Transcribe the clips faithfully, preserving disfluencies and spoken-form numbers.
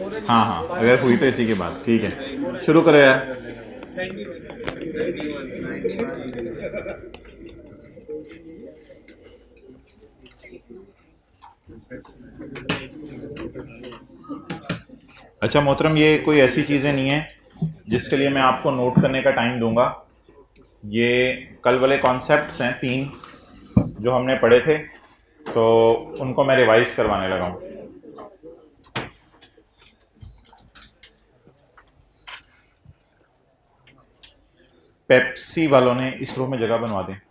हाँ हाँ, अगर हुई तो इसी के बाद। ठीक है, शुरू करो यार। अच्छा मोहतरम, ये कोई ऐसी चीज़ें नहीं है जिसके लिए मैं आपको नोट करने का टाइम दूंगा। ये कल वाले कॉन्सेप्ट्स हैं तीन जो हमने पढ़े थे, तो उनको मैं रिवाइज करवाने लगा हूँ। पेप्सी वालों ने इस रो में जगह बनवा दें।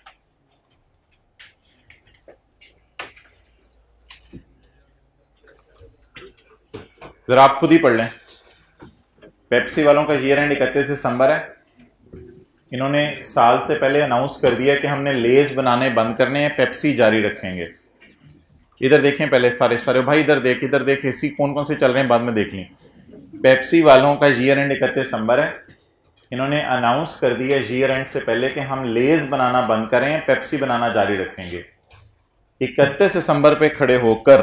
जरा आप खुद ही पढ़ लें। पेप्सी वालों का ईयर एंड इकतीस दिसंबर है। इन्होंने साल से पहले अनाउंस कर दिया कि हमने लेज बनाने बंद करने हैं, पेप्सी जारी रखेंगे। इधर देखें पहले सारे सारे भाई, इधर देख इधर देख, एसी कौन कौन से चल रहे हैं बाद में देख लें। पेप्सी वालों का ईयर एंड इकतीस दिसंबर है। इन्होंने अनाउंस कर दिया ईयर एंड से पहले कि हम लेज बनाना बंद करें, पेप्सी बनाना जारी रखेंगे। इकतीस दिसंबर पे खड़े होकर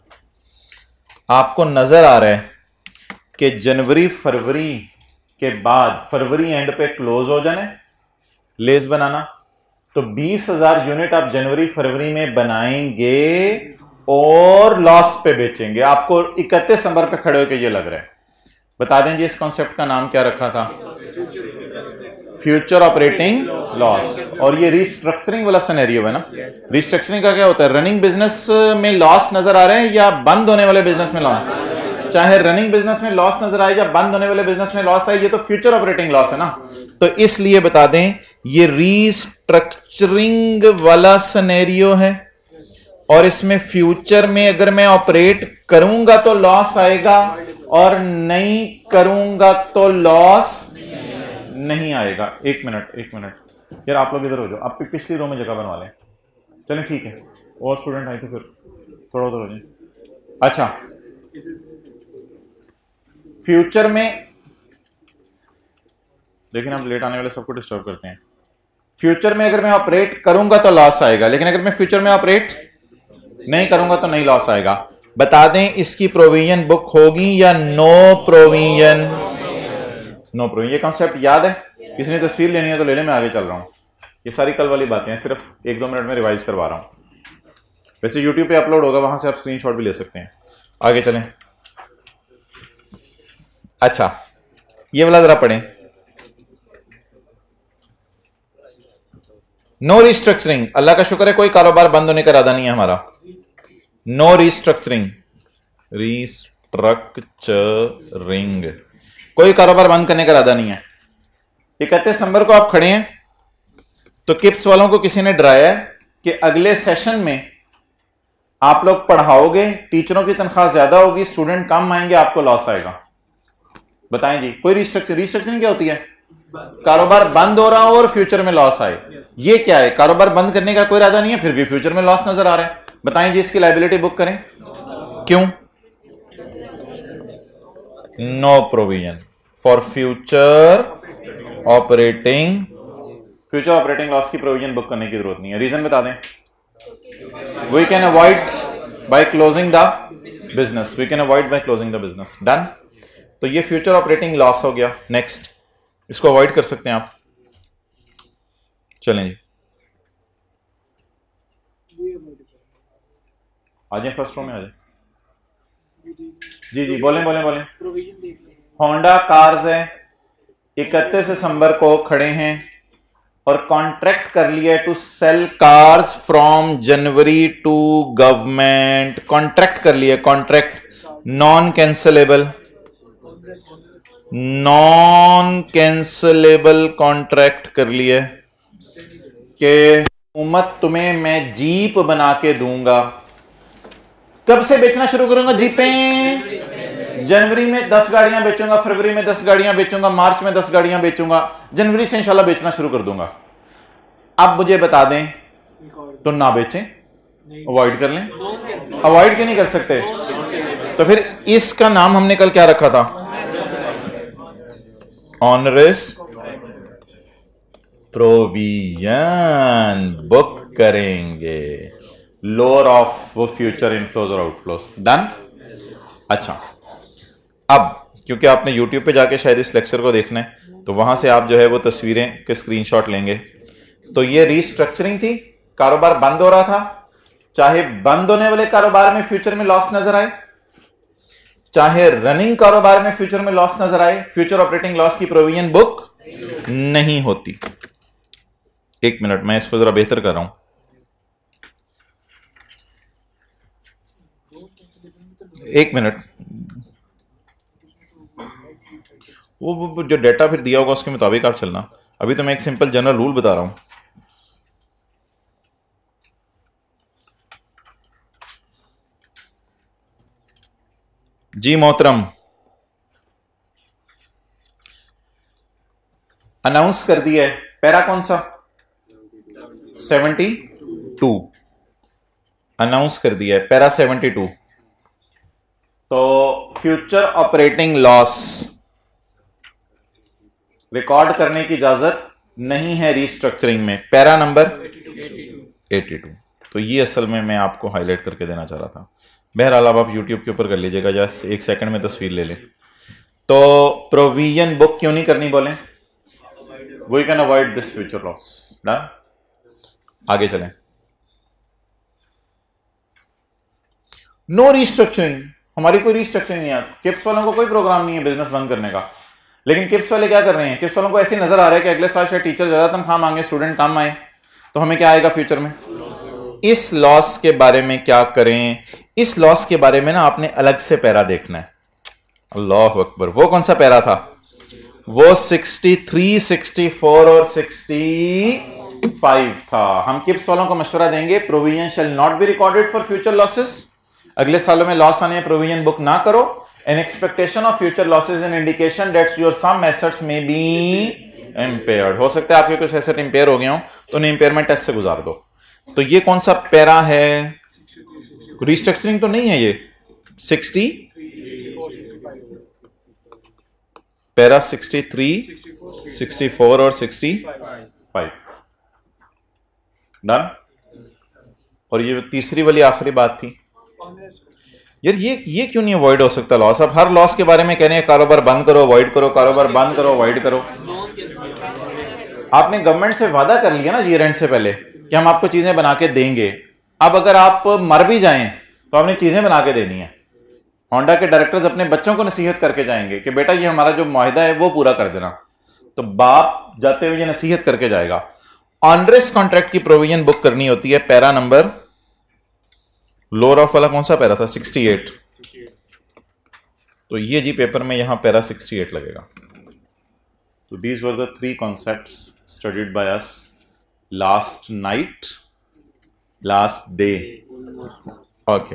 आपको नजर आ रहा है कि जनवरी फरवरी के बाद, फरवरी एंड पे क्लोज हो जाने लेज बनाना, तो बीस हजार यूनिट आप जनवरी फरवरी में बनाएंगे और लॉस पे बेचेंगे। आपको इकतीस दिसंबर पे खड़े होकर ये लग रहा है। बता दें जी, इस कॉन्सेप्ट का नाम क्या रखा था? Future operating loss. और ये रिस्ट्रक्चरिंग वाला सिनेरियो है ना। रिस्ट्रक्चरिंग का क्या होता है? रनिंग बिजनेस में लॉस नजर आ रहे हैं या बंद होने वाले बिजनेस में लॉस? चाहे रनिंग बिजनेस में लॉस नजर आए या बंद होने वाले बिजनेस में लॉस आए, ये तो फ्यूचर ऑपरेटिंग लॉस है ना। तो इसलिए बता दें ये रिस्ट्रक्चरिंग वाला सिनेरियो है, और इसमें फ्यूचर में अगर मैं ऑपरेट करूंगा तो लॉस आएगा और नहीं करूंगा तो लॉस नहीं आएगा। एक मिनट एक मिनट यार, आप लोग इधर हो जाओ, आप पिछली रो में जगह बनवा लें। चलें ठीक है, और स्टूडेंट आए थे फिर थोड़ा उधर हो जाए। अच्छा, फ्यूचर में लेकिन हम लेट आने वाले सबको डिस्टर्ब करते हैं। फ्यूचर में अगर मैं ऑपरेट करूंगा तो लॉस आएगा, लेकिन अगर मैं फ्यूचर में ऑपरेट नहीं करूंगा तो नहीं लॉस आएगा। बता दें इसकी प्रोविजन बुक होगी या नो प्रोविजन? No provision. ये कॉन्सेप्ट याद है? किसी ने तस्वीर लेनी है तो ले ले, मैं आगे चल रहा हूं। ये सारी कल वाली बातें हैं, सिर्फ एक दो मिनट में रिवाइज करवा रहा हूं। वैसे यूट्यूब पे अपलोड होगा, वहां से आप स्क्रीनशॉट भी ले सकते हैं। आगे चलें। अच्छा, ये वाला जरा पढ़ें। No restructuring. अल्लाह का शुक्र है कोई कारोबार बंद होने का इरादा नहीं है हमारा। No restructuring. रिस्ट्रक्चरिंग, कोई कारोबार बंद करने का इरादा नहीं है। इकतीस दिसंबर को आप खड़े हैं तो किप्स वालों को किसी ने डराया है कि अगले सेशन में आप लोग पढ़ाओगे, टीचरों की तनख्वाह ज्यादा होगी, स्टूडेंट कम आएंगे, आपको लॉस आएगा। बताएं जी, कोई रिस्ट्रक्चर रिस्ट्रक्चरिंग क्या होती है? कारोबार बंद हो रहा हो और फ्यूचर में लॉस आए। ये क्या है? कारोबार बंद करने का कोई इरादा नहीं है, फिर भी फ्यूचर में लॉस नजर आ रहा है। बताएं जी, इसकी लायबिलिटी बुक करें। क्यों? No provision for future operating. Future operating loss की प्रोविजन बुक करने की जरूरत नहीं है। रीजन बता दें। We can avoid by closing the business. We can avoid by closing the business. Done. तो ये फ्यूचर ऑपरेटिंग लॉस हो गया। नेक्स्ट, इसको अवॉइड कर सकते हैं आप। चलें जी, आ जाए फर्स्ट रो में आ जाए। जी जी बोलें बोलें बोलें। होंडा कार्स है, इकतीस दिसंबर को खड़े हैं और कॉन्ट्रैक्ट कर लिया to sell cars from January to government. Contract कर लिया, contract non cancellable. Non cancellable contract कर लिया कि हुकूमत तुम्हें मैं जीप बना के दूंगा। कब से बेचना शुरू करूंगा जीपें? जनवरी में दस गाड़ियां बेचूंगा, फरवरी में दस गाड़ियां बेचूंगा, मार्च में दस गाड़ियां बेचूंगा, जनवरी से इंशाल्लाह बेचना शुरू कर दूंगा। अब मुझे बता दें तो ना बेचें, अवॉइड कर लें। अवॉइड क्यों नहीं कर सकते? तो फिर इसका नाम हमने कल क्या रखा था? ऑनरस प्रोविजन बुक करेंगे, लोअर ऑफ वो फ्यूचर इनफ्लोज और आउटफ्लोज। डन। अच्छा, अब क्योंकि आपने YouTube पे जाके शायद इस लेक्चर को देखना है, तो वहां से आप जो है वो तस्वीरें के स्क्रीनशॉट लेंगे। तो ये रीस्ट्रक्चरिंग थी, कारोबार बंद हो रहा था। चाहे बंद होने वाले कारोबार में फ्यूचर में लॉस नजर आए, चाहे रनिंग कारोबार में फ्यूचर में लॉस नजर आए, फ्यूचर ऑपरेटिंग लॉस की प्रोविजन बुक नहीं होती। एक मिनट, मैं इसको जरा बेहतर कर रहा हूं। एक मिनट, वो, वो जो डेटा फिर दिया होगा उसके मुताबिक आप चलना। अभी तो मैं एक सिंपल जनरल रूल बता रहा हूं। जी मोहतरम, अनाउंस कर दिया है। पैरा कौन सा? सेवेंटी टू अनाउंस कर दिया है, पैरा सेवेंटी टू। तो फ्यूचर ऑपरेटिंग लॉस रिकॉर्ड करने की इजाजत नहीं है रीस्ट्रक्चरिंग में, पैरा नंबर एटी टू। तो ये असल में मैं आपको हाईलाइट करके देना चाह रहा था। बहरहाल अब आप यूट्यूब के ऊपर कर लीजिएगा, जस्ट एक सेकंड में तस्वीर ले लें। तो प्रोविजन बुक क्यों नहीं करनी बोले? We can avoid this future loss. Done, आगे चलें। नो रीस्ट्रक्चरिंग, हमारी कोई रीस्ट्रक्चरिंग नहीं है। किप्स वालों को कोई प्रोग्राम नहीं है बिजनेस बंद करने का, लेकिन किप्स वाले क्या कर रहे हैं? किप्स वालों को ऐसे नजर आ रहा है कि अगले साल शायद टीचर ज्यादा तनख्वाह मांगे, स्टूडेंट कम आए, तो हमें क्या आएगा फ्यूचर में? इस लॉस के बारे में क्या करें? इस लॉस के बारे में ना आपने अलग से पैरा देखना है। अल्लाह अकबर, वो कौन सा पैरा था? वो सिक्सटी थ्री, सिक्सटी फोर और सिक्सटी फाइव था। हम किप्स वालों को मशवरा देंगे, provision shall not be recorded for future losses. अगले सालों में लॉस आने, प्रोविजन बुक ना करो। An expectation of future losses an indication that your some assets में बी इंपेयर्ड। हो सकता है आपके कुछ एसेट इंपेयर हो गए हो, तो उन्हें इंपेयरमेंट टेस्ट से गुजार दो। तो ये कौन सा पैरा है? रीस्ट्रक्चरिंग तो नहीं है ये। Sixty para sixty three, sixty four और सिक्सटी फाइव। डन। और ये तीसरी वाली आखिरी बात थी यार, ये ये क्यों नहीं अवॉइड हो सकता लॉस? अब हर लॉस के बारे में कह रहे हैं कारोबार बंद करो, अवॉइड करो, कारोबार बंद करो, अवॉइड करो। आपने गवर्नमेंट से वादा कर लिया ना ईयर एंड से पहले कि हम आपको चीजें बना के देंगे। अब अगर आप मर भी जाएं तो आपने चीजें बना के देनी है। होंडा के डायरेक्टर्स अपने बच्चों को नसीहत करके जाएंगे कि बेटा ये हमारा जो मुआहिदा है वो पूरा कर देना। तो बाप जाते हुए ये नसीहत करके जाएगा। ऑनरेस कॉन्ट्रैक्ट की प्रोविजन बुक करनी होती है, पैरा नंबर लोअर ऑफ वाला कौन सा पैरा था? Sixty eight. तो ये जी पेपर में यहां पैरा सिक्सटी एट लगेगा। तो these were the three concepts studied by us last night, last day. Okay,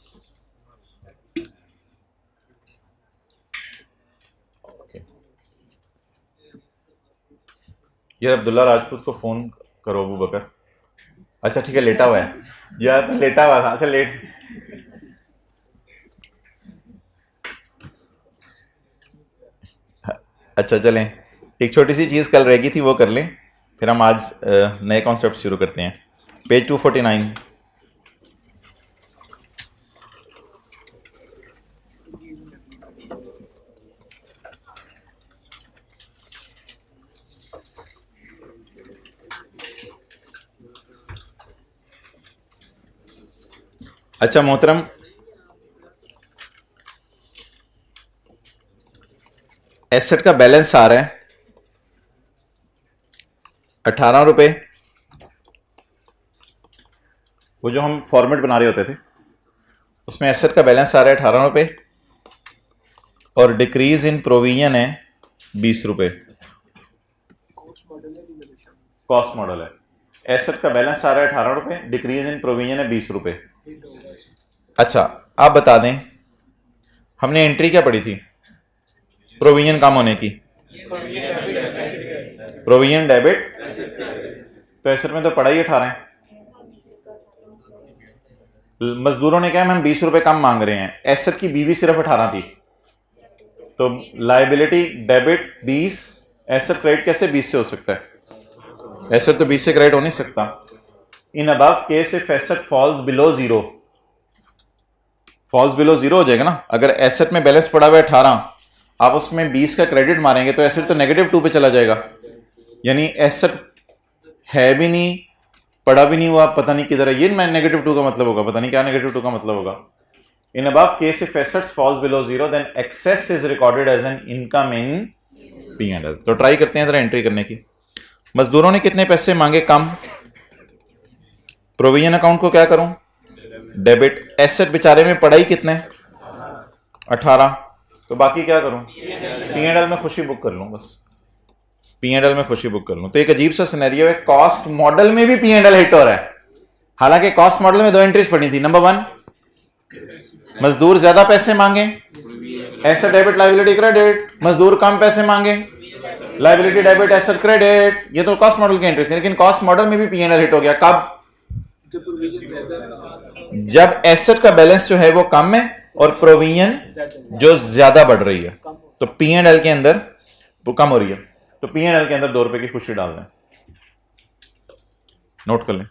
यार अब्दुल्ला राजपूत को फोन करो अबू बकर। अच्छा ठीक है, लेटा हुआ है यार, तो लेटा हुआ था। अच्छा लेट, अच्छा चलें, एक छोटी सी चीज कल रहेगी थी वो कर लें, फिर हम आज नए कॉन्सेप्ट शुरू करते हैं। Page two forty nine. अच्छा मोहतरम, एसेट का बैलेंस आ रहा है अठारह रुपए। वो जो हम फॉर्मेट बना रहे होते थे उसमें एसेट का बैलेंस आ रहा है अठारह रुपए और डिक्रीज इन प्रोविजन है बीस रुपए। कॉस्ट मॉडल है। एसेट का बैलेंस आ रहा है अठारह रुपए, डिक्रीज इन प्रोविजन है बीस रुपए। अच्छा आप बता दें, हमने एंट्री क्या पढ़ी थी प्रोविजन कम होने की? Provision debit. तो एसेट में तो पढ़ा ही अठारह है। मजदूरों ने कहा हम बीस रुपए कम मांग रहे हैं, एसेट की बीवी सिर्फ अठारह थी, तो लायबिलिटी डेबिट बीस, एसेट क्रेडिट कैसे बीस से हो सकता है? एसेट तो बीस से क्रेडिट हो नहीं सकता। In above case if asset falls below zero, falls below zero हो जाएगा ना। अगर एसेट में बैलेंस पड़ा हुआ है अठारह, आप उसमें बीस का क्रेडिट मारेंगे तो एसेट तो नेगेटिव टू पे चला जाएगा, यानी एसेट है भी नहीं, पड़ा भी नहीं हुआ, पता नहीं किधर है। ये मैं नेगेटिव टू का मतलब होगा, पता नहीं क्या नेगेटिव टू का मतलब होगा। In above case if assets falls below zero then excess is recorded as an income in P and L. तो ट्राई करते हैं जरा एंट्री करने की। मजदूरों ने कितने पैसे मांगे? कम। प्रोविजन अकाउंट को क्या करूं? डेबिट। एसेट बेचारे में पड़ा ही कितने? अठारह। तो बाकी क्या करूं? पी एंड एल में खुशी बुक कर लूं, बस पी एंड एल में खुशी बुक कर लूं। तो एक अजीब सा सिनेरियो है, कॉस्ट मॉडल में भी पी एंड एल हिट हो रहा है। हालांकि कॉस्ट मॉडल में दो एंट्रीज पड़ी थी। नंबर वन, मजदूर ज्यादा पैसे मांगे, एसेट डेबिट लायबिलिटी क्रेडिट। मजदूर कम पैसे मांगे, लायबिलिटी डेबिट एसेट क्रेडिट। ये तो कॉस्ट मॉडल की एंट्रीज थी, लेकिन कॉस्ट मॉडल में भी पी एंड एल हिट हो गया। कब? जब एसेट का बैलेंस जो है वो कम है और प्रोविजन जो ज्यादा बढ़ रही है, तो पी एंड एल के अंदर वो कम हो रही है, तो पी एंड एल के अंदर दो रुपए की खुशी डाल दें। नोट कर लें।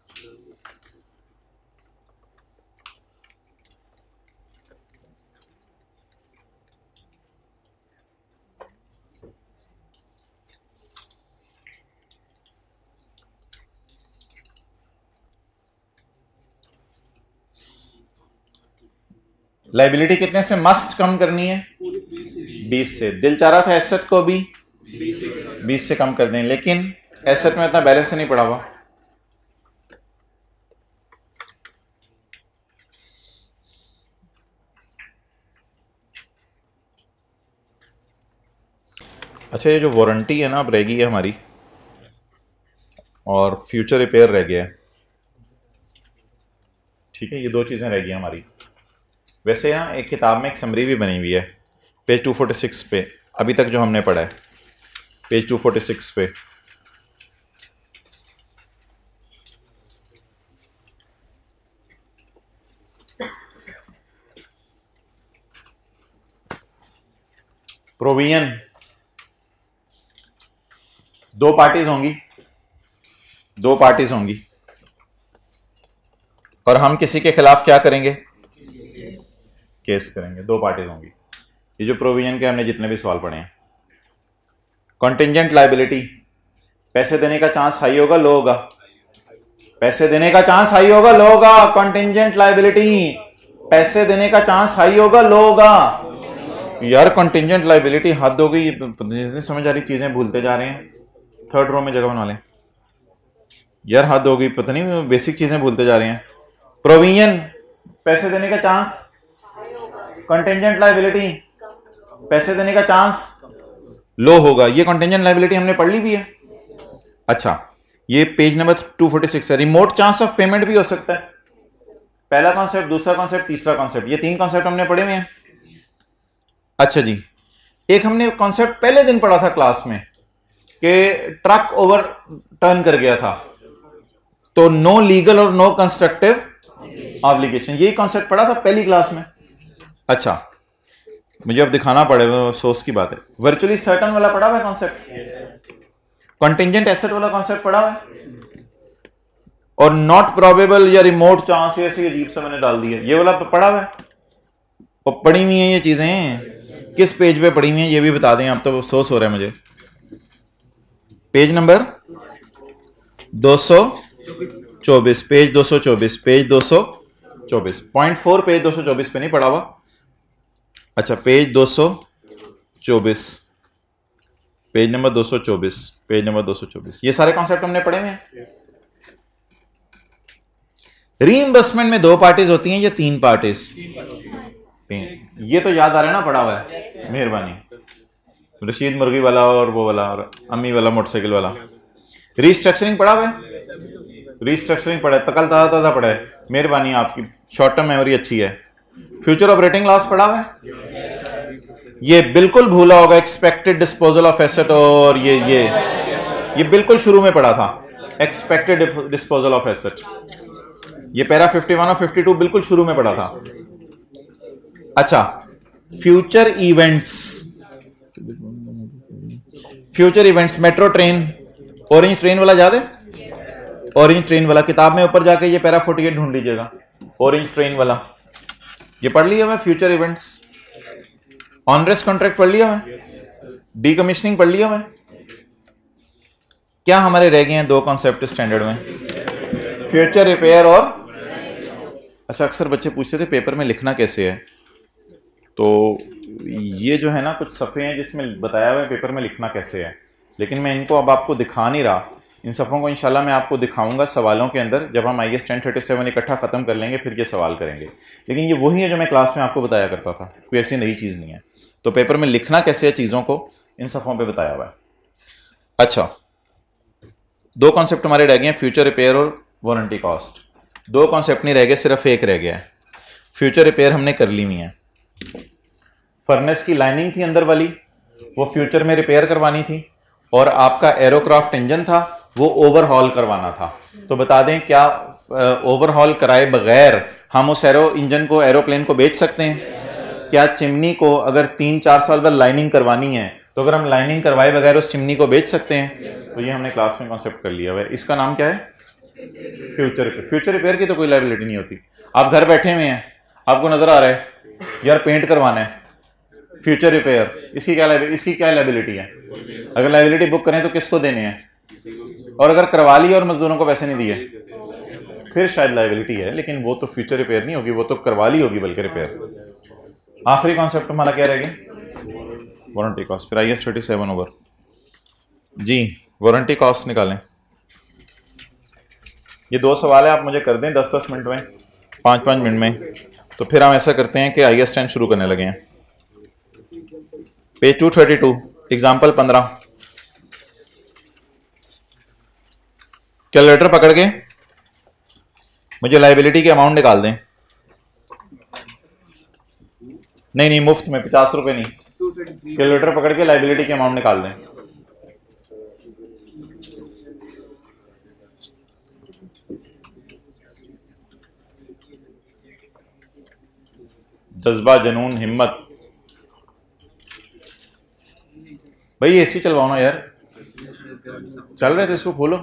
लाइबिलिटी कितने से मस्ट कम करनी है? बीस से। दिल चाह रहा था एसेट को भी बीस से कम कर दें, लेकिन एसेट में इतना बैलेंस नहीं पड़ा हुआ। अच्छा, ये जो वारंटी है ना अब रह गई है हमारी, और फ्यूचर रिपेयर रह गया है, ठीक है, ये दो चीजें रह गई हमारी। वैसे यहाँ एक किताब में एक समरी भी बनी हुई है पेज दो सौ छियालीस पे, अभी तक जो हमने पढ़ा है पेज दो सौ छियालीस पे। प्रोविजन दो पार्टीज होंगी, दो पार्टीज होंगी और हम किसी के खिलाफ क्या करेंगे? केस करेंगे। दो पार्टीज होंगी। ये जो प्रोविजन के हमने जितने भी सवाल पढ़े हैं। कॉन्टिंजेंट लायबिलिटी, पैसे देने का चांस हाई होगा लो होगा? पैसे देने का चांस हाई होगा लो होगा? कॉन्टिंजेंट लायबिलिटी, पैसे देने का चांस हाई होगा लो होगा? यार कॉन्टिंजेंट लायबिलिटी हद हो गई, जितनी समझ आ रही चीजें भूलते जा रहे हैं। थर्ड रो में जगह बना लें यार, हद हो गई, पता नहीं बेसिक चीजें भूलते जा रहे हैं। प्रोविजन, पैसे देने का चांस, कंटिंजेंट लायबिलिटी, पैसे देने का चांस लो होगा। ये कंटिंजेंट लायबिलिटी हमने पढ़ ली भी है। अच्छा, ये पेज नंबर दो सौ छियालीस है। रिमोट चांस ऑफ पेमेंट भी हो सकता है। पहला कॉन्सेप्ट, दूसरा कॉन्सेप्ट, तीसरा कॉन्सेप्ट, ये तीन कॉन्सेप्ट हमने पढ़े हुए हैं। अच्छा जी, एक हमने कॉन्सेप्ट पहले दिन पढ़ा था क्लास में कि ट्रक ओवर टर्न कर गया था, तो नो लीगल और नो कंस्ट्रक्टिव ऑब्लिगेशन, यही कॉन्सेप्ट पढ़ा था पहली क्लास में। अच्छा, मुझे अब दिखाना पड़ेगा, अफसोस की बात है। वर्चुअली सर्टन वाला पढ़ा हुआ है कॉन्सेप्ट, कॉन्टिंजेंट एसेट वाला कॉन्सेप्ट पढ़ा हुआ है, और नॉट प्रोबेबल या रिमोट चांस ऐसी अजीब सा मैंने डाल दिया, ये वाला पढ़ा हुआ है। और पढ़ी हुई है ये चीजें, किस पेज पे पढ़ी हुई है ये भी बता दें, अब तो अफसोस हो रहा है मुझे। पेज नंबर दो सौ चौबीस, पेज दो सौ चौबीस, पेज दो सौ चौबीस, पॉइंट फोर पेज दो सौ चौबीस पे नहीं पढ़ा हुआ। अच्छा, पेज दो सौ चौबीस, पेज नंबर दो सौ चौबीस, पेज नंबर दो सौ चौबीस, ये सारे कॉन्सेप्ट हमने पढ़े हुए हैं। रीइंबर्समेंट में दो पार्टीज होती हैं या तीन पार्टीज? तीन। ये तो याद आ रहा है ना, पढ़ा हुआ है, मेहरबानी। रशीद मुर्गी वाला और वो वाला और अम्मी वाला मोटरसाइकिल वाला। रिस्ट्रक्चरिंग पढ़ा हुआ है, रिस्ट्रक्चरिंग पढ़ा है, तकल ताजा ताजा पढ़ा है, मेहरबानी आपकी, शॉर्ट टर्म मेमोरी अच्छी है। फ्यूचर ऑपरेटिंग लॉस पढ़ा हुआ है, ये बिल्कुल भूला होगा। एक्सपेक्टेड डिस्पोजल ऑफ एसेट, और ये ये ये बिल्कुल शुरू में पढ़ा था, एक्सपेक्टेड डिस्पोजल ऑफ एसेट, ये पैरा इक्यावन और बावन बिल्कुल शुरू में पढ़ा था। अच्छा, future events, future events, metro train, orange train वाला याद है? ऑरेंज ट्रेन वाला किताब में ऊपर जाके ये पैरा अड़तालीस ढूंढ लीजिएगा, ऑरेंज ट्रेन वाला। ये पढ़ लिया मैं, future events, onerous contract पढ़ लिया मैं, डीकमीशनिंग पढ़ लिया मैं। क्या हमारे रह गए हैं दो कॉन्सेप्ट स्टैंडर्ड में, फ्यूचर रिपेयर और, अच्छा अक्सर बच्चे पूछते थे पेपर में लिखना कैसे है, तो ये जो है ना कुछ सफ़े हैं जिसमें बताया हुआ है पेपर में लिखना कैसे है, लेकिन मैं इनको अब आपको दिखा नहीं रहा। इन सफ़ों को इंशाल्लाह मैं आपको दिखाऊंगा सवालों के अंदर, जब हम I S ten thirty seven इकट्ठा ख़त्म कर लेंगे फिर ये सवाल करेंगे। लेकिन ये वही है जो मैं क्लास में आपको बताया करता था, कोई ऐसी नई चीज़ नहीं है। तो पेपर में लिखना कैसे है चीज़ों को इन सफ़ों पर बताया हुआ है। अच्छा, दो कॉन्सेप्ट हमारे रह गए हैं, फ्यूचर रिपेयर और वारंटी कॉस्ट। दो कॉन्सेप्ट नहीं रह गए, सिर्फ एक रह गया है। फ्यूचर रिपेयर हमने कर ली हुई है। फर्नेस की लाइनिंग थी अंदर वाली, वो फ्यूचर में रिपेयर करवानी थी, और आपका एरोक्राफ्ट इंजन था वो ओवरहॉल करवाना था। तो बता दें क्या ओवरहॉल कराए बगैर हम उस एरो इंजन को एरोप्लेन को बेच सकते हैं? क्या चिमनी को अगर तीन चार साल बाद लाइनिंग करवानी है तो अगर हम लाइनिंग करवाए बगैर उस चिमनी को बेच सकते हैं? तो ये हमने क्लास में कॉन्सेप्ट कर लिया हुआ है। इसका नाम क्या है? Future repair. फ्यूचर रिपेयर की तो कोई लायबिलिटी नहीं होती। आप घर बैठे हुए हैं, आपको नजर आ रहा है यार पेंट करवाना है, फ्यूचर रिपेयर, इसकी क्या इसकी क्या लायबिलिटी है? अगर लायबिलिटी बुक करें तो किसको देने हैं? और अगर करवा ली और मजदूरों को पैसे नहीं दिए फिर शायद लायबिलिटी है, लेकिन वो तो फ्यूचर रिपेयर नहीं होगी, वो तो करवा ली होगी बल्कि रिपेयर। आखिरी कॉन्सेप्ट हमारा क्या रह गया? Warranty cost. फिर I S thirty seven over जी, वारंटी कॉस्ट निकालें। ये दो सवाल है, आप मुझे कर दें दस दस मिनट में, पाँच पाँच मिनट में, तो फिर हम ऐसा करते हैं कि आई एस टेन शुरू करने लगे हैं। Page two thirty two, example पंद्रह। कैलकुलेटर पकड़ के मुझे लायबिलिटी के अमाउंट निकाल दें। नहीं नहीं मुफ्त में, पचास रुपए नहीं, कैलकुलेटर पकड़ के लायबिलिटी के अमाउंट निकाल दें। जज्बा, जुनून, हिम्मत। भाई एसी चलवाओ ना यार, चल रहे तो इसको खोलो।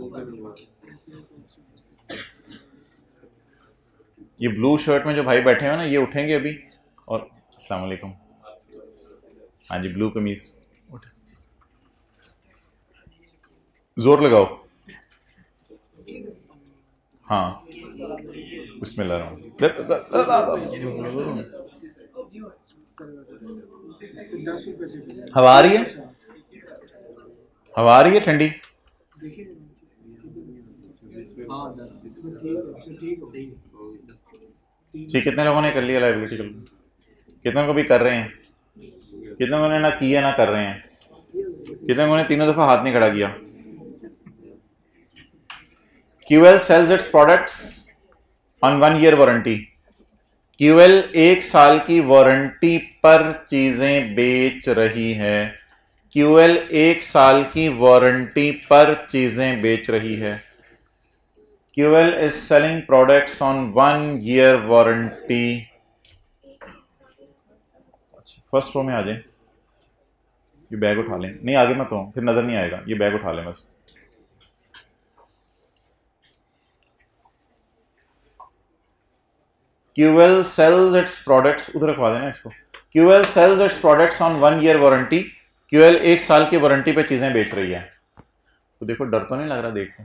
ये ब्लू शर्ट में जो भाई बैठे हैं ना, ये उठेंगे अभी। और अस्सलाम वालेकुम, हाँ जी, ब्लू कमीज, जोर लगाओ। हाँ बिस्मिल्लाह। हवा आ रही है? हवा आ रही है ठंडी? ठीक, कितने लोगों ने कर लिया लायबिलिटी? कितने को भी कर रहे हैं? कितने लोगों ने ना किया ना कर रहे हैं? कितने लोगों ने तीनों दफा हाथ नहीं खड़ा किया? QL sells its products on one year warranty. QL एक साल की वारंटी पर चीजें बेच रही है। क्यूएल एक साल की वारंटी पर चीजें बेच रही है। QL is selling products on one year warranty. First row में आ जाए, ये बैग उठा लें। नहीं आगे मत हो, फिर नजर नहीं आएगा। ये बैग उठा लें बस। क्यूएल सेल्स इट्स प्रोडक्ट्स, उधर रखवा देना इसको। QL sells its products on one year warranty. QL एक साल की वारंटी पे चीजें बेच रही है। तो देखो, डर तो नहीं लग रहा? देखो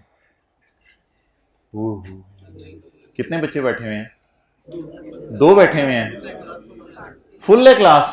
कितने बच्चे बैठे हुए हैं? दो बैठे हुए हैं। फुल है class.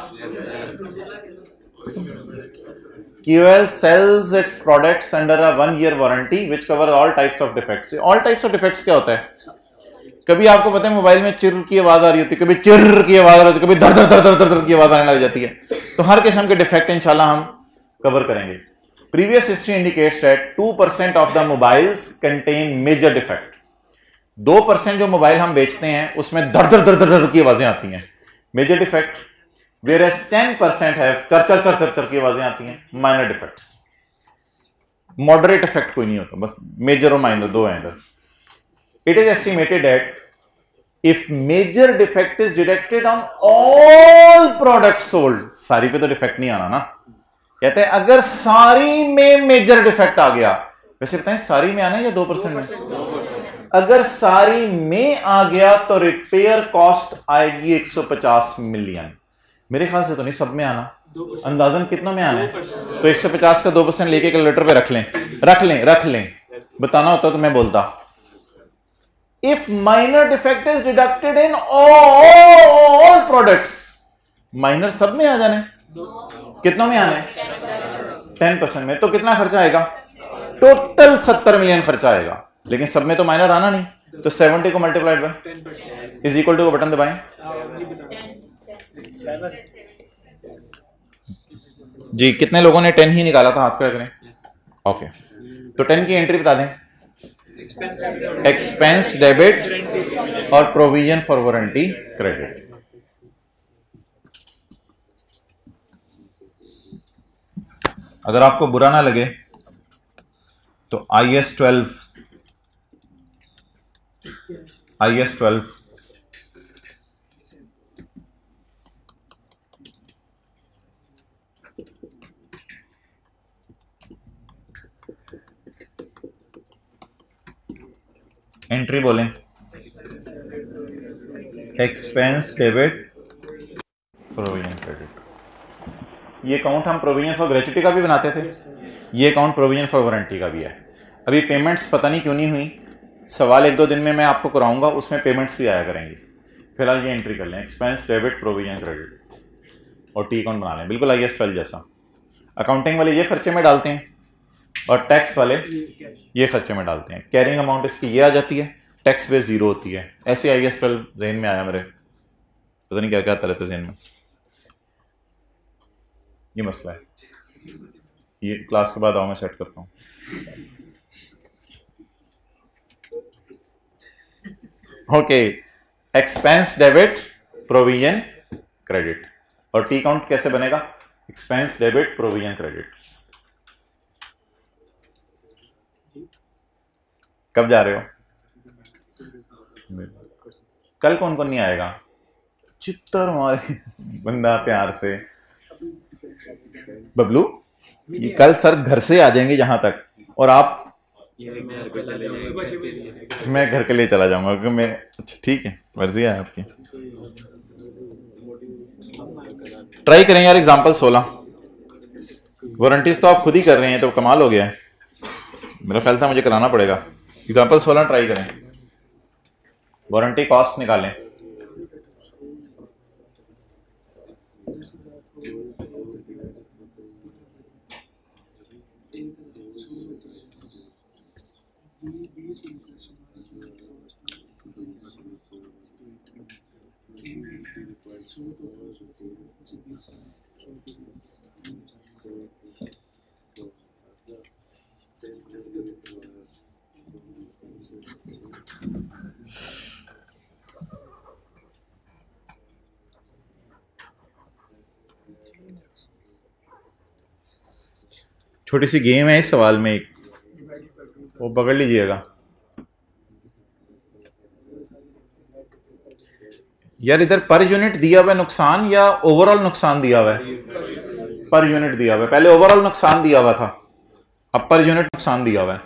QL sells its products under a one year warranty which cover all types of defects। all types of defects क्या होता है? कभी आपको पता है मोबाइल में चिर की आवाज आ रही होती है, कभी चिर की आवाज आ रही होती है, कभी धर धर धर धर धर धर की आवाज आने लग जाती है। तो हर किस्म के डिफेक्ट इंशाल्लाह हम कवर करेंगे। Previous history indicates that two percent of the mobiles contain major defect. दो परसेंट जो मोबाइल हम बेचते हैं उसमें धर धर धर धर की आवाजें आती हैं, major defect. Whereas ten percent है चर चर चर चर चर की आवाजें आती हैं, माइनर डिफेक्ट्स। मॉडरेट इफेक्ट कोई नहीं होता, बस मेजर और माइनर दो हैं इधर। It is estimated that if major defect is detected on all product sold, सारी पे तो डिफेक्ट नहीं आना ना, कहते हैं अगर सारी में मेजर डिफेक्ट आ गया। वैसे बताएं सारी में आना है या दो परसेंट में? अगर सारी में आ गया तो रिपेयर कॉस्ट आएगी एक सौ पचास मिलियन। मेरे ख्याल से तो नहीं सब में आना, अंदाजन कितना में आना है? तो एक सौ पचास का दो परसेंट लेके कैलकुलेटर पे रख लें रख लें रख लें बताना होता तो मैं बोलता। If minor defect is deducted in all products, minor सब में आ जाने, कितना में आने? टेन परसेंट में। तो कितना खर्चा आएगा? टोटल सत्तर मिलियन खर्चा आएगा, लेकिन सब में तो माइनर आना नहीं, तो सेवेंटी को multiplied by is equal to को बटन दबाएं जी। कितने लोगों ने टेन ही निकाला था? हाथ खड़ा करें। ओके, तो टेन की एंट्री बता दें। एक्सपेंस डेबिट और प्रोविजन फॉर वारंटी क्रेडिट। अगर आपको बुरा ना लगे तो I S twelve I S twelve entry बोलें, एक्सपेंस डेबिट प्रोविजन क्रेडिट। ये अकाउंट हम प्रोविजन फॉर ग्रेचुटी का भी बनाते थे, ये अकाउंट प्रोविजन फॉर वारंटी का भी है। अभी पेमेंट्स पता नहीं क्यों नहीं हुई, सवाल एक दो दिन में मैं आपको कराऊंगा, उसमें पेमेंट्स भी आया करेंगी। फिलहाल ये एंट्री कर लें, एक्सपेंस डेबिट प्रोविजन क्रेडिट और टी अकाउंट बना लें, बिल्कुल आई एस ट्वेल्व जैसा। अकाउंटिंग वाले ये खर्चे में डालते हैं और टैक्स वाले ये खर्चे में डालते हैं। कैरिंग अमाउंट इसकी ये आ जाती है, टैक्स बेस जीरो होती है। ऐसे आई एस ट्वेल्व जहन में आया मेरे, पता नहीं क्या क्या आता रहता जहन में। ये मसला है, ये क्लास के बाद आओ मैं सेट करता हूँ। Okay, expense debit provision credit और टी अकाउंट कैसे बनेगा? Expense debit provision credit. कब जा रहे हो? कल कौन कौन नहीं आएगा? चित्तर मारे बंदा प्यार से। बबलू, ये कल सर घर से आ जाएंगे यहां तक और आप, मैं घर के लिए चला जाऊंगा क्योंकि मैं, अच्छा ठीक है, मर्जी है आपकी। ट्राई करें यार एग्जांपल सोलह। वारंटीज तो आप खुद ही कर रहे हैं तो कमाल हो गया है। मेरा ख्याल था मुझे कराना पड़ेगा। एग्जांपल सोलह ट्राई करें, वारंटी कॉस्ट निकालें। छोटी सी गेम है इस सवाल में, एक वो पकड़ लीजिएगा यार। इधर पर यूनिट दिया हुआ है नुकसान या ओवरऑल नुकसान दिया हुआ है? पर यूनिट दिया हुआ है, पहले ओवरऑल नुकसान दिया हुआ था, अब पर यूनिट नुकसान दिया हुआ है।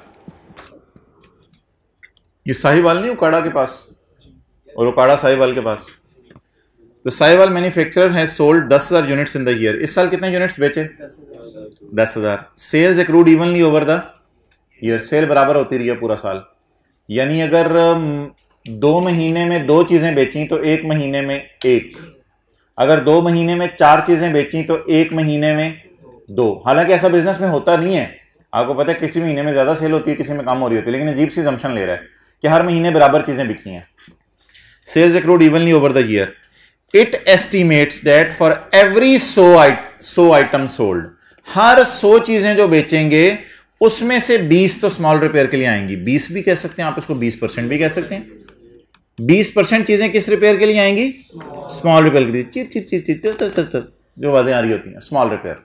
ये साहिवाल नहीं उकाड़ा के पास और उकाड़ा साहिवाल के पास। तो साहिवाल मैन्युफैक्चरर है सोल्ड दस हजार यूनिट्स इन द ईयर। इस साल कितने यूनिट्स बेचे? दस हजार। Sales accrued evenly over the year, sale बराबर होती रही है पूरा साल। यानी अगर दो महीने में दो चीजें बेची तो एक महीने में एक, अगर दो महीने में चार चीजें बेची तो एक महीने में दो। हालांकि ऐसा बिजनेस में होता नहीं है, आपको पता है किसी महीने में ज्यादा सेल होती है, किसी में कम हो रही होती है, लेकिन अजीब सी जम्पशन ले रहा है कि हर महीने बराबर चीजें बिकी हैं। Sales accrued evenly over the year. It estimates that for every so so item sold, हर सौ चीजें जो बेचेंगे उसमें से बीस तो स्मॉल रिपेयर के लिए आएंगी। बीस भी कह सकते हैं आप इसको, बीस परसेंट भी कह सकते हैं। बीस परसेंट चीजें किस रिपेयर के लिए आएंगी? स्मॉल रिपेयर के लिए। चिर चिर चिर चिर तर तर तर जो बातें आ रही होती हैं, स्मॉल रिपेयर।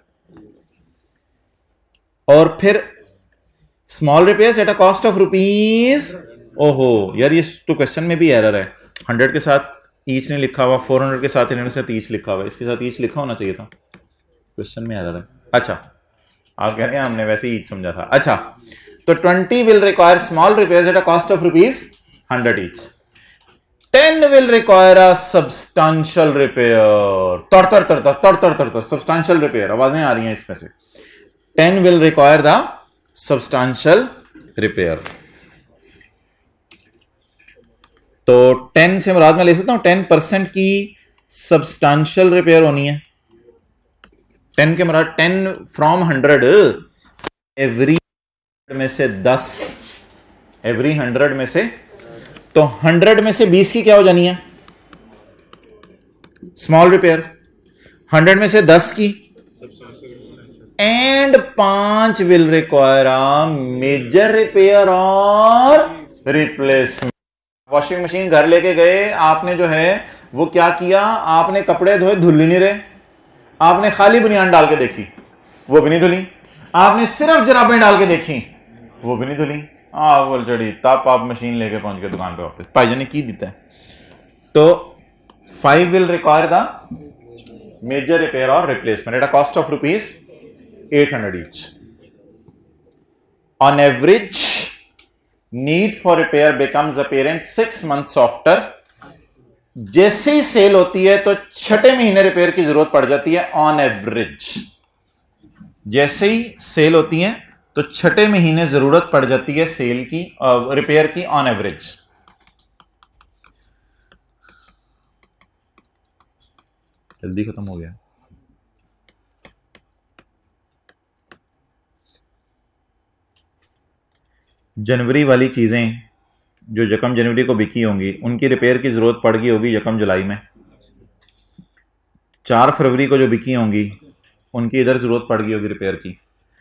और फिर small repair at a cost of rupees, ओहो यार ये तो क्वेश्चन में भी एरर है। हंड्रेड के साथ ईच नहीं लिखा हुआ, फोर हंड्रेड के साथ हंड्रेड के साथ ईच लिखा हुआ है, इसके साथ ईच लिखा होना चाहिए था, क्वेश्चन में एरर है। अच्छा आप कह रहे हैं हमने वैसे ही ईच समझा था। अच्छा तो twenty will require small repairs at a cost of rupees hundred each. Ten will require a substantial repair. तड़ तड़ तड़ तड़ तड़ तड़ तड़ तड़ सब्सटेंशियल रिपेयर. आवाजें आ रही हैं इसमें से. Ten will require the substantial repair. तो टेन से मुराद मैं ले सकता हूं टेन परसेंट की सब्सटेंशियल रिपेयर होनी है. टेन के मुराद टेन फ्रॉम हंड्रेड. एवरी में से दस. एवरी हंड्रेड में से, तो हंड्रेड में से बीस की क्या हो जानी है? Small repair. हंड्रेड में से दस की, एंड पांच will require a major repair और रिप्लेसमेंट. वॉशिंग मशीन घर लेके गए आपने, जो है वो क्या किया, आपने कपड़े धोए, धुल ही नहीं रहे. आपने खाली बुनियान डाल के देखी, वो भी नहीं धुली. आपने सिर्फ जराबें डाल के देखी, वो भी नहीं धुली. हाँ बोल चढ़ी, तब आप मशीन लेके पहुंच गए दुकान पे वापस. भाईजान ने की देता है. तो five will require the major repair और replacement at a cost of rupees eight hundred each. On average need for repair becomes apparent six months after. जैसे ही सेल होती है तो छठे महीने रिपेयर की जरूरत पड़ जाती है. ऑन एवरेज जैसे ही सेल होती है तो छठे महीने जरूरत पड़ जाती है सेल की, रिपेयर की, ऑन एवरेज. जल्दी खत्म हो गया. जनवरी वाली चीजें जो यकम जनवरी को बिकी होंगी, उनकी रिपेयर की जरूरत पड़ गई होगी यकम जुलाई में. चार फरवरी को जो बिकी होंगी उनकी इधर जरूरत पड़ गई होगी रिपेयर की.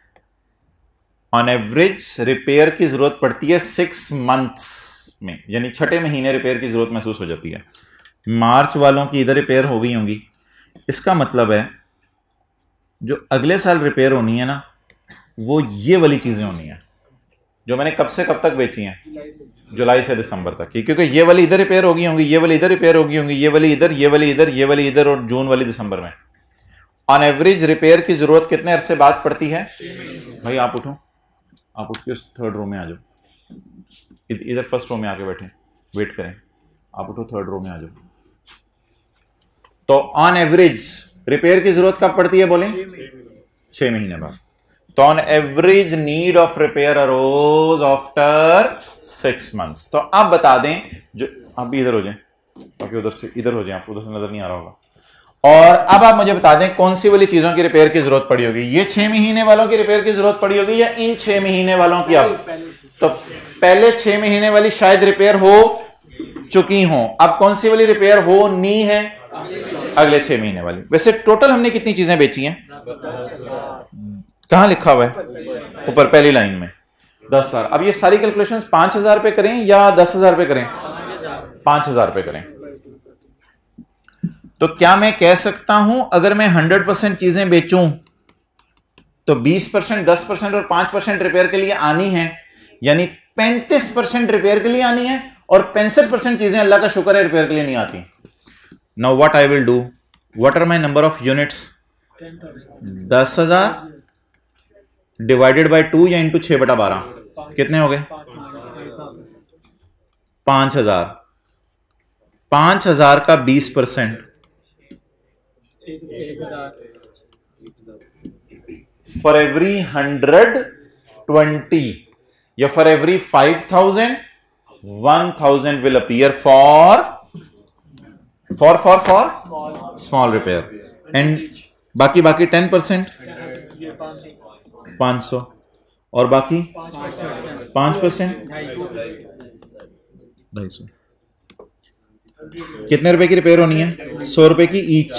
ऑन एवरेज रिपेयर की जरूरत पड़ती है सिक्स मंथ्स में, यानी छठे महीने रिपेयर की जरूरत महसूस हो जाती है. मार्च वालों की इधर रिपेयर हो गई होंगी. इसका मतलब है जो अगले साल रिपेयर होनी है ना, वो ये वाली चीजें होनी है जो मैंने कब से कब तक बेची हैं, जुलाई से दिसंबर तक की. क्योंकि ये वाली इधर रिपेयर होगी होंगी, ये वाली इधर रिपेयर होगी होंगी, ये वाली इधर, ये वाली इधर, ये वाली इधर, और जून वाली दिसंबर में. ऑन एवरेज रिपेयर की जरूरत कितने अरसे बाद पड़ती है? भाई आप उठो, आप उठ के उस थर्ड रो में आ जाओ. इधर फर्स्ट रो में आके बैठे, वेट करें. आप उठो, थर्ड रो में आ जाओ. तो ऑन एवरेज रिपेयर की जरूरत कब पड़ती है बोलें? छह महीने बाद. तो on average need of repair arose after six months. तो आप बता दें, जो आप भी इधर हो जाएं, बाकी उधर से इधर हो जाएं, आपको उधर से नजर नहीं आ रहा होगा. और अब आप मुझे बता दें कौन सी वाली चीजों की रिपेयर की जरूरत पड़ी होगी. ये छह महीने वालों की रिपेयर की जरूरत पड़ी होगी या इन छह महीने वालों की? अब तो पहले छह महीने वाली शायद रिपेयर हो चुकी हो. अब कौन सी वाली रिपेयर हो नी है? अगले छह महीने वाली. वैसे टोटल हमने कितनी चीजें बेची हैं? कहां लिखा हुआ है? ऊपर पहली लाइन में दस हजार. अब ये सारी कैलकुलेशंस पांच हजार पे करें या दस हजार पे करें? पांच हजार पे करें. तो क्या मैं कह सकता हूं अगर मैं हंड्रेड परसेंट चीजें बेचूं तो बीस परसेंट, दस परसेंट और पांच परसेंट रिपेयर के लिए आनी है, यानी पैंतीस परसेंट रिपेयर के लिए आनी है, और पैंसठ परसेंट चीजें अल्लाह का शुक्र है रिपेयर के लिए नहीं आती. Now what I will do, what are my number of units? दस हजार डिवाइडेड बाई टू या इंटू छह बटा बारह, कितने हो गए? पांच हजार. पांच हजार का बीस percent for every hundred twenty या for every five thousand one thousand will appear for for for for small repair. And बाकी बाकी टेन परसेंट पांच सौ, और बाकी पांच परसेंट ढाई सौ. कितने रुपए की रिपेयर होनी है? सौ रुपए की ईच.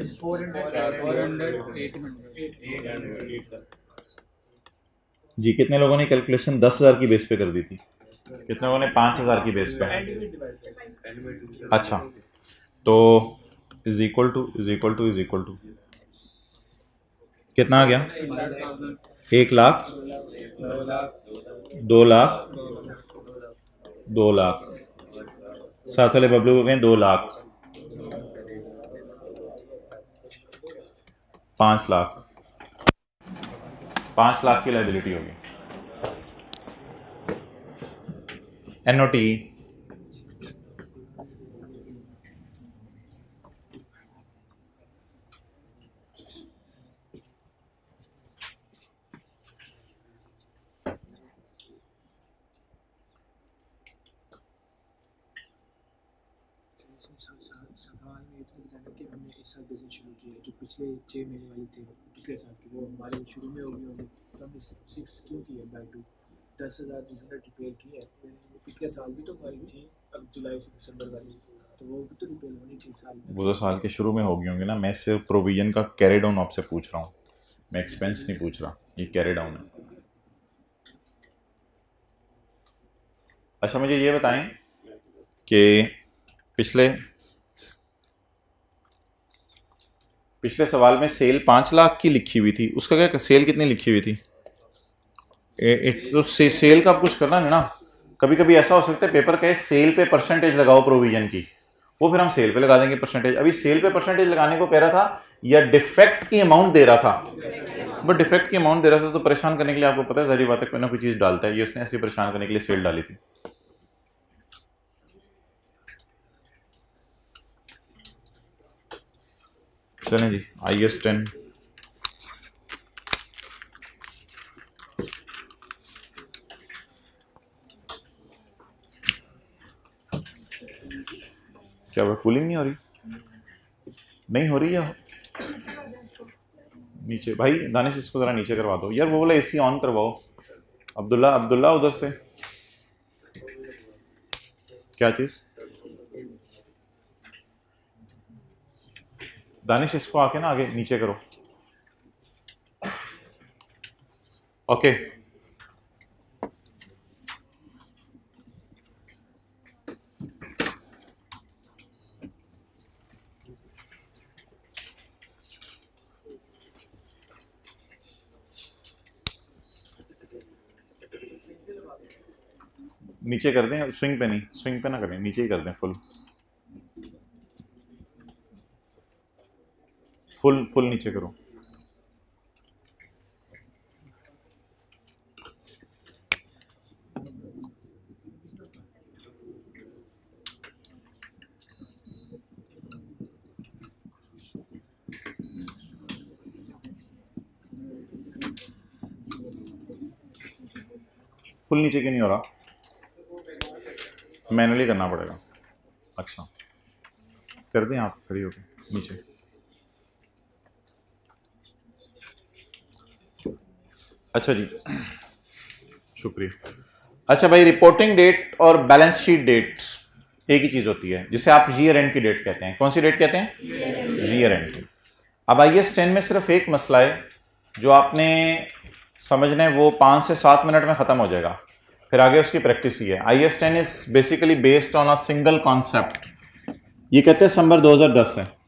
जी कितने लोगों ने कैलकुलेशन दस हजार की बेस पे कर दी थी? कितने लोगों ने पांच हजार की बेस पे? अच्छा, तो is equal to is equal to is equal to कितना आ गया? एक लाख, दो लाख, दो लाख, साथ वाले बबलू हो गए दो लाख, पांच लाख. पांच लाख की लायबिलिटी होगी. एनओटी साल बिजनेस शुरू किया, जो पिछले छः महीने वाले थे पिछले साल के, वो हमारे शुरू में हो गए होंगे, तो हमने सिक्स क्यों किया बैक टू दस हज़ार जो यूनिट रिपेयर की है, तो वो पिछले साल भी तो हमारी थी, अब जुलाई से दिसंबर वाली, तो वो भी तो रिपेयर होनी थी साल में। वो तो साल के शुरू में हो गई होंगी ना। मैं सिर्फ प्रोविजन का कैरी डाउन आपसे पूछ रहा हूँ, मैं एक्सपेंस नहीं पूछ रहा, ये कैरी डाउन है। अच्छा मुझे ये बताएं कि पिछले पिछले सवाल में सेल पाँच लाख की लिखी हुई थी, उसका क्या सेल कितनी लिखी हुई थी? ए, ए, तो से, सेल का कुछ करना है ना। कभी कभी ऐसा हो सकता है पेपर कहे सेल पे परसेंटेज लगाओ प्रोविजन की, वो फिर हम सेल पे लगा देंगे परसेंटेज। अभी सेल पे परसेंटेज लगाने को कह रहा था या डिफेक्ट की अमाउंट दे रहा था? बट डिफेक्ट की अमाउंट दे रहा था तो परेशान करने के लिए, आपको पता है सारी बातें कोई ना कोई चीज़ डालता है, ये उसने ऐसे परेशान करने के लिए सेल डाली थी। चलें जी, आई एस टेन क्या वह कूलिंग नहीं हो रही? नहीं हो रही है नीचे? भाई दानिश इसको ज़रा नीचे करवा दो यार, वो वाला एसी ऑन करवाओ। अब्दुल्ला अब्दुल्ला उधर से क्या चीज़? दानिश इसको आके ना आगे नीचे करो। ओके नीचे कर दें, स्विंग पे नहीं, स्विंग पे ना करें, नीचे ही कर दें, फुल फुल फुल नीचे करो। फुल नीचे क्यों नहीं हो रहा? मैनुअली करना पड़ेगा। अच्छा कर दें आप खड़ी होकर नीचे। अच्छा जी शुक्रिया। अच्छा भाई, रिपोर्टिंग डेट और बैलेंस शीट डेट एक ही चीज़ होती है, जिसे आप ईयर एंड की डेट कहते हैं। कौन सी डेट कहते हैं? ईयर एंड की। अब आई एस टेन में सिर्फ एक मसला है जो आपने समझना है, वो पाँच से सात मिनट में ख़त्म हो जाएगा, फिर आगे उसकी प्रैक्टिस ही है। I S ten is basically based on a single concept. ये कहते हैं दिसंबर दो हज़ार दस है।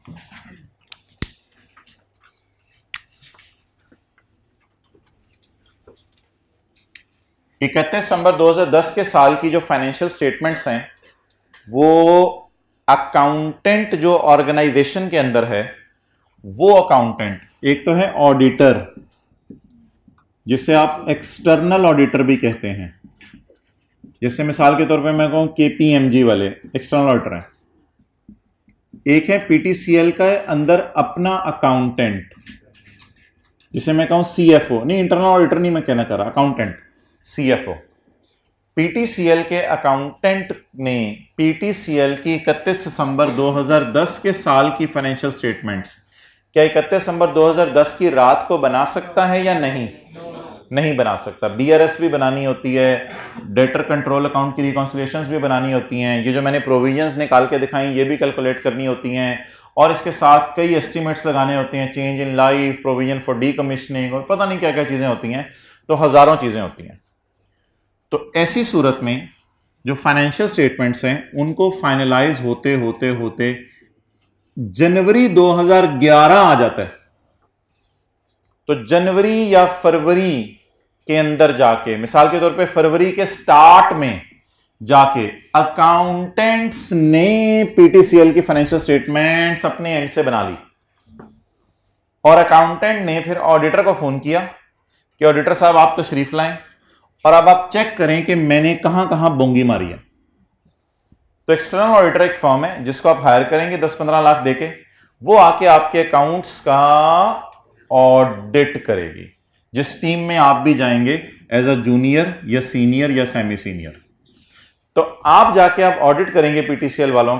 इकतीस दिसंबर दो हज़ार दस के साल की जो फाइनेंशियल स्टेटमेंट्स हैं, वो अकाउंटेंट जो ऑर्गेनाइजेशन के अंदर है, वो अकाउंटेंट एक तो है ऑडिटर, जिसे आप एक्सटर्नल ऑडिटर भी कहते हैं। जैसे मिसाल के तौर पे मैं कहूं केपीएमजी वाले एक्सटर्नल ऑडिटर हैं। एक है पीटीसीएल का अंदर अपना अकाउंटेंट, जिसे मैं कहूं सीएफओ, नहीं इंटरनल ऑडिटर नहीं मैं कहना चाह रहा, अकाउंटेंट सीएफओ। पीटीसीएल के अकाउंटेंट ने पीटीसीएल की इकतीस दिसंबर दो हज़ार दस के साल की फाइनेंशियल स्टेटमेंट्स क्या इकतीस दिसंबर दो हज़ार दस की रात को बना सकता है या नहीं? नहीं बना सकता। बीआरएस भी बनानी होती है, डेटर कंट्रोल अकाउंट की रिकॉन्सिलिएशंस भी बनानी होती हैं, ये जो मैंने प्रोविजंस निकाल के दिखाई ये भी कैलकुलेट करनी होती हैं, और इसके साथ कई एस्टिमेट्स लगाने होते हैं, change in life, provision for decommissioning, और पता नहीं क्या क्या चीज़ें होती हैं, तो हज़ारों चीज़ें होती हैं। तो ऐसी सूरत में जो फाइनेंशियल स्टेटमेंट्स हैं उनको फाइनलाइज होते होते होते जनवरी दो हज़ार ग्यारह आ जाता है। तो जनवरी या फरवरी के अंदर जाके, मिसाल के तौर पे फरवरी के स्टार्ट में जाके अकाउंटेंट्स ने पीटीसीएल की फाइनेंशियल स्टेटमेंट्स अपने एंड से बना ली, और अकाउंटेंट ने फिर ऑडिटर को फोन किया कि ऑडिटर साहब आप तशरीफ लाएं और अब आप चेक करें कि मैंने कहां कहां बोंगी मारी है। तो एक्सटर्नल ऑडिटर एक फर्म है जिसको आप हायर करेंगे दस पंद्रह लाख देके, वो आके आपके अकाउंट्स का ऑडिट करेगी, जिस टीम में आप भी जाएंगे एज अ जूनियर या सीनियर या सेमी सीनियर। तो आप जाके आप ऑडिट करेंगे पीटीसीएल वालों का,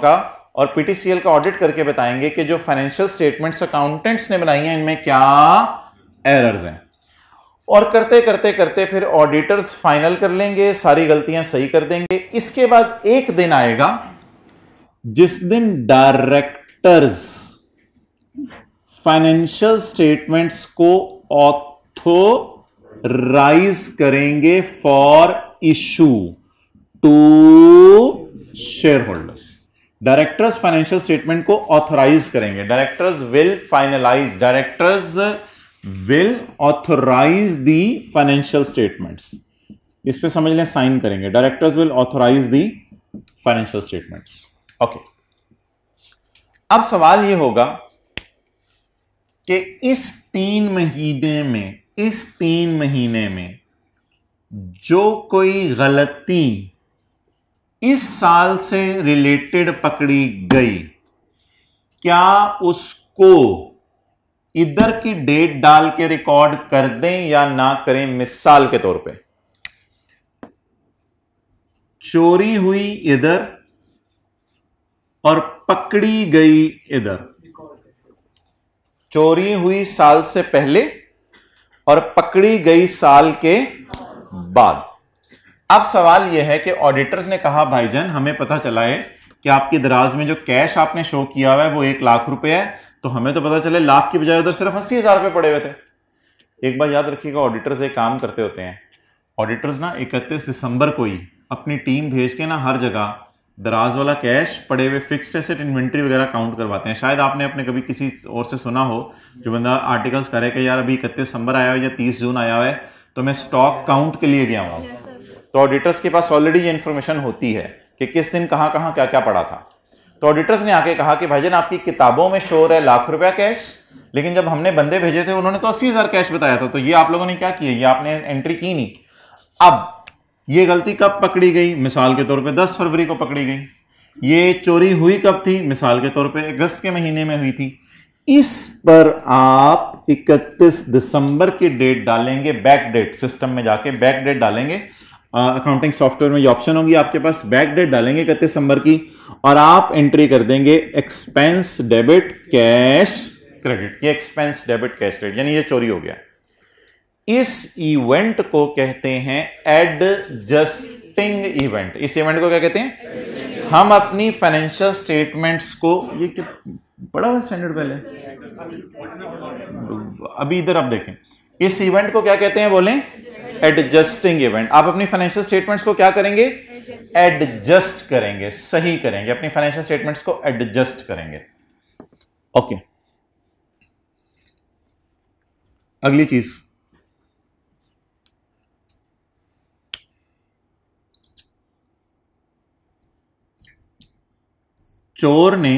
और पीटीसीएल का ऑडिट करके बताएंगे कि जो फाइनेंशियल स्टेटमेंट्स अकाउंटेंट्स ने बनाई हैं इनमें क्या एरर्स हैं। और करते करते करते फिर ऑडिटर्स फाइनल कर लेंगे, सारी गलतियां सही कर देंगे। इसके बाद एक दिन आएगा जिस दिन डायरेक्टर्स फाइनेंशियल स्टेटमेंट्स को ऑथोराइज करेंगे for issue to share holders. Directors financial statement को ऑथोराइज करेंगे। Directors will finalise, directors will authorise the financial statements. इस पे समझ लें, साइन करेंगे। Directors will authorise the financial statements. Okay, अब सवाल यह होगा कि इस तीन महीने में इस तीन महीने में जो कोई गलती इस साल से रिलेटेड पकड़ी गई, क्या उसको इधर की डेट डाल के रिकॉर्ड कर दें या ना करें? मिसाल के तौर पे चोरी हुई इधर और पकड़ी गई इधर। चोरी हुई साल से पहले और पकड़ी गई साल के बाद। अब सवाल यह है कि ऑडिटर्स ने कहा भाईजान हमें पता चला है कि आपकी दराज में जो कैश आपने शो किया हुआ है वो एक लाख रुपए है, तो हमें तो पता चले लाख की बजाय उधर सिर्फ अस्सी हजार रुपए पड़े हुए थे। एक बार याद रखिएगा, ऑडिटर्स एक काम करते होते हैं। ऑडिटर्स ना इकतीस दिसंबर को ही अपनी टीम भेज के ना हर जगह दराज वाला कैश, पड़े हुए फिक्स्ड एसेट, इन्वेंट्री वगैरह काउंट करवाते हैं। शायद आपने अपने कभी किसी और से सुना हो जो बंदा आर्टिकल्स करे कि यार अभी इकतीस दिसंबर आया हो या तीस जून आया हुआ है तो मैं स्टॉक काउंट के लिए गया हूं। तो ऑडिटर्स के पास ऑलरेडी ये इन्फॉर्मेशन होती है कि किस दिन कहां कहां क्या क्या पड़ा था। तो ऑडिटर्स ने आके कहा कि भाईजान आपकी किताबों में शोर है लाख रुपया कैश, लेकिन जब हमने बंदे भेजे थे उन्होंने तो अस्सी हजार कैश बताया था, तो ये आप लोगों ने क्या किया, ये आपने एंट्री की नहीं। अब ये गलती कब पकड़ी गई? मिसाल के तौर पे दस फरवरी को पकड़ी गई। ये चोरी हुई कब थी? मिसाल के तौर पे अगस्त के महीने में हुई थी। इस पर आप इकतीस दिसंबर की डेट डालेंगे, बैक डेट, सिस्टम में जाके बैक डेट डालेंगे। अकाउंटिंग सॉफ्टवेयर में ये ऑप्शन होगी आपके पास, बैक डेट डालेंगे इकतीस दिसंबर की, और आप एंट्री कर देंगे एक्सपेंस डेबिट कैश क्रेडिट। ये एक्सपेंस डेबिट कैश क्रेडिट यानी ये चोरी हो गया। इस इवेंट को कहते हैं एडजस्टिंग इवेंट। इस इवेंट को क्या कहते हैं? हम अपनी फाइनेंशियल स्टेटमेंट्स को, ये क्या बड़ा हुआ स्टैंडर्ड पहले, अभी इधर आप देखें, इस इवेंट को क्या कहते हैं? बोलें एडजस्टिंग इवेंट। आप अपनी फाइनेंशियल स्टेटमेंट्स को क्या करेंगे? एडजस्ट करेंगे, सही करेंगे, अपनी फाइनेंशियल स्टेटमेंट्स को एडजस्ट करेंगे। ओके, अगली चीज, चोर ने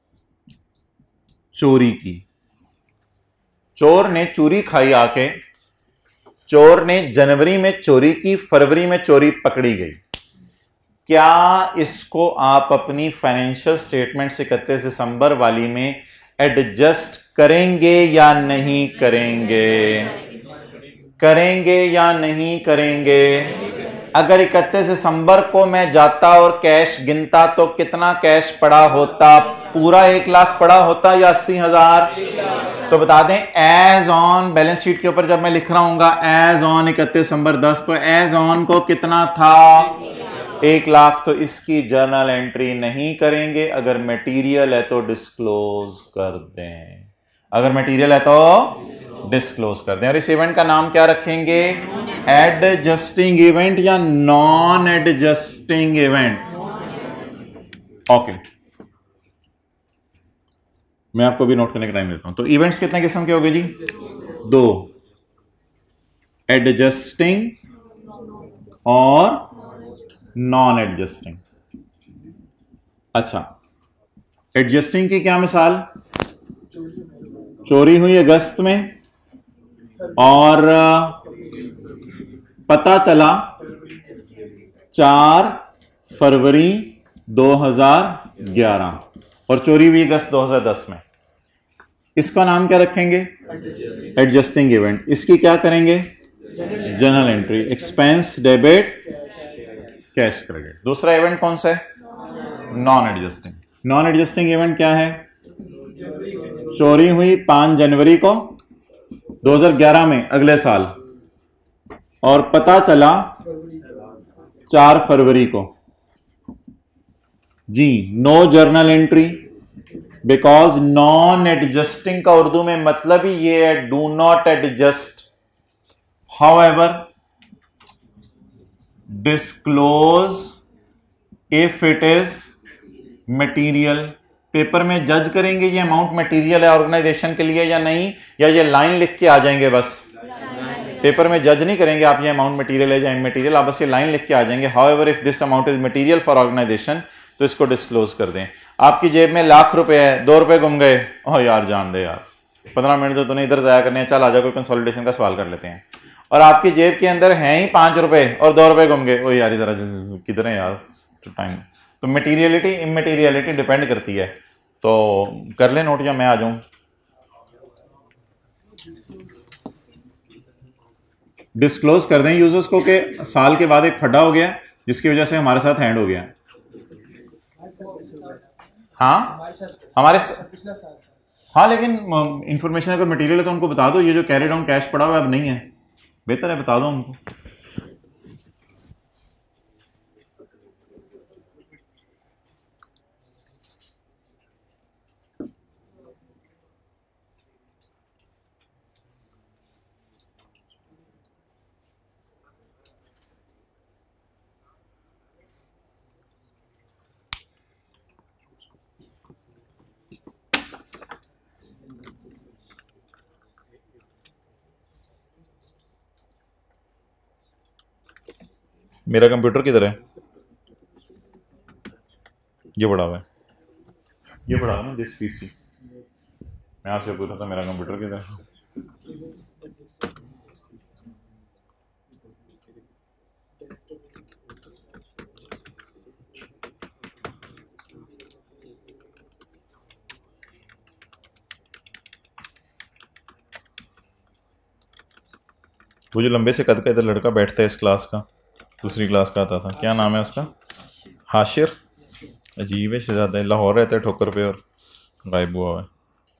चोरी की, चोर ने चोरी खाई आके, चोर ने जनवरी में चोरी की, फरवरी में चोरी पकड़ी गई। क्या इसको आप अपनी फाइनेंशियल स्टेटमेंट इकतीस दिसंबर वाली में एडजस्ट करेंगे या नहीं करेंगे? करेंगे या नहीं करेंगे? अगर इकतीस दिसंबर को मैं जाता और कैश गिनता तो कितना कैश पड़ा होता? पूरा एक लाख पड़ा होता या अस्सी हजार? तो बता दें, एज ऑन बैलेंस शीट के ऊपर जब मैं लिख रहा हूंगा एज ऑन इकतीस दिसंबर दस, तो एज ऑन को कितना था? एक लाख। तो इसकी जर्नल एंट्री नहीं करेंगे। अगर मटेरियल है तो डिस्क्लोज कर दें, अगर मटेरियल है तो डिस्क्लोज कर दें। और इस इवेंट का नाम क्या रखेंगे? एडजस्टिंग इवेंट या नॉन एडजस्टिंग इवेंट। ओके, मैं आपको भी नोट करने का टाइम देता हूं। तो इवेंट्स कितने किस्म के हो गए जी? दो, एडजस्टिंग और नॉन एडजस्टिंग। अच्छा, एडजस्टिंग की क्या मिसाल? चोरी हुई अगस्त में और पता चला चार फरवरी दो हज़ार ग्यारह और चोरी हुई अगस्त दो हज़ार दस में। इसका नाम क्या रखेंगे? Adjusting event. इसकी क्या करेंगे? Journal entry, expense debit cash credit. दूसरा इवेंट कौन सा है? Non adjusting. Non adjusting event क्या है? चोरी हुई पांच जनवरी को दो हज़ार ग्यारह में, अगले साल, और पता चला चार फरवरी को। जी, no journal entry, because non adjusting का उर्दू में मतलब ही ये है do not adjust. However disclose if it is material. Paper में जज करेंगे ये अमाउंट मटीरियल है ऑर्गेनाइजेशन के लिए या नहीं, या ये लाइन लिख के आ जाएंगे बस? पेपर में जज नहीं करेंगे आप ये अमाउंट मटीरियल है या इमटीरियल, आप बस ये लाइन लिख के आ जाएंगे। However if this amount is material for organisation, तो इसको डिस्क्लोज कर दें। आपकी जेब में लाख रुपए है, दो रुपए गुम गए, ओह यार जान दे यार, पंद्रह मिनट तो तूने इधर जाया करने हैं, चल आजा कोई कंसोलिडेशन का सवाल कर लेते हैं। और आपकी जेब के अंदर हैं ही पांच रुपए और दो रुपए गुम गए, ओह यार इधर किधर है यार टाइम। तो मटीरियलिटी इमटीरियलिटी डिपेंड करती है। तो कर ले नोट या मैं आ जाऊं? डिस्क्लोज कर दें यूजर्स को कि साल के बाद एक फड्डा हो गया जिसकी वजह से हमारे साथ हैंड हो गया। हाँ हमारे पिछला साल। हाँ, लेकिन इंफॉर्मेशन अगर मटेरियल है तो उनको बता दो, ये जो कैरी डाउन कैश पड़ा हुआ है अब नहीं है, बेहतर है बता दो उनको। मेरा कंप्यूटर किधर है? ये बड़ा हुआ है, ये बड़ा हुआ ना दिस पीसी। मैं आपसे पूछ रहा था मेरा कंप्यूटर किधर है? वो जो लंबे से कद का इधर लड़का बैठता है इस क्लास का, दूसरी क्लास का आता था, क्या नाम है उसका? हाशिर। अजीब है शहजादा, लाहौर रहता है ठोकर पे और गायब हुआ हुआ है।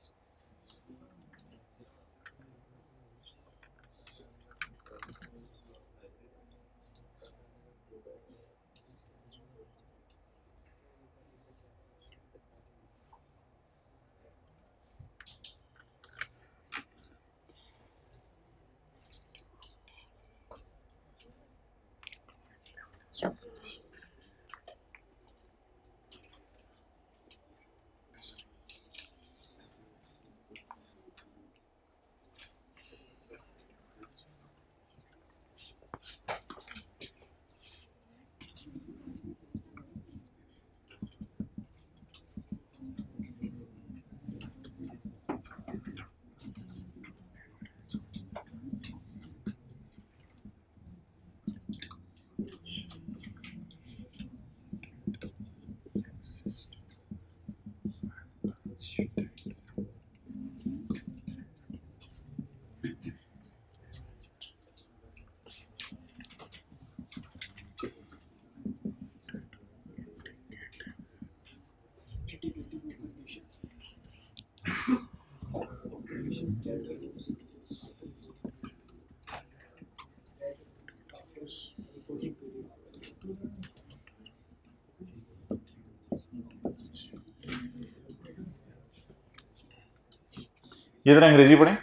ये जरा अंग्रेजी पढ़ें।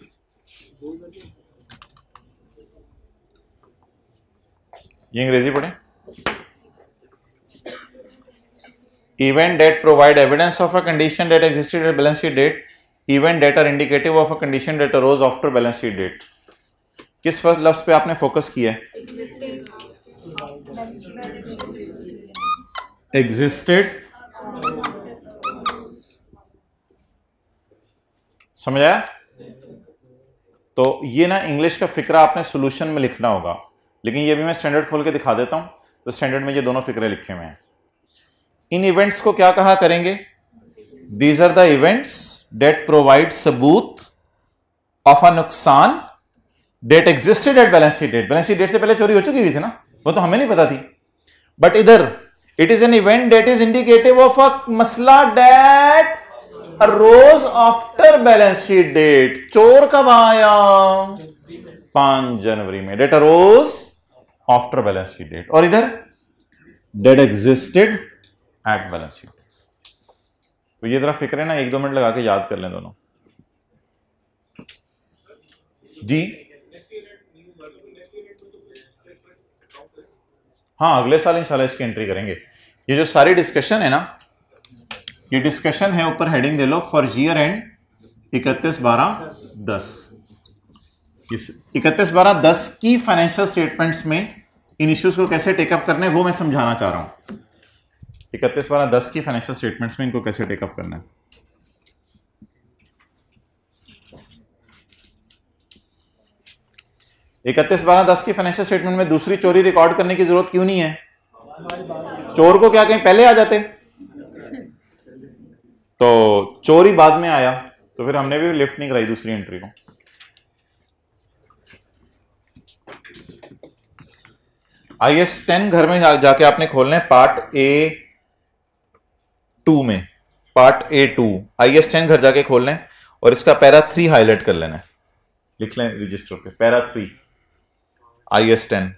ये अंग्रेजी पढ़ें। Event that provide evidence of a condition that existed at balance sheet date. Event that are indicative of a condition that arose after balance sheet date. किस पर लफ्ज पे आपने फोकस किया है? Existed। समझ आया? तो ये ना इंग्लिश का फिक्रा आपने सोल्यूशन में लिखना होगा, लेकिन ये भी मैं स्टैंडर्ड खोल के दिखा देता हूं। तो स्टैंडर्ड में ये दोनों फिक्रे लिखे हुए हैं। इन इवेंट्स को क्या कहा करेंगे? These are the events that provide सबूत ऑफ अ नुकसान that existed at balance sheet date. Balance sheet date से पहले चोरी हो चुकी हुई थी ना, वो तो हमें नहीं पता थी। बट इधर it is an event that is indicative of a मसला that arose after balance sheet date. चोर कब आया? पांच जनवरी में। That arose after balance sheet date. और इधर that existed at balance sheet. तो ये जरा फिक्र है ना, एक दो मिनट लगा के याद कर लें दोनों जी। हाँ, अगले साल इंशाल्लाह इसकी एंट्री करेंगे। ये जो सारी डिस्कशन है ना, ये डिस्कशन है, ऊपर हेडिंग दे लो फॉर ईयर एंड इकतीस बारह दस। इस इकतीस बारह दस की फाइनेंशियल स्टेटमेंट्स में इन इश्यूज को कैसे टेकअप करना है वो मैं समझाना चाह रहा हूं। इकतीस बारह दस की फाइनेंशियल स्टेटमेंट्स में इनको कैसे टेकअप करना है। इकतीस बारह दस की फाइनेंशियल स्टेटमेंट में दूसरी चोरी रिकॉर्ड करने की जरूरत क्यों नहीं है? चोर को क्या कहीं पहले आ जाते, तो चोरी बाद में आया, तो फिर हमने भी लिफ्ट नहीं कराई दूसरी एंट्री को। आई एस टेन घर में जा, जाके आपने खोलना है पार्ट ए टू में, part A two I S ten घर जाके खोलना है और इसका पैरा थ्री हाईलाइट कर लेना है। लिख लें रजिस्टर पे para three I S ten.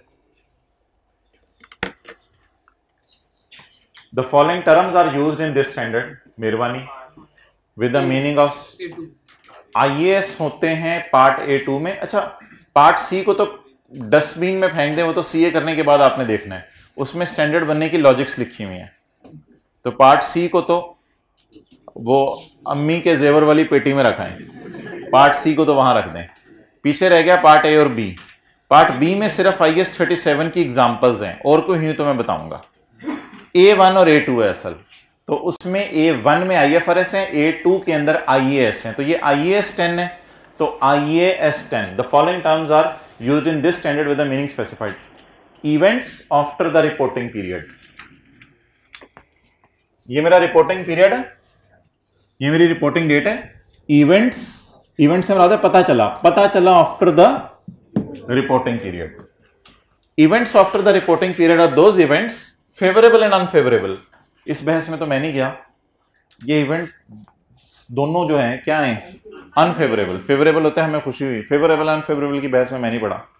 The following terms are used in this standard, मेहरबानी, with the meaning of IAS होते हैं पार्ट ए टू में। अच्छा, पार्ट सी को तो डस्टबिन में फेंक दें, वो तो सीए करने के बाद आपने देखना है, उसमें स्टैंडर्ड बनने की लॉजिक्स लिखी हुई हैं। तो पार्ट सी को तो वो अम्मी के जेवर वाली पेटी में रखाएं, पार्ट सी को तो वहां रख दें। पीछे रह गया पार्ट ए और बी। पार्ट बी में सिर्फ आई एस थर्टी सेवन की एग्जाम्पल्स हैं, और कोई ही तो मैं बताऊंगा। ए वन और ए टू है असल, तो उसमें ए वन में आई एफ आर एस है, ए टू के अंदर आई ए एस है। तो ये आई ए एस टेन है, तो I A S ten. The following terms are used in this standard with the meaning specified. Events after the reporting period, ये मेरा रिपोर्टिंग पीरियड है, ये मेरी रिपोर्टिंग डेट है। इवेंट्स, इवेंट से मतलब पता चला, पता चला after the reporting period. Events after the reporting period are those events favourable and unfavourable. इस बहस में तो मैं नहीं गया, ये इवेंट दोनों जो हैं क्या हैं? अनफेवरेबल। फेवरेबल होता है हमें खुशी हुई, फेवरेबल अनफेवरेबल की बहस में मैं नहीं पढ़ा।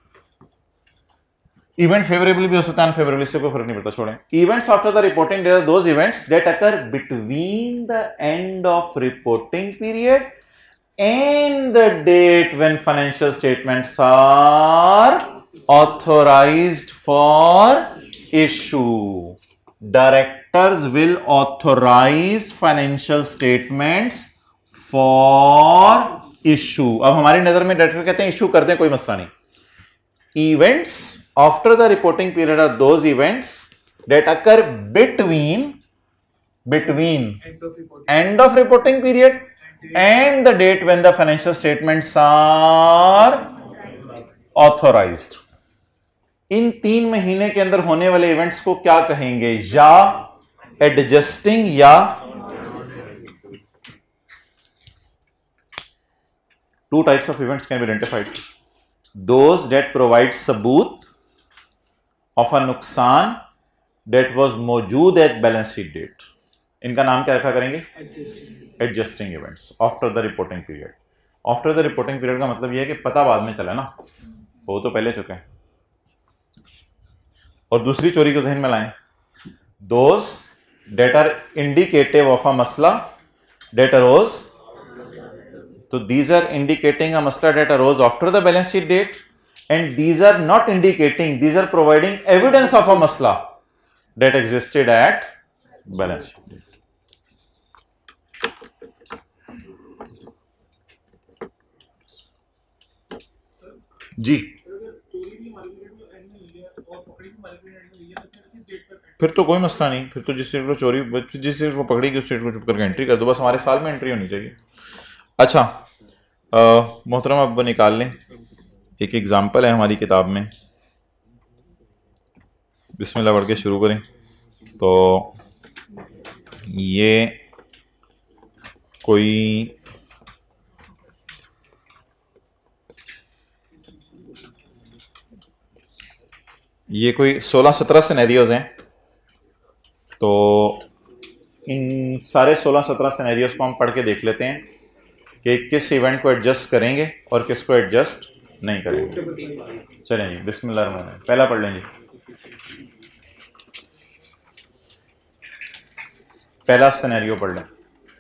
इवेंट फेवरेबल भी हो सकता है, अनफेवरेबल, इससे कोई फर्क नहीं पड़ता, छोड़ें। Events after the reporting date are those events that occur between the end of reporting period and the date when financial statements are authorised for issue. Directors will authorize financial statements for issue। अब हमारी नजर में director कहते हैं issue कर दें, कोई मसला नहीं। Events after the reporting period are those events that occur between between end of reporting period and the date when the financial statements are authorized। इन तीन महीने के अंदर होने वाले इवेंट्स को क्या कहेंगे? या एडजस्टिंग या two types of events can be identified. Those that provide सबूत ऑफ अ नुकसान दैट वाज मौजूद एट बैलेंस शीट डेट, इनका नाम क्या रखा करेंगे? Adjusting events after the reporting period. After the reporting period का मतलब यह है कि पता बाद में चला ना, वो तो पहले चुके हैं। और दूसरी चोरी को ध्यान में लाएं, those that are indicative of a मसला डेट अरोज। तो दीज आर इंडिकेटिंग अ मसला that arose after the balance sheet date, and these are not indicating, these are providing evidence of a मसला that existed at balance sheet date. जी फिर तो कोई मसला नहीं, फिर तो जिस स्टेट को चोरी, जिस स्टेट को पकड़ेगी उस स्टेट को चुप करके एंट्री कर दो, बस हमारे साल में एंट्री होनी चाहिए। अच्छा मोहतरम, अब निकाल लें, एक एग्जांपल है हमारी किताब में, बिस्मिल्लाह पढ़ के शुरू करें। तो ये कोई ये कोई सोलह सत्रह सिनेरियोज हैं तो इन सारे सोलह सत्रह सिनेरियोस को हम पढ़ के देख लेते हैं कि किस इवेंट को एडजस्ट करेंगे और किस को एडजस्ट नहीं करेंगे। चलें जी, बिस्मिल्लाह रहमान रहीम। पहला पढ़ लें जी, पहला सिनेरियो पढ़ लें।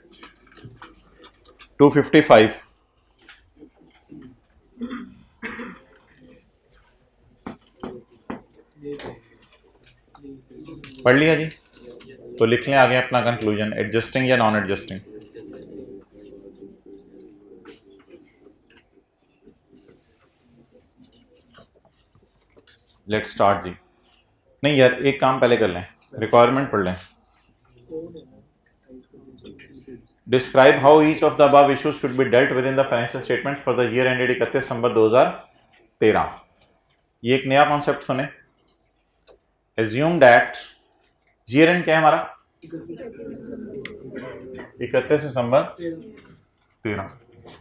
टू फिफ्टी फाइव पढ़ लिया जी, तो लिख लें आगे अपना कंक्लूजन, एडजस्टिंग या नॉन एडजस्टिंग। लेट स्टार्ट जी। नहीं यार, एक काम पहले कर लें, रिक्वायरमेंट पढ़ लें। Describe how each of the above issues should be dealt with in the financial statement for the year ended इकतीस दिसंबर दो हज़ार तेरह। ये एक नया कॉन्सेप्ट सुने। एज्यूम दैट ईयर एंड क्या है हमारा, इकतीस दिसंबर तेरह।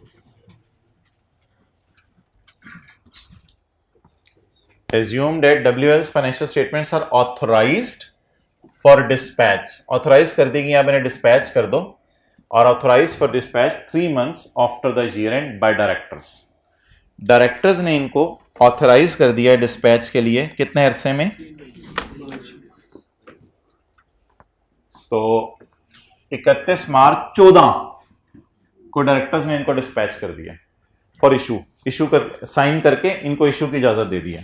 Assume that W L's financial statements are authorized for dispatch. Authorize कर देगी, आप इन्हें dispatch कर दो, और authorized for dispatch three months after the year end by directors. Directors ने इनको authorize कर दिया है dispatch के लिए कितने अरसे में? तो इकतीस मार्च चौदह को डायरेक्टर्स ने इनको डिस्पैच कर दिया फॉर इशू, इशू कर साइन करके इनको इशू की इजाजत दे दी है।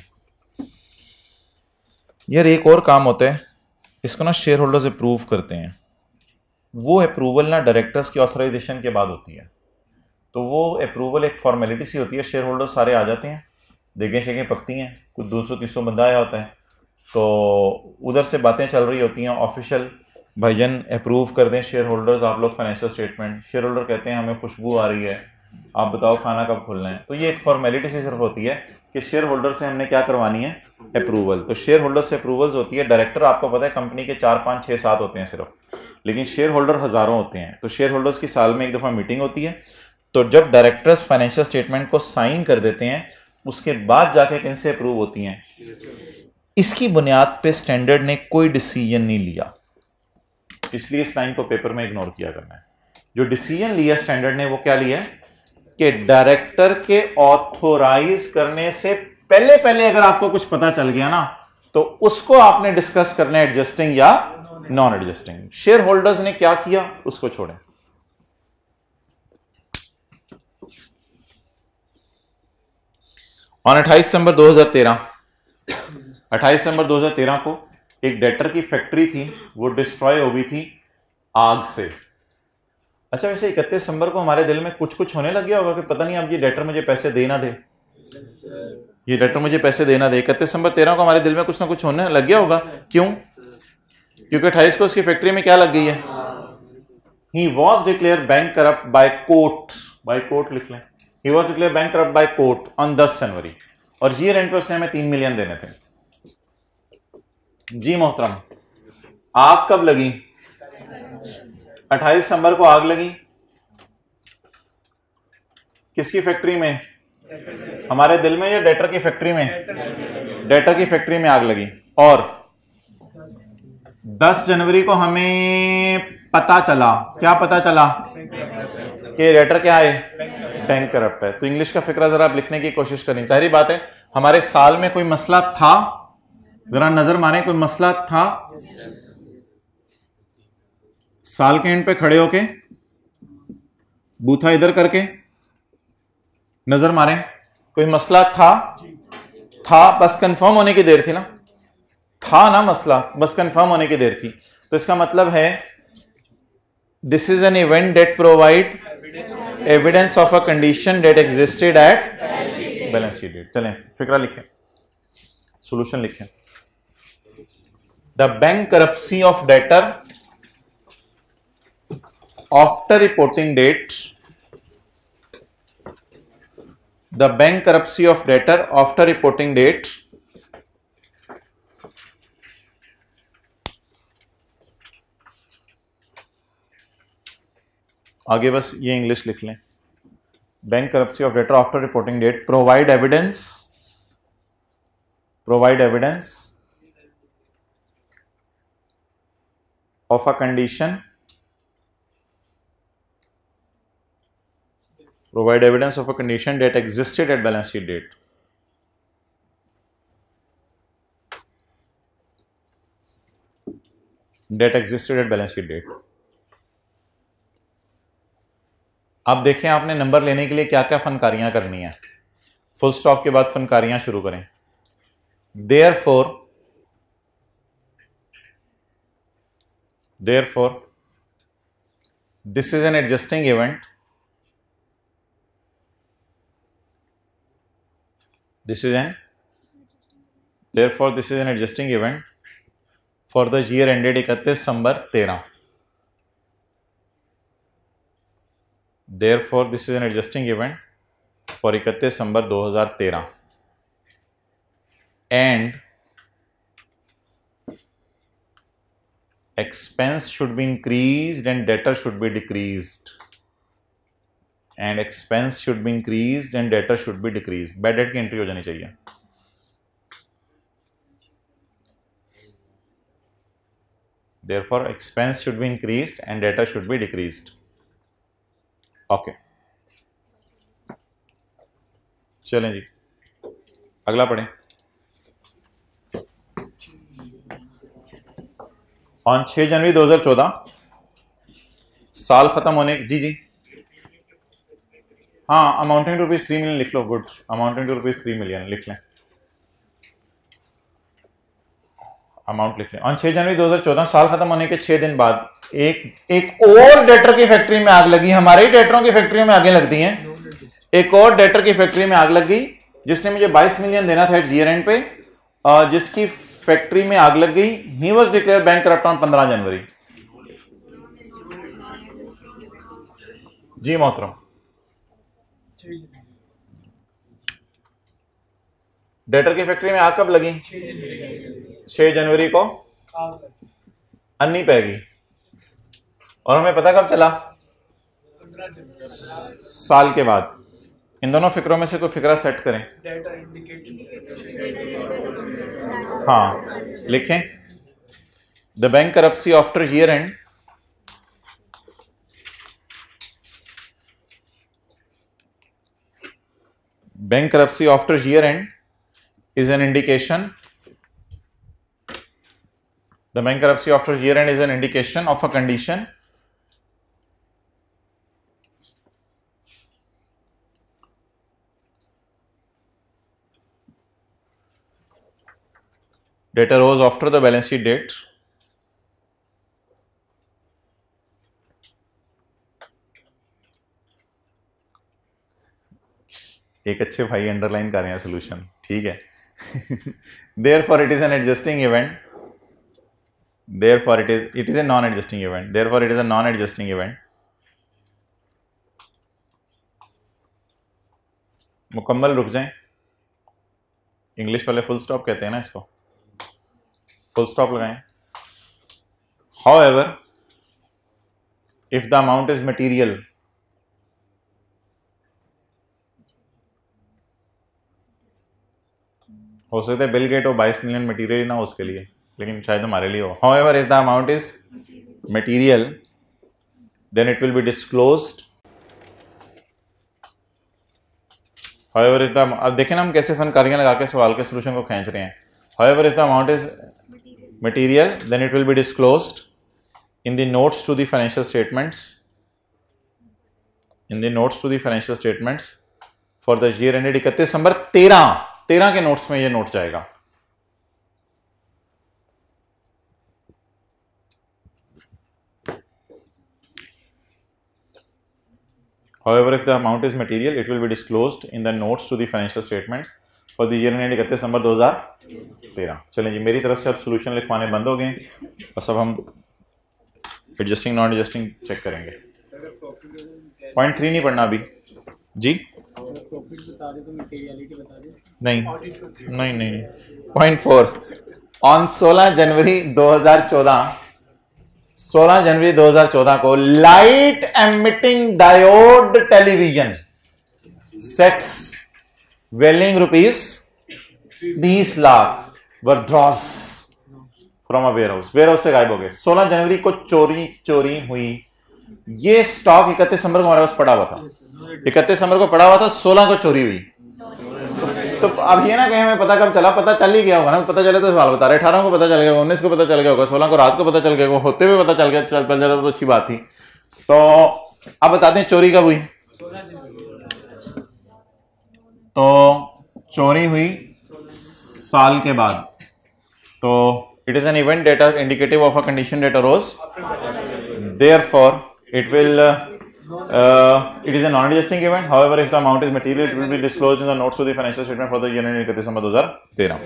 यार एक और काम होता है, इसको ना शेयर होल्डर्स अप्रूव करते हैं। वो अप्रूवल ना डायरेक्टर्स की ऑथराइजेशन के बाद होती है, तो वो अप्रूवल एक फॉर्मेलिटी सी होती है। शेयर होल्डर्स सारे आ जाते हैं, देखें शेखें पकती हैं, कुछ दो सौ तीन सौ बंदा आया होता है, तो उधर से बातें चल रही होती हैं ऑफिशियल, भाईजान अप्रूव कर दें शेयर होल्डर्स आप लोग फाइनेंशियल स्टेटमेंट। शेयर होल्डर कहते हैं हमें खुशबू आ रही है, आप बताओ खाना कब खुलना है। तो ये एक फॉर्मेलिटी सी सिर्फ होती है कि शेयर होल्डर से हमने क्या करवानी है, अप्रूवल। तो शेयर होल्डर से अप्रूवल्स होती है। डायरेक्टर आपको पता है कंपनी के चार पाँच छः सात होते हैं सिर्फ, लेकिन शेयर होल्डर हज़ारों होते हैं। तो शेयर होल्डर्स की साल में एक दफ़ा मीटिंग होती है, तो जब डायरेक्टर्स फाइनेंशियल स्टेटमेंट को साइन कर देते हैं उसके बाद जाके किन से अप्रूव होती हैं। इसकी बुनियाद पे स्टैंडर्ड ने कोई डिसीजन नहीं लिया, इसलिए इस लाइन को पेपर में इग्नोर किया करना है। जो डिसीजन लिया स्टैंडर्ड ने वो क्या लिया है कि डायरेक्टर के ऑथोराइज करने से पहले पहले अगर आपको कुछ पता चल गया ना, तो उसको आपने डिस्कस करना है एडजस्टिंग या नॉन एडजस्टिंग। शेयर होल्डर्स ने क्या किया उसको छोड़ें। ऑन अट्ठाईस दिसंबर दो हज़ार तेरह अट्ठाईस दिसंबर दो हज़ार तेरह को एक डेटर की फैक्ट्री थी, वो डिस्ट्रॉय हो गई थी आग से। अच्छा, वैसे इकतीस दिसंबर को हमारे दिल में कुछ कुछ होने लग गया होगा कि पता नहीं अब ये डेटर मुझे पैसे दे ना दे, ये डेटर मुझे पैसे देना दे। इकतीस दिसंबर तेरह को हमारे दिल में कुछ ना कुछ होने लग गया होगा। क्यों? क्योंकि अट्ठाईस को उसकी फैक्ट्री में क्या लग गई है, he was declare bankrupt by court, by court लिख लें, he was declare bankrupt by court on दस जनवरी, और जी रेंट पे उसने हमें तीन मिलियन देने थे। जी मोहतरम, आग कब लगी? अट्ठाईस दिसंबर को आग लगी किसकी फैक्ट्री में? हमारे दिल में या डेटर की फैक्ट्री में? डेटर की फैक्ट्री में आग लगी, और दस जनवरी को हमें पता चला, क्या पता चला कि डेटर क्या है, बैंक करप्ट है। तो इंग्लिश का फिक्रा जरा आप लिखने की कोशिश करें। जाहिर बात है हमारे साल में कोई मसला था, जरा नजर मारें, कोई मसला था साल के एंड पे खड़े होके, बूथा इधर करके नजर मारें, कोई मसला था था बस कंफर्म होने की देर थी ना, था ना मसला, बस कंफर्म होने की देर थी। तो इसका मतलब है this is an event that provide evidence of a condition that existed at balance sheet date. चलें फिक्रा लिखें, सॉल्यूशन लिखें। The bankruptcy of debtor after reporting date, the bankruptcy of debtor after reporting date आगे बस ये English लिख लें। bankruptcy of debtor after reporting date provide evidence provide evidence of a condition, provide evidence of a condition that existed at balance sheet date. That existed at balance sheet date. अब देखें आपने number लेने के लिए क्या क्या फनकारियां करनी है. फुल स्टॉप के बाद फनकारियां शुरू करें. Therefore, therefore, this is an adjusting event. This is an, therefore, this is an adjusting event for the year ended इकतीस दिसंबर तेरह. Therefore, this is an adjusting event for इकतीस दिसंबर दो हज़ार तेरह. And expense should be increased and debtor should be decreased. And expense should be increased and debtor should be decreased. Bad debt की entry हो जानी चाहिए. Therefore, expense should be increased and debtor should be decreased. Okay. चलें जी, अगला पढ़ें. On छह जनवरी दो हज़ार चौदह साल खत्म होने जी जी हाँ amounting to rupees three million लिख लो. Good. Amounting to rupees three million लिख लें. अमाउंट लिख लें. ऑन छह जनवरी दो हज़ार चौदह साल खत्म होने के छह दिन बाद एक एक और डेटर की फैक्ट्री में आग लगी. हमारे ही डेटरों की फैक्ट्री में आगे लगती हैं. एक और डेटर की फैक्ट्री में आग लग गई जिसने मुझे बाईस मिलियन देना था एट ईयर एंड पे, और जिसकी फैक्ट्री में आग लग गई. He was declare bankrupt on पंद्रह जनवरी. जी मोहतरम. डेटर की फैक्ट्री में आग कब लगी? छह जनवरी को अन्नी पैगी. और हमें पता कब चला? साल के बाद. इन दोनों फिक्रों में से कोई फिक्रा सेट करें. हाँ लिखें. The bankruptcy after year end bankruptcy after year end is an indication the bankruptcy after year end is an indication of a condition that arose after the balance sheet date एक अच्छे भाई underline कर रहे हैं solution. ठीक है. Therefore it is an adjusting event. Therefore it is it is a non-adjusting event. Therefore it is a non-adjusting event. मुकम्मल रुक जाएं. इंग्लिश वाले फुल स्टॉप कहते हैं ना इसको. फुल स्टॉप लगाएं. However, if the amount is material, हो सकता है बिल गेट हो बाईस मिलियन मटेरियल ही ना हो उसके लिए, लेकिन शायद हमारे लिए हो. However, if the amount is material, then it will be disclosed. However, if the अब देखें ना हम कैसे फनकारियां लगा के सवाल के सोल्यूशन को खींच रहे हैं. However, if the amount is material, then it will be disclosed in the notes to the financial statements. In the notes to the financial statements for the year ended इकतीस दिसंबर तेरह तेरह के नोट्स में ये नोट जाएगा. However, if the amount is material, it will be disclosed in the notes to the financial statements for the year ended इकतीस दिसंबर दो हज़ार तेरह. चलें जी, मेरी तरफ से अब सोल्यूशन लिखवाने बंद हो गए. बस अब हम एडजस्टिंग नॉन एडजस्टिंग चेक करेंगे. पॉइंट थ्री नहीं पढ़ना अभी जी. नहीं नहीं नहीं. Point four. ऑन सोलह जनवरी दो हज़ार चौदह सोलह जनवरी दो हज़ार चौदह को light emitting diode television sets valuing rupees बीस lakh were draws from a warehouse, warehouse से गायब हो गए। सोलह जनवरी को चोरी चोरी हुई। ये स्टॉक इकतीस दिसंबर को हमारे पास पड़ा हुआ था, इकतीस दिसंबर को पड़ा हुआ था, सोलह को चोरी हुई। तो अब ये ना कहीं हमें पता कब चला, पता चल ही गया होगा ना, पता चले तो सवाल बता रहे, अठारह को पता चल गया, उन्नीस को पता चल गया होगा, सोलह को रात को पता चल गया, होते हुए पता चल गया, चल पल जाता तो अच्छी बात थी। तो अब बताते हैं चोरी कब हुई। तो चोरी हुई साल के बाद। तो it is an event that are indicative of a condition date arose, therefore it will it is a non-adjusting event. However, if the amount is material, it will be disclosed in the notes to the financial statement for the year ending इकतीस दिसंबर दो हज़ार तेरह।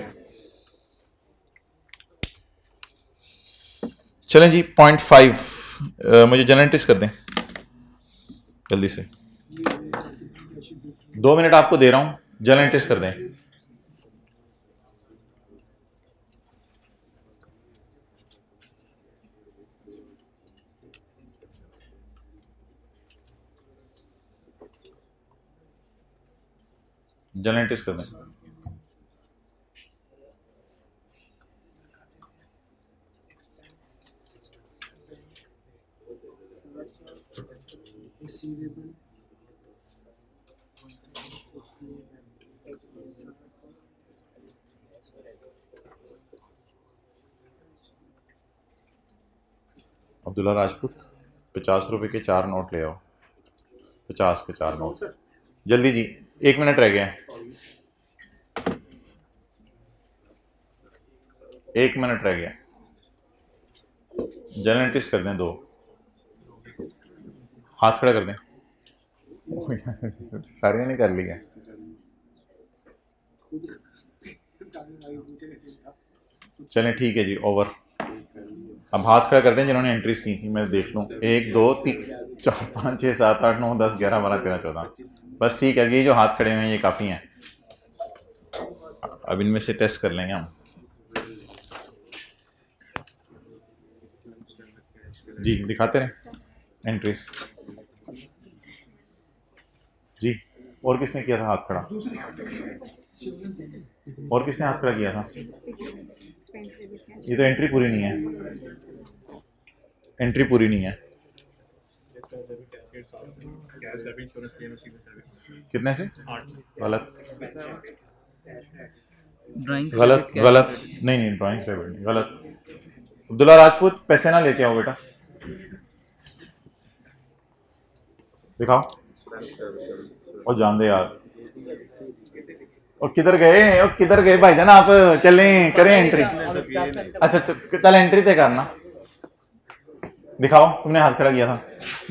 चलें जी, point five मुझे जनरेटिस कर दें जल्दी से, दो मिनट आपको दे रहा हूं, जनरेटिस कर दें। जनरेटिस कर दें। अब्दुल्ला राजपूत, पचास रुपए के चार नोट ले आओ, पचास के चार नोट जल्दी जी, एक मिनट रह गया है, एक मिनट रह गया। जनरेटिस कर दें दो, हाथ खड़ा कर दें। सारे ने कर लिया। चलें ठीक है जी, ओवर। अब हाथ खड़ा कर दें जिन्होंने एंट्रीज की थी, मैं देख लूँ। एक दो तीन चार पाँच छः सात आठ नौ दस ग्यारह बारह तेरह चौदह, बस ठीक है। ये जो हाथ खड़े हुए हैं ये काफ़ी हैं। अब इनमें से टेस्ट कर लेंगे हम जी, दिखाते रहे एंट्रीज जी। और किसने किया था हाथ खड़ा? और किसने हाथ खड़ा किया था? ये तो एंट्री पूरी नहीं है, एंट्री पूरी नहीं है। कितने से? गलत गलत गलत नहीं नहीं ड्राइंग गलत। अब्दुल्ला राजपूत, पैसे ना लेके आओ बेटा, दिखाओ। और जान दे यार, और किधर गए, और किधर गए भाईजान आप? चलें करें एंट्री। अच्छा चल एंट्री तय करना, दिखाओ तुमने हाथ खड़ा किया था।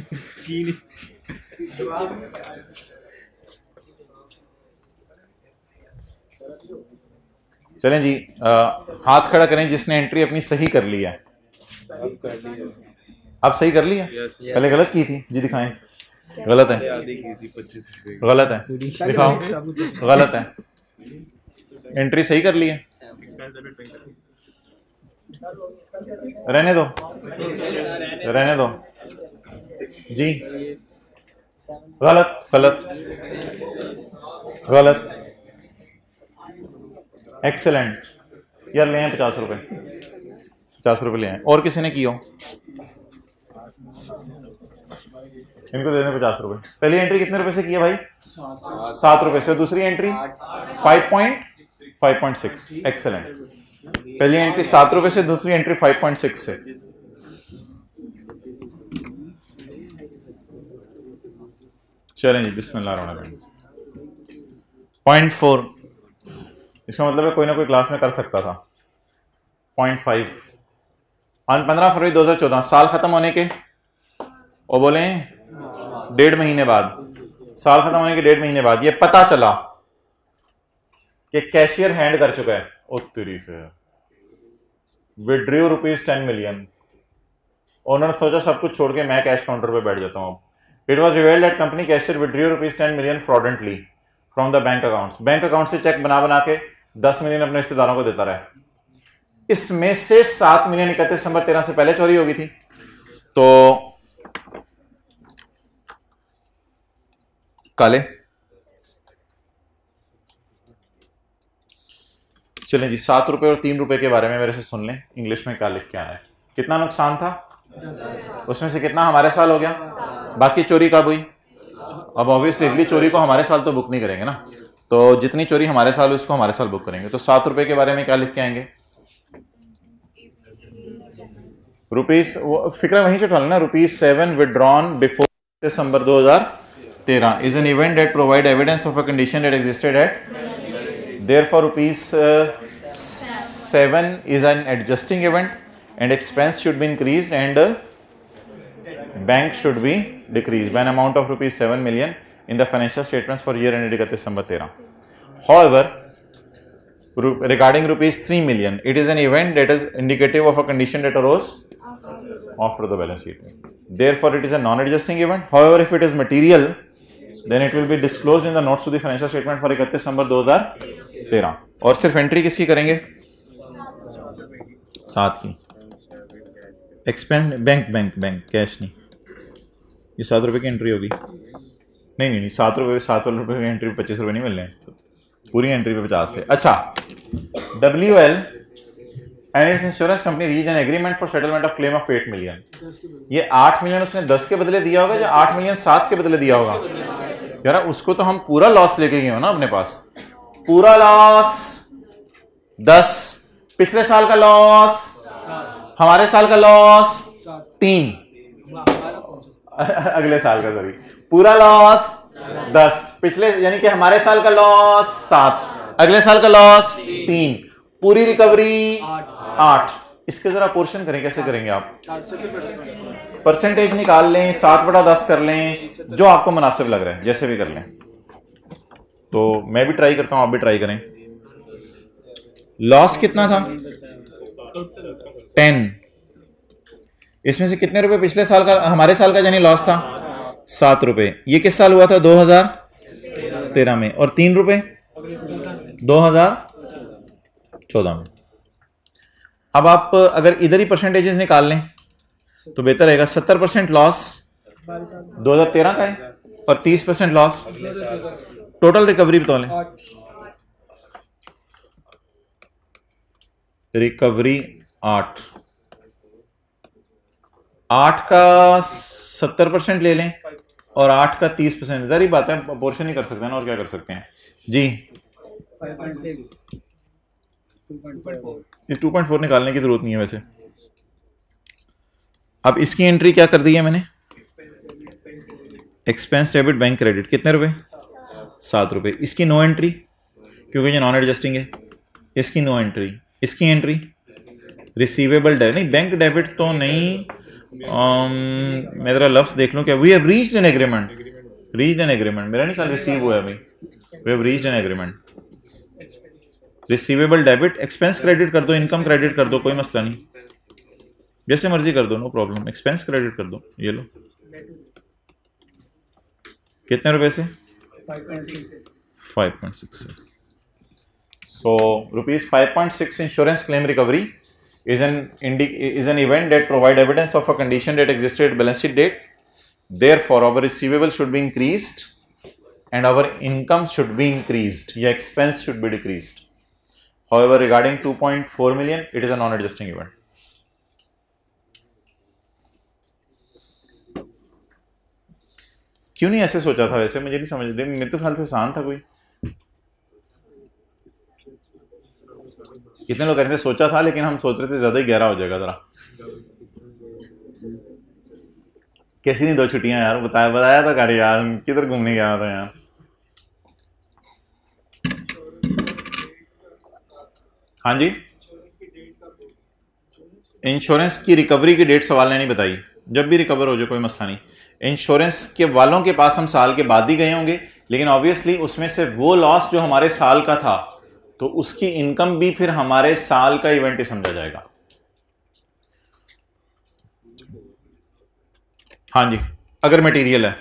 चलें जी, आ, हाथ खड़ा करें जिसने एंट्री अपनी सही कर ली है। आप सही कर लिया, पहले गलत की थी जी, दिखाएं। गलत है, गलत है, दिखाओ। गलत है, एंट्री सही कर ली है, रहने दो रहने दो जी। गलत गलत गलत। एक्सेलेंट यार, ले आए पचास रुपए, पचास रुपए ले आए। और किसी ने की हो? इनको दे दें पचास रुपए। पहली एंट्री कितने रुपए से की है भाई? सात रुपए से। और दूसरी entry five point five point six. Excellent. पहली एंट्री सात रुपए से, दूसरी एंट्री फाइव पॉइंट सिक्स से। चलें जी, बिस्मिल्लाह। पॉइंट फोर, इसका मतलब है कोई ना कोई क्लास में कर सकता था। पॉइंट फाइव, आज पंद्रह फरवरी दो हजार चौदह, साल खत्म होने के और बोले डेढ़ महीने बाद, साल खत्म होने के डेढ़ महीने बाद ये पता चला कि कैशियर हैंड कर चुका है। ओ तेरी फिर withdraw rupees ten million. Owner सोचा सब कुछ छोड़ के मैं कैश काउंटर पे बैठ जाता हूँ। It was revealed that company cashier withdraw rupees ten million fraudulently from the bank accounts. Bank account से चेक बना बना के दस मिलियन अपने रिश्तेदारों को देता रहा। इसमें से सात मिलियन इकतीस दिसंबर तेरह से पहले चोरी होगी थी। तो काले चलें जी, सात रुपए और तीन रुपए के बारे में मेरे से सुन लें, इंग्लिश में क्या लिख के आना है। कितना नुकसान था, उसमें से कितना हमारे साल हो गया, बाकी चोरी कब हुई। अब ऑब्वियसली अगली चोरी को हमारे साल तो बुक नहीं करेंगे ना, तो जितनी चोरी हमारे साल उसको हमारे साल बुक करेंगे। तो सात रुपए के बारे में क्या लिख के आएंगे, रुपीज, फिक्र वहीं से उठा लेना, रुपीज सेवन विड्रॉन बिफोर दिसंबर दो हजार तेरह is an event that provide evidence of a condition that existed at, therefore rupees seven is an adjusting event and expense should be increased and bank should be decreased by an amount of rupees seven million in the financial statements for year ended इकतीस दिसंबर तेरह. However, regarding rupees three million, it is an event that is indicative of a condition that arose after the balance sheet. Therefore, it is a non-adjusting event. However, if it is material, then it will be disclosed in the notes to the financial statement for इकतीस दिसंबर दो हजार तेरह. और सिर्फ entry किसकी करेंगे, सात की, expense bank bank bank cash नहीं, ये सात रुपए की एंट्री होगी, नहीं नहीं नहीं सात रुपए सात वाले रुपए की एंट्री पे पच्चीस रुपए नहीं मिलने, पूरी एंट्री पे पचास थे। अच्छा, W L and its insurance company reach an agreement for settlement of claim of eight million. ये आठ मिलियन उसने दस के बदले दिया होगा या आठ मिलियन सात के बदले दिया होगा, यार उसको तो हम पूरा लॉस लेके गए हो ना अपने पास, पूरा लॉस दस, पिछले साल का लॉस, हमारे साल का लॉस तीन, अगले साल का सॉरी, पूरा लॉस दस, पिछले यानी कि हमारे साल का लॉस सात, अगले साल का लॉस तीन, पूरी रिकवरी आठ। इसके जरा पोर्शन करें, कैसे करेंगे आप, परसेंटेज निकाल लें, सात बटा दस कर लें, जो आपको मुनासिब लग रहा है जैसे भी कर लें। तो मैं भी ट्राई करता हूं, आप भी ट्राई करें। लॉस कितना था, टेन, इसमें से कितने रुपए पिछले साल का, हमारे साल का यानी लॉस था सात रुपए, ये किस साल हुआ था, दो हजार तेरह में, और तीन रुपए दो हजार चौदह में। अब आप अगर इधर ही परसेंटेजेस निकाल लें तो बेहतर रहेगा, सत्तर परसेंट लॉस दो हजार तेरह का है और तीस परसेंट लॉस, टोटल रिकवरी बता लें, रिकवरी आठ, आठ का सत्तर परसेंट ले लें और आठ का तीस परसेंट, जरी बात है, पोर्शन ही कर सकते हैं ना, और क्या कर सकते हैं जी। ये टू पॉइंट फोर निकालने की जरूरत नहीं है वैसे। अब इसकी एंट्री क्या कर दी है मैंने, एक्सपेंस डेबिट बैंक क्रेडिट, कितने रुपए, सात रुपए, इसकी नो एंट्री क्योंकि ये नॉन एडजस्टिंग है, इसकी नो एंट्री, इसकी एंट्री रिसीवेबल डेबिट, नहीं बैंक डेबिट तो नहीं, Um, मैं जरा लफ्ज देख लूं क्या, we have reached an agreement, reached an agreement, मेरा नहीं ख्याल रिसीव हुआ है भाई, we have reached an agreement, receivable debit, expense credit कर दो, इनकम क्रेडिट कर दो, कोई मसला नहीं, जैसे मर्जी कर दो, नो प्रॉब्लम, एक्सपेंस क्रेडिट कर दो, ये लो, कितने रुपए से, फाइव पॉइंट सिक्स से, so rupees five point six insurance claim recovery is an is an event that provide evidence of a condition that existed at balance sheet date. Therefore, our receivable should be increased and our income should be increased. Your expense should be decreased. However, regarding two point four million, it is a non-adjusting event. क्यों नहीं ऐसे सोचा था वैसे, मुझे नहीं समझ, मेरे तो ख्याल से आसान था कोई, कितने लोग कहते हैं सोचा था, लेकिन हम सोच रहे थे ज्यादा ही गहरा हो जाएगा जरा। कैसी नहीं दो छुट्टियां यार, बताया बताया था कर यार, किधर घूमने गया था यार। हाँ जी, इंश्योरेंस की रिकवरी की डेट सवाल ने नहीं बताई, जब भी रिकवर हो जाए कोई मसला नहीं। इंश्योरेंस के वालों के पास हम साल के बाद ही गए होंगे, लेकिन ऑब्वियसली उसमें से वो लॉस जो हमारे साल का था तो उसकी इनकम भी फिर हमारे साल का इवेंट ही समझा जाएगा। हाँ जी, अगर मटेरियल है,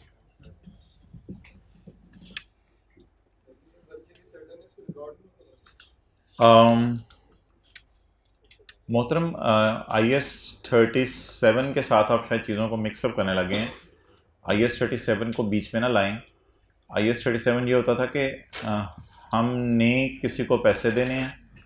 मोहतरम आई एस थर्टी सेवन के साथ आप शायद चीज़ों को मिक्सअप करने लगे हैं। आई एस थर्टी सेवन को बीच में ना लाएं। आई एस थर्टी सेवन ये होता था कि आ, हमने किसी को पैसे देने हैं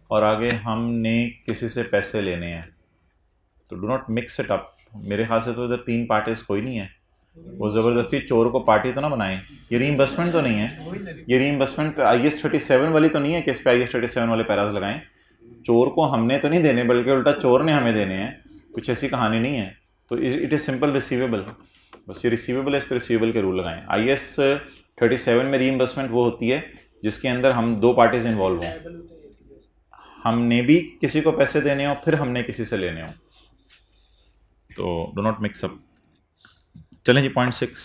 और आगे हमने किसी से पैसे लेने हैं, तो do not mix it up. मेरे ख्याल से तो इधर तीन पार्टीज कोई नहीं है, वो ज़बरदस्ती चोर को पार्टी तो ना बनाए। ये रीइंबर्समेंट तो नहीं है, ये reimbursement I S thirty seven वाली तो नहीं है कि इस पर आई एस थर्टी सेवन वाले पैराज लगाएं। चोर को हमने तो नहीं देने, बल्कि उल्टा चोर ने हमें देने हैं, कुछ ऐसी कहानी नहीं है। तो इट इज़ सिंपल रिसीवेबल, बस ये रिसीवेबल है, इस पर रिसीवेबल के रूल लगाएं। आई एस थर्टी सेवन में रीइंबर्समेंट वो होती है जिसके अंदर हम दो पार्टीज इन्वॉल्व हों, हमने भी किसी को पैसे देने हो फिर हमने किसी से लेने हो, तो डो नॉट मिक्स अप। चलें जी, point six,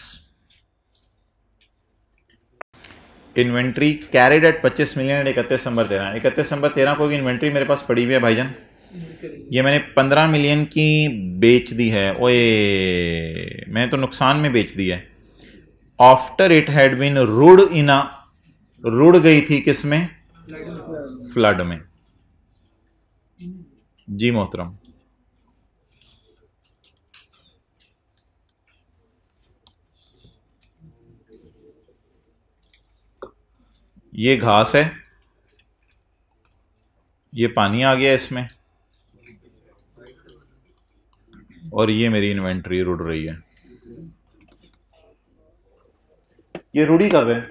inventory carried at पच्चीस मिलियन इकतीस दिसंबर तेरह। इकतीस दिसंबर तेरह को की इन्वेंट्री मेरे पास पड़ी हुई है भाईजान, ये मैंने पंद्रह मिलियन की बेच दी है। ओए मैंने तो नुकसान में बेच दी है। After it had been rude in a, रुड़ गई थी किसमें? फ्लड में। जी मोहतरम, ये घास है, ये पानी आ गया इसमें, और ये मेरी इन्वेंट्री रुड़ रही है। ये रुड़ी कब है?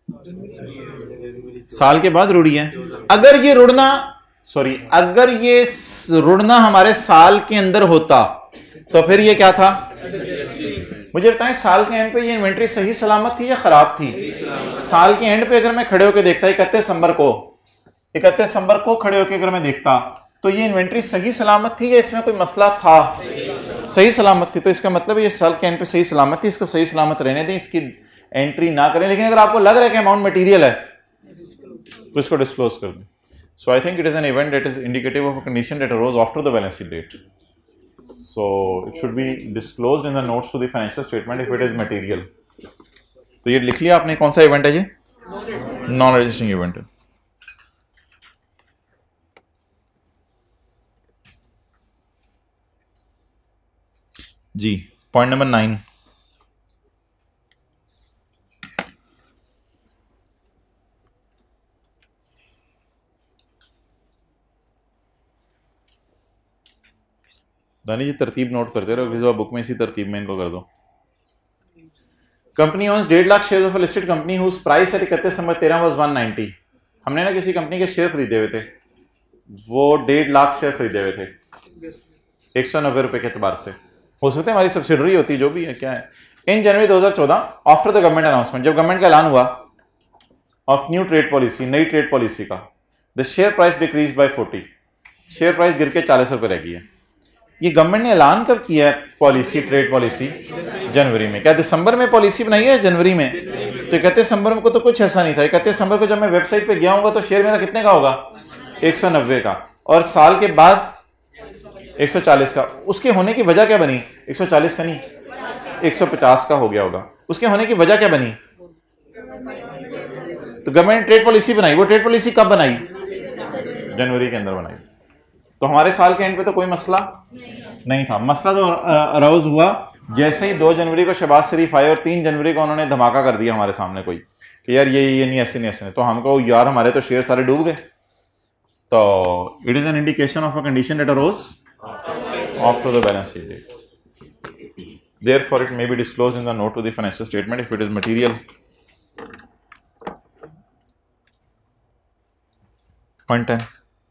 साल के बाद रुड़ी है। अगर ये रुड़ना सॉरी अगर ये रुड़ना हमारे साल के अंदर होता तो फिर ये क्या था? मुझे बताएं, साल के एंड पे ये इन्वेंट्री सही सलामत थी या खराब थी? साल के एंड पे अगर मैं खड़े होकर देखता इकतीस दिसंबर को इकतीस दिसंबर को खड़े होकर अगर मैं देखता तो ये इन्वेंट्री सही सलामत थी या इसमें कोई मसला था? सही सलामत थी। तो इसका मतलब ये साल के एंड पे सही सलामत थी, इसको सही सलामत रहने दें, इसकी एंट्री ना करें। लेकिन अगर आपको लग रहा है कि अमाउंट मटेरियल है तो इसको डिस्क्लोज कर दें। So I think it is an event that is indicative of a condition that arose after the balance sheet date, so it should be disclosed in the notes to the financial statement if it is material। तो ये लिख लिया आपने, कौन सा event है ये? Non registering event है। जी, पॉइंट नंबर नाइन, दानी जी तरतीब नोट करते रहो, बुक में इसी तरतीब में इनको कर दो। कंपनी ओन्स डेढ़ lakh shares of a listed company whose price at इकतीस दिसंबर तेरह वाज वन नाइंटी। हमने ना किसी कंपनी के शेयर खरीदे हुए थे, वो डेढ़ लाख शेयर खरीदे हुए थे एक सौ नब्बे रुपए के एतबार से। हो सकता है हमारी सब्सिडरी होती, जो भी है, क्या है। इन जनवरी दो हज़ार चौदह आफ्टर द गवर्नमेंट अनाउंसमेंट, जब गवर्नमेंट का ऐलान हुआ ऑफ न्यू ट्रेड पॉलिसी, नई ट्रेड पॉलिसी का, the share price decrease by forty, share price गिर के चालीस रुपए रह गई है। ये गवर्नमेंट ने ऐलान कब किया है पॉलिसी, ट्रेड पॉलिसी? जनवरी में। क्या दिसंबर में पॉलिसी बनाई है जनवरी में? तो इकतीस दिसंबर को तो कुछ ऐसा नहीं था। इकतीस दिसंबर को जब मैं वेबसाइट पे गया हूँ तो शेयर मेरा कितने का होगा? एक सौ नब्बे का, और साल के बाद एक सौ चालीस का। उसके होने की वजह क्या बनी? एक सौ चालीस का नहीं, एक सौ पचास का हो गया होगा। उसके होने की वजह क्या बनी? तो गवर्नमेंट ने ट्रेड पॉलिसी बनाई। वो ट्रेड पॉलिसी कब बनाई? जनवरी के अंदर बनाई। तो हमारे साल के एंड पे तो कोई मसला नहीं था। मसला तो अराउज हुआ जैसे ही दो जनवरी को शहबाज शरीफ आए और तीन जनवरी को उन्होंने धमाका कर दिया हमारे सामने कोई कि यार ये ये नहीं, ऐसे नहीं, ऐसे नहीं। तो हमको यार हमारे तो शेयर सारे डूब गए। तो it is an indication of a condition that arose after the balance sheet date, therefore it may be disclosed in the note to the financial statement if it is material. Point ten,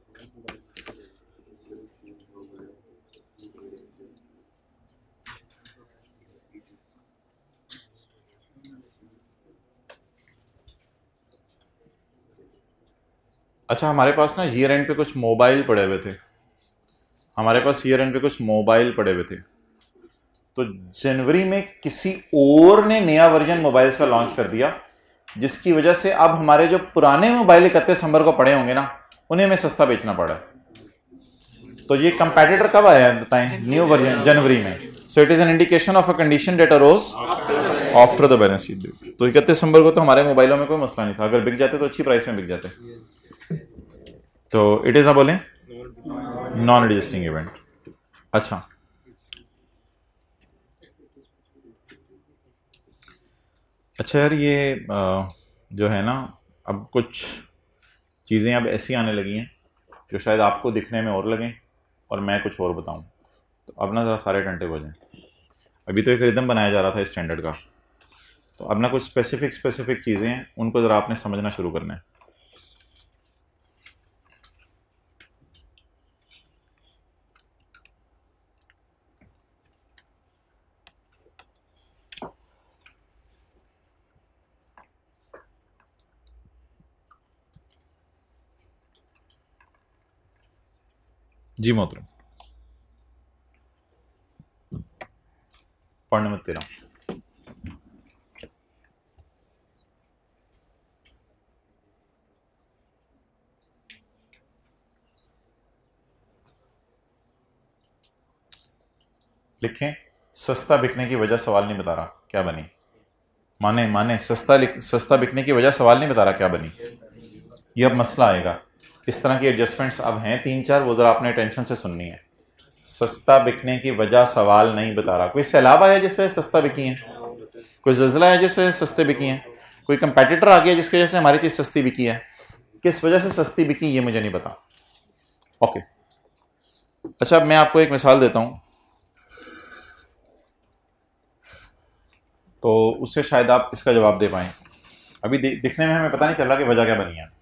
अच्छा हमारे पास ना year end पे कुछ mobile पड़े हुए थे हमारे पास year end पे कुछ मोबाइल पड़े हुए थे तो जनवरी में किसी और ने नया वर्जन मोबाइल्स का लॉन्च कर दिया, जिसकी वजह से अब हमारे जो पुराने मोबाइल इकतीस दिसंबर को पड़े होंगे ना, उन्हें हमें सस्ता बेचना पड़ा। तो ये कंपेटिटर कब आया है बताएं? न्यू वर्जन जनवरी में। So it is an indication of a condition date arose after the balance sheet date. तो इकतीस दिसंबर को तो हमारे मोबाइलों में कोई मसला नहीं था, अगर बिक जाते तो अच्छी प्राइस में बिक जाते। तो इट इज अ बोले नॉन रजिस्टरिंग इवेंट। अच्छा अच्छा यार ये आ, जो है ना, अब कुछ चीज़ें अब ऐसी आने लगी हैं जो शायद आपको दिखने में और लगें और मैं कुछ और बताऊं। तो अब ना ज़रा सारे टंटे बजें। अभी तो एक रिदम बनाया जा रहा था स्टैंडर्ड का, तो अब ना कुछ स्पेसिफिक स्पेसिफिक चीज़ें हैं, उनको ज़रा आपने समझना शुरू करना है। जी मोहतरम, पढ़ने मत तेरा। लिखें, सस्ता बिकने की वजह सवाल नहीं बता रहा क्या बनी। माने माने सस्ता लिख सस्ता बिकने की वजह सवाल नहीं बता रहा क्या बनी। ये अब मसला आएगा। इस तरह की एडजस्टमेंट्स अब हैं तीन चार, वो ज़रा आपने टेंशन से सुननी है। सस्ता बिकने की वजह सवाल नहीं बता रहा। कोई सैलाब आया जिससे सस्ता बिकी है, कोई ज़लज़ला आया जिससे सस्ते बिकी हैं, कोई कंपेटिटर आ गया जिसकी वजह से हमारी चीज़ सस्ती बिकी है। किस वजह से सस्ती बिकी ये मुझे नहीं पता। ओके, अच्छा मैं आपको एक मिसाल देता हूँ, तो उससे शायद आप इसका जवाब दे पाएँ। अभी दिखने में हमें पता नहीं चल रहा कि वजह क्या बनी है।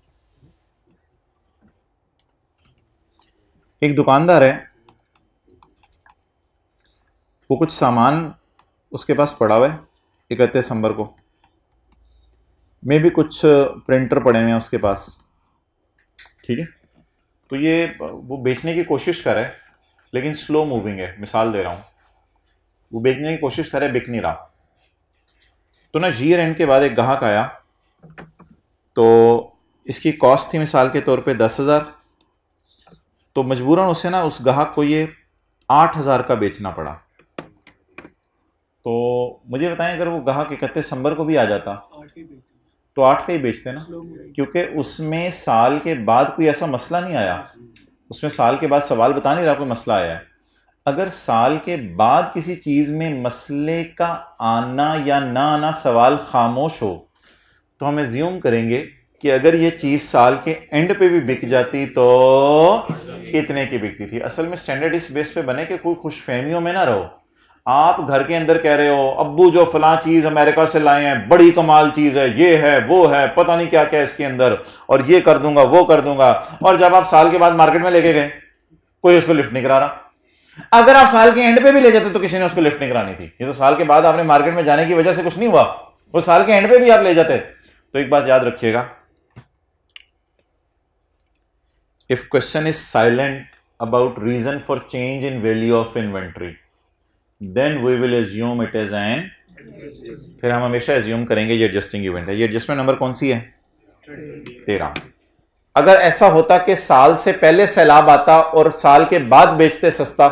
एक दुकानदार है, वो कुछ सामान उसके पास पड़ा हुआ है इकतीस दिसंबर को, में भी कुछ प्रिंटर पड़े हुए हैं उसके पास, ठीक है। तो ये वो बेचने की कोशिश कर रहा है, लेकिन स्लो मूविंग है। मिसाल दे रहा हूँ, वो बेचने की कोशिश कर रहा है, बिक नहीं रहा। तो ना ईयर एंड के बाद एक ग्राहक आया, तो इसकी कॉस्ट थी मिसाल के तौर पे दस हज़ार, तो मजबूरन उसे ना उस ग्राहक को ये आठ हज़ार का बेचना पड़ा। तो मुझे बताएं, अगर वो ग्राहक इकतीस दिसंबर को भी आ जाता तो आठ का ही बेचते ना, क्योंकि उसमें साल के बाद कोई ऐसा मसला नहीं आया। उसमें साल के बाद सवाल बता नहीं रहा कोई मसला आया है। अगर साल के बाद किसी चीज़ में मसले का आना या ना आना सवाल खामोश हो, तो हम एज्यूम करेंगे कि अगर ये चीज़ साल के एंड पे भी बिक जाती तो इतने की बिकती थी। असल में स्टैंडर्ड इस बेस पे बने कि कोई खुशफहमियों में ना रहो। आप घर के अंदर कह रहे हो, अब्बू जो फलां चीज़ अमेरिका से लाए हैं बड़ी कमाल चीज़ है, ये है वो है, पता नहीं क्या क्या इसके अंदर, और ये कर दूंगा वो कर दूंगा, और जब आप साल के बाद मार्केट में लेके गए कोई उसको लिफ्ट नहीं करा रहा। अगर आप साल के एंड पे भी ले जाते तो किसी ने उसको लिफ्ट नहीं करानी थी। ये तो साल के बाद आपने मार्केट में जाने की वजह से कुछ नहीं हुआ, वो साल के एंड पे भी आप ले जाते। तो एक बात याद रखिएगा, if question is silent about reason for change in value of inventory, then we will assume it is an, फिर हम हमेशा एज्यूम करेंगे ये एडजस्टिंग इवेंट है। ये एडजस्टमेंट नंबर कौन सी है? तेरह। अगर ऐसा होता कि साल से पहले सैलाब आता और साल के बाद बेचते सस्ता,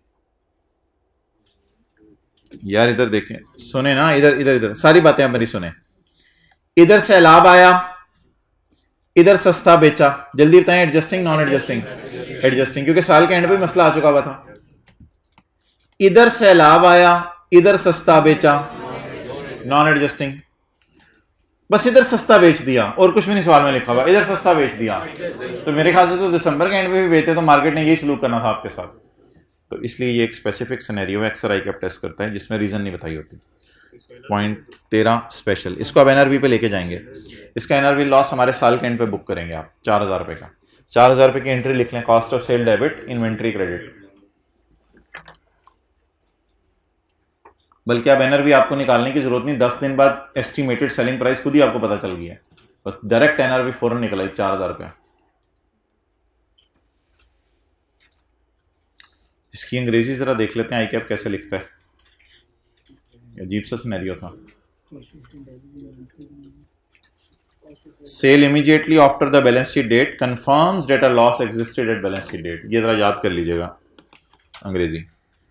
यार इधर देखें, सुने ना, इधर इधर इधर सारी बातें आप मेरी सुने। इधर सैलाब आया, इधर सस्ता बेचा, जल्दी बताएं एडजस्टिंग नॉन एडजस्टिंग? एडजस्टिंग, क्योंकि साल के एंड पे मसला आ चुका हुआ था। इधर सैलाब आया, इधर सस्ता बेचा, नॉन एडजस्टिंग। बस इधर सस्ता बेच दिया और कुछ भी नहीं सवाल में लिखा हुआ, इधर सस्ता बेच दिया। तो मेरे ख्याल से तो दिसंबर के एंड पे भी बेचते तो मार्केट ने यही सलूक करना था आपके साथ। तो इसलिए ये एक स्पेसिफिक सिनेरियो है, अक्सर आई कैप टेस्ट करता है जिसमें रीजन नहीं बताई होती। पॉइंट तेरह स्पेशल, इसको आप एनआरवी पे लेके जाएंगे। इसका एनआरवी लॉस हमारे साल के एंड पे बुक करेंगे आप, चार हजार रुपए का। चार हजार रुपए की एंट्री लिख लें, cost of sale debit, inventory credit. बल्कि अब एनआरवी आपको निकालने की जरूरत नहीं, दस दिन बाद एस्टिमेटेड सेलिंग प्राइस खुद ही आपको पता चल गया है, बस डायरेक्ट एनआरवी फौरन निकला चार हजार रुपया। इसकी अंग्रेजी जरा देख लेते हैं आई कैप कैसे लिखता है, अजीब सा सिनेरियो था। Sale immediately after the balance sheet date confirms that a loss existed at balance sheet date. ये जरा याद कर लीजिएगा Angrezi.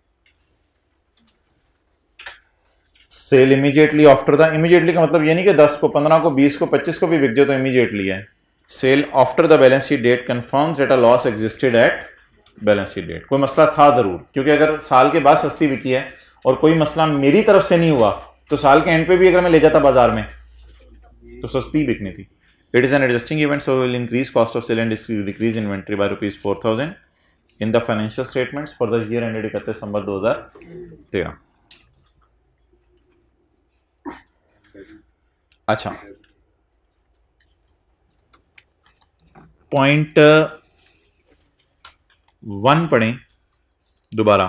Sale immediately after the, immediately का मतलब ये नहीं कि दस को, पंद्रह को, बीस को, पच्चीस को भी बिक जाए तो इमीडिएटली है। Sale after the balance sheet date confirms that a loss existed at balance sheet date. कोई मसला था जरूर, क्योंकि अगर साल के बाद सस्ती बिकी है और कोई मसला मेरी तरफ से नहीं हुआ तो साल के एंड पे भी अगर मैं ले जाता बाजार में तो सस्ती बिकनी थी। It is an adjusting event, so we will increase cost of sale and decrease inventory by rupees four thousand in the financial statements for the year ended इकतीस दिसंबर दो हज़ार तेरह. अच्छा, पॉइंट वन पढ़ें दोबारा.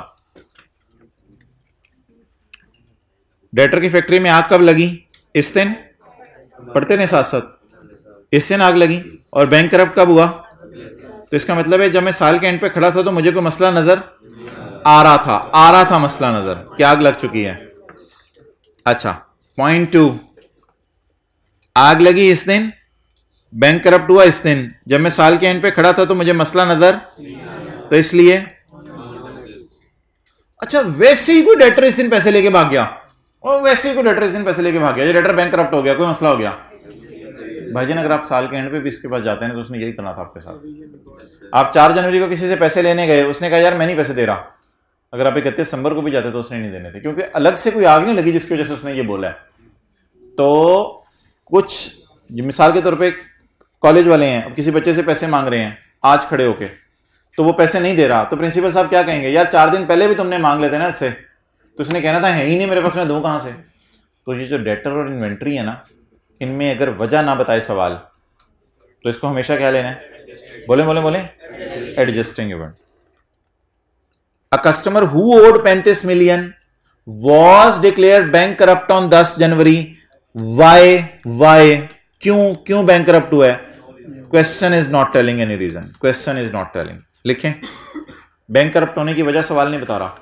डेटर की फैक्ट्री में आग कब लगी? इस दिन पढ़ते थे साथ साथ. इस दिन आग लगी. और बैंक करप्ट कब हुआ? तो इसका मतलब है जब मैं साल के एंड पे खड़ा था तो मुझे कोई मसला नजर आ रहा था आ रहा था मसला नजर कि आग लग चुकी है. अच्छा, पॉइंट टू, आग लगी इस दिन, बैंक करप्ट हुआ इस दिन, जब मैं साल के एंड पे खड़ा था तो मुझे मसला नजर, तो इसलिए. अच्छा, वैसे ही कोई डेटर इस दिन पैसे लेके भाग गया, और वैसे ही कोई डेटर इस दिन पैसे लेके भाग गया, ये डेटर बैंक करप्ट हो गया, कोई मसला हो गया. भाईजान अगर आप साल के एंड पे भी इसके पास जाते हैं तो उसने यही करना था आपके साथ. आप चार जनवरी को किसी से पैसे लेने गए, उसने कहा यार मैं नहीं पैसे दे रहा. अगर आप इकतीस दिसंबर को भी जाते तो उसने नहीं देने थे, क्योंकि अलग से कोई आग नहीं लगी जिसकी वजह से उसने ये बोला है. तो कुछ मिसाल के तौर पे कॉलेज वाले हैं, अब किसी बच्चे से पैसे मांग रहे हैं आज खड़े होके, तो वो पैसे नहीं दे रहा, तो प्रिंसिपल साहब क्या कहेंगे? यार चार दिन पहले भी तुमने मांग लेते ना इससे, तो उसने कहना था है ही नहीं मेरे पास, मैं दूं कहां से. तो ये जो डेटर और इन्वेंट्री है ना, इनमें अगर वजह ना बताए सवाल, तो इसको हमेशा क्या लेना है? बोले बोले बोले adjusting event. A customer who owed पैंतीस million was declared bankrupt on दस जनवरी. वाई वाई क्यों क्यों बैंक करप्ट हुआ है? Question is not telling any reason. Question is not telling. लिखें, बैंक करप्ट होने की वजह सवाल नहीं बता रहा.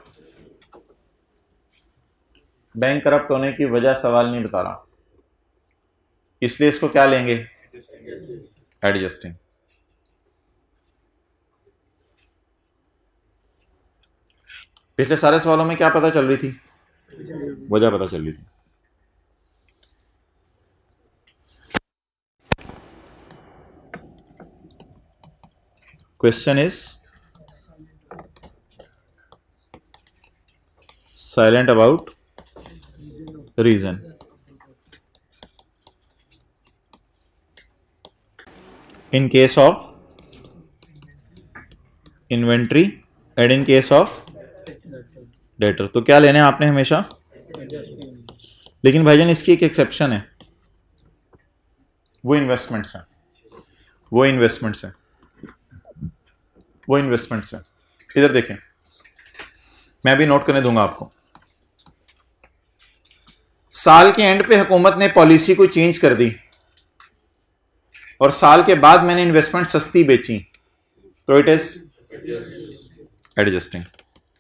बैंक करप्ट होने की वजह सवाल नहीं बता रहा, इसलिए इसको क्या लेंगे? एडजस्टिंग. पिछले सारे सवालों में क्या पता चल रही थी? वजह पता चल रही थी. Question is silent about reason. In case of inventory and in case of debtor. तो क्या लेने हैं आपने हमेशा? लेकिन भाईजान इसकी एक एक्सेप्शन है, वो इन्वेस्टमेंट्स हैं. वो इन्वेस्टमेंट्स हैं वो इन्वेस्टमेंट्स हैं. इधर देखें, मैं भी नोट करने दूंगा आपको. साल के एंड पे हुकूमत ने पॉलिसी को चेंज कर दी और साल के बाद मैंने इन्वेस्टमेंट सस्ती बेची, तो इट इज एडजस्टिंग.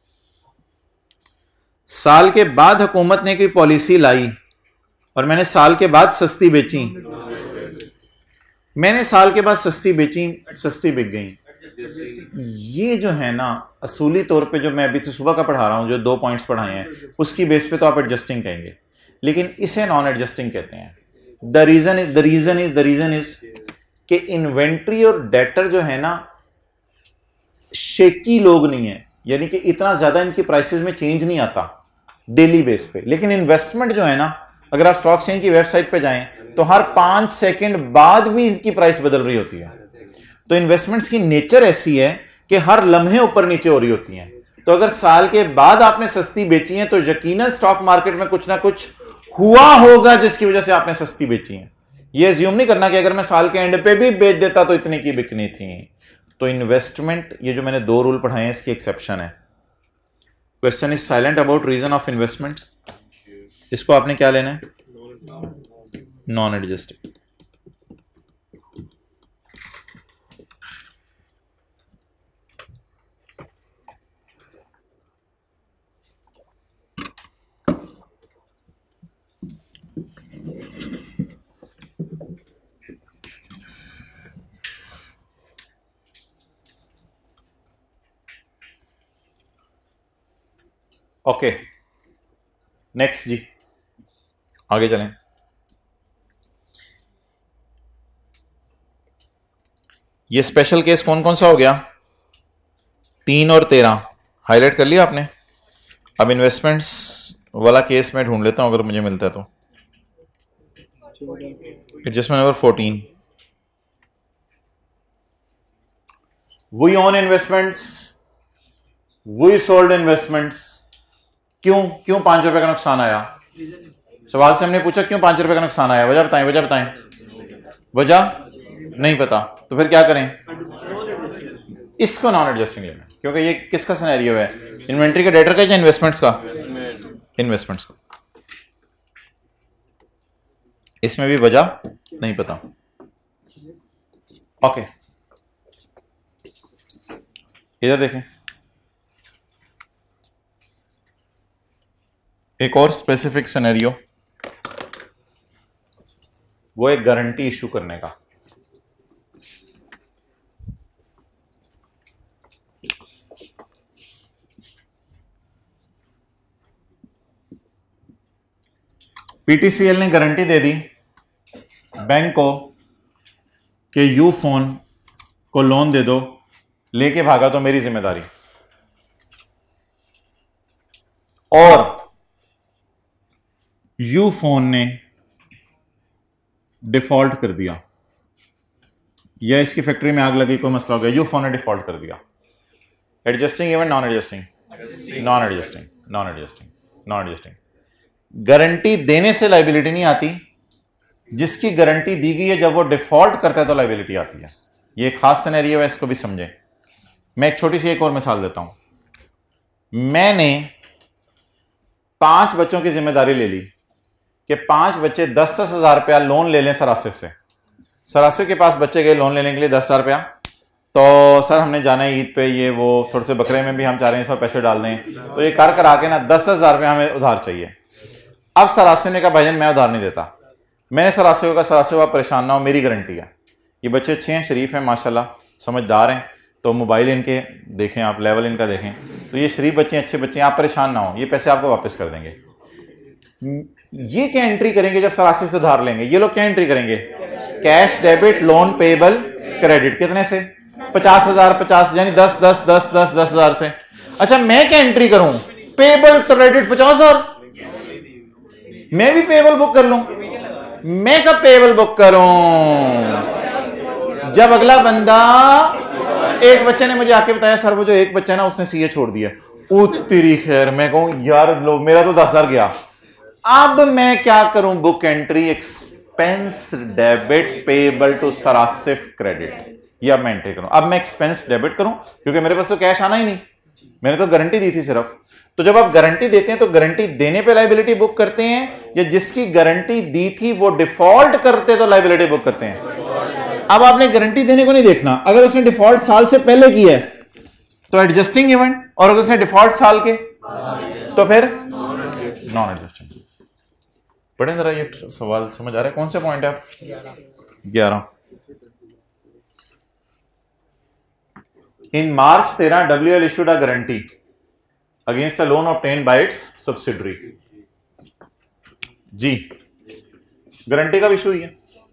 साल के बाद हुकूमत ने कोई पॉलिसी लाई और मैंने साल के बाद सस्ती बेची, मैंने साल के बाद सस्ती बेची, सस्ती बिक गई. ये जो है ना, असूली तौर पे जो मैं अभी से सुबह का पढ़ा रहा हूं, जो दो पॉइंट्स पढ़ाए हैं, उसकी बेस पे तो आप एडजस्टिंग कहेंगे, लेकिन इसे नॉन एडजस्टिंग कहते हैं. The reason is the reason is the reason is कि इन्वेंट्री और डेटर जो है ना, शेकी लोग नहीं है, यानी कि इतना ज्यादा इनकी प्राइसेस में चेंज नहीं आता डेली बेस पे. लेकिन इन्वेस्टमेंट जो है ना, अगर आप स्टॉक एक्सचेंज की वेबसाइट पे जाएं तो हर पांच सेकंड बाद भी इनकी प्राइस बदल रही होती है. तो इन्वेस्टमेंट्स की नेचर ऐसी है कि हर लम्हे ऊपर नीचे हो रही होती हैं. तो अगर साल के बाद आपने सस्ती बेची है तो यकीनन स्टॉक मार्केट में कुछ ना कुछ हुआ होगा जिसकी वजह से आपने सस्ती बेची है. ये अज्यूम नहीं करना कि अगर मैं साल के एंड पे भी बेच देता तो इतने की बिकनी थी. तो इन्वेस्टमेंट, ये जो मैंने दो रूल पढ़ाए हैं, इसकी एक्सेप्शन है. Question is silent about reason of investments. इसको आपने क्या लेना है? Non adjusting. ओके, नेक्स्ट जी, आगे चलें. ये स्पेशल केस कौन कौन सा हो गया? तीन और तेरह हाईलाइट कर लिया आपने. अब इन्वेस्टमेंट्स वाला केस मैं ढूंढ लेता हूं अगर मुझे मिलता है तो. Adjustment number fourteen. We own investments, we sold investments. क्यों क्यों पांच रुपए का नुकसान आया? सवाल से हमने पूछा क्यों पांच रुपए का नुकसान आया, वजह बताएं, वजह बताएं। वजह नहीं पता तो फिर क्या करें? इसको नॉन एडजस्टिंग लेना, क्योंकि ये किसका सिनेरियो है? इन्वेंट्री के डेटर का या इन्वेस्टमेंट्स का? इन्वेस्टमेंट्स का। इसमें भी वजह नहीं पता। ओके, इधर देखें, एक और स्पेसिफिक सिनेरियो, वो एक गारंटी इशू करने का। पीटीसीएल ने गारंटी दे दी बैंक को कि यू फोन को लोन दे दो, लेके भागा तो मेरी जिम्मेदारी। और यू फोन ने डिफॉल्ट कर दिया, या इसकी फैक्ट्री में आग लगी, कोई मसला हो गया, यू फोन ने डिफॉल्ट कर दिया। Adjusting event, non adjusting? Non adjusting, non adjusting, non adjusting. Guarantee देने से लायबिलिटी नहीं आती, जिसकी गारंटी दी गई है जब वो डिफॉल्ट करता है तो लायबिलिटी आती है। ये एक खास सिनेरियो है, इसको भी समझें। मैं एक छोटी सी एक और मिसाल देता हूं। मैंने पांच बच्चों की जिम्मेदारी ले ली कि पांच बच्चे दस दस हजार रुपया लोन ले लें सरासिफ से। सरासिफ के पास बच्चे गए लोन लेने के लिए दस हजार रुपया, तो सर हमने जाना है ईद पे, ये वो थोड़े से बकरे में भी हम चाह रहे हैं इसमें पैसे डाल दें, तो ये कर करा के ना दस दस हजार रुपया हमें उधार चाहिए। अब सरासिफ ने कहा भाईजान मैं उधार नहीं देता। मैंने सरासिफ का, सरासिफ आप परेशान ना हो, मेरी गारंटी है। ये बच्चे अच्छे हैं, शरीफ हैं, माशाल्लाह समझदार हैं, तो मोबाइल इनके देखें आप, लेवल इनका देखें, तो ये शरीफ बच्चे हैं, अच्छे बच्चे हैं, आप परेशान ना हो, ये पैसे आपको वापस कर देंगे। ये क्या एंट्री करेंगे जब सरासिफ से उधार लेंगे? ये लोग क्या एंट्री करेंगे? Cash debit loan payable credit. कितने से? पचास हजार पचास, यानी दस दस दस दस दस हजार से। अच्छा मैं क्या एंट्री करूं? पेबल क्रेडिट पचास हजार, मैं भी पेबल बुक कर लूं। मैं कब पेबल बुक करूं? जब अगला बंदा, एक बच्चे ने मुझे आके बताया सर वो जो एक बच्चा है ना उसने सीए छोड़ दिया। ओ तेरी खैर, मैं कहूं यार लो मेरा तो दस हजार गया। अब मैं क्या करूं? Book entry expense debit payable to सरासिफ क्रेडिट, या मैं एंट्री करूं। अब मैं एक्सपेंस डेबिट करूं क्योंकि मेरे पास तो कैश आना ही नहीं, मैंने तो गारंटी दी थी सिर्फ। तो जब आप गारंटी देते हैं तो गारंटी देने पे लायबिलिटी बुक करते हैं, या जिसकी गारंटी दी थी वो डिफॉल्ट करते तो लायबिलिटी बुक करते हैं? अब आपने गारंटी देने को नहीं देखना, अगर उसने डिफॉल्ट साल से पहले की है तो एडजस्टिंग इवेंट, और अगर उसने डिफॉल्ट साल के तो फिर नॉन एडजस्टिंग। पढ़े जरा ये सवाल, समझ आ रहा है? कौन से पॉइंट है आप? ग्यारह। इन मार्च तेरह W L issued a guarantee against a loan obtained by its subsidiary. जी गारंटी का इशू ही है।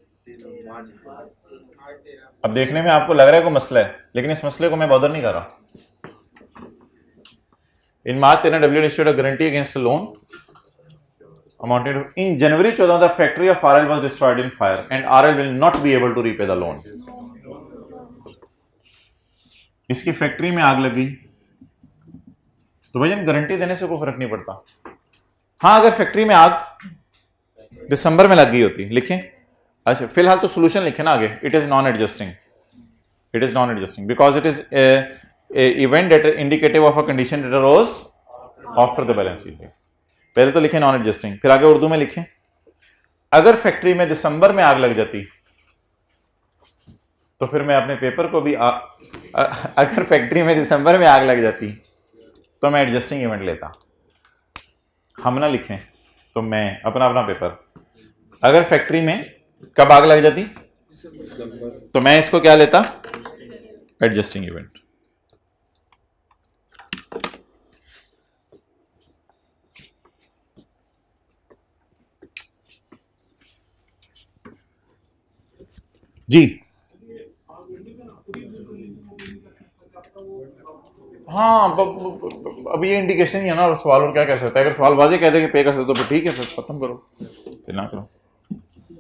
अब देखने में आपको लग रहा है कोई मसला है, लेकिन इस मसले को मैं बॉदर नहीं कर रहा। इन मार्च तेरह W L issued a guarantee against a loan amounted to in January चौदह the factory of R L was destroyed in fire and R L will not be able to repay the loan। इसकी factory में आग लगी तो भाई guarantee देने से कोई फर्क नहीं पड़ता। हाँ अगर फैक्ट्री में आग दिसंबर में लग गई होती, लिखें। अच्छा फिलहाल तो सोल्यूशन लिखे ना आगे। It is non adjusting, it is non adjusting because it is event date indicative of a condition date arose after the balance sheet. पहले तो लिखें नॉन एडजस्टिंग, फिर आगे उर्दू में लिखें अगर फैक्ट्री में दिसंबर में आग लग जाती तो फिर मैं अपने पेपर को भी आ, आ, अगर फैक्ट्री में दिसंबर में आग लग जाती तो मैं एडजस्टिंग इवेंट लेता। हम ना लिखें तो मैं अपना अपना पेपर, अगर फैक्ट्री में कब आग लग जाती तो मैं इसको क्या लेता? Adjusting event. जी हाँ अब ये इंडिकेशन ही है ना, और सवाल और क्या कह सकता है? अगर सवाल वाजे कह दे कि पे कर सकते तो फिर ठीक है, फिर खत्म करो, फिर ना करो।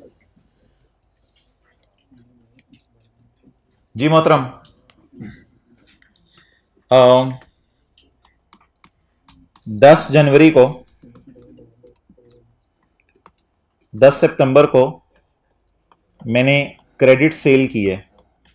जी मोहतरम, दस जनवरी को, दस सितंबर को मैंने क्रेडिट सेल की है।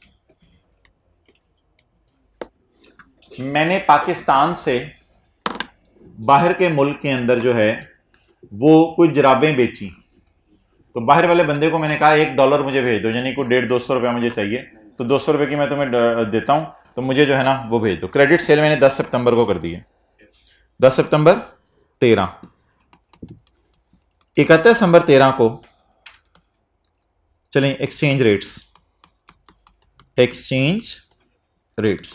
मैंने पाकिस्तान से बाहर के मुल्क के अंदर जो है वो कुछ जराबें बेची, तो बाहर वाले बंदे को मैंने कहा एक डॉलर मुझे भेज दो, यानी को डेढ़ दो सौ रुपया मुझे चाहिए, तो दो सौ रुपये की मैं तुम्हें देता हूं, तो मुझे जो है ना वो भेज दो। क्रेडिट सेल मैंने दस सितंबर को कर दी है। दस सितंबर तेरह, इकतीस दिसंबर तेरह को चलें एक्सचेंज रेट्स, एक्सचेंज रेट्स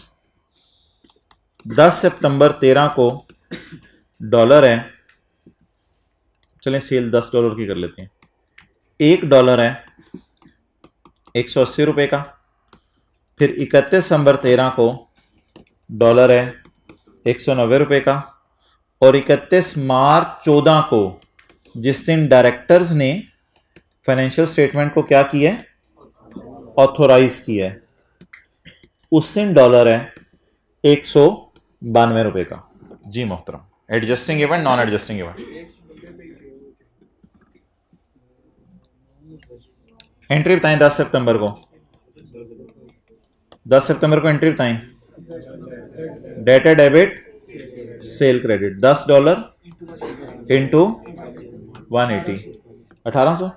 दस सितंबर तेरह को डॉलर है, चलें सेल दस डॉलर की कर लेते हैं। एक डॉलर है एक सौ अस्सी रुपये का। फिर इकतीस दिसंबर तेरह को डॉलर है एक सौ नब्बे रुपये का। और इकतीस मार्च चौदह को जिस दिन डायरेक्टर्स ने फाइनेंशियल स्टेटमेंट को क्या किया है, ऑथोराइज किया है, उस दिन डॉलर है एक सौ बानवे रुपये का। जी मोहतरम, adjusting event, non adjusting event, entry बताएं दस सितंबर को, दस सितंबर को एंट्री बताएं। डेटा डेबिट सेल क्रेडिट दस डॉलर इंटू वन एटी, अठारह सौ।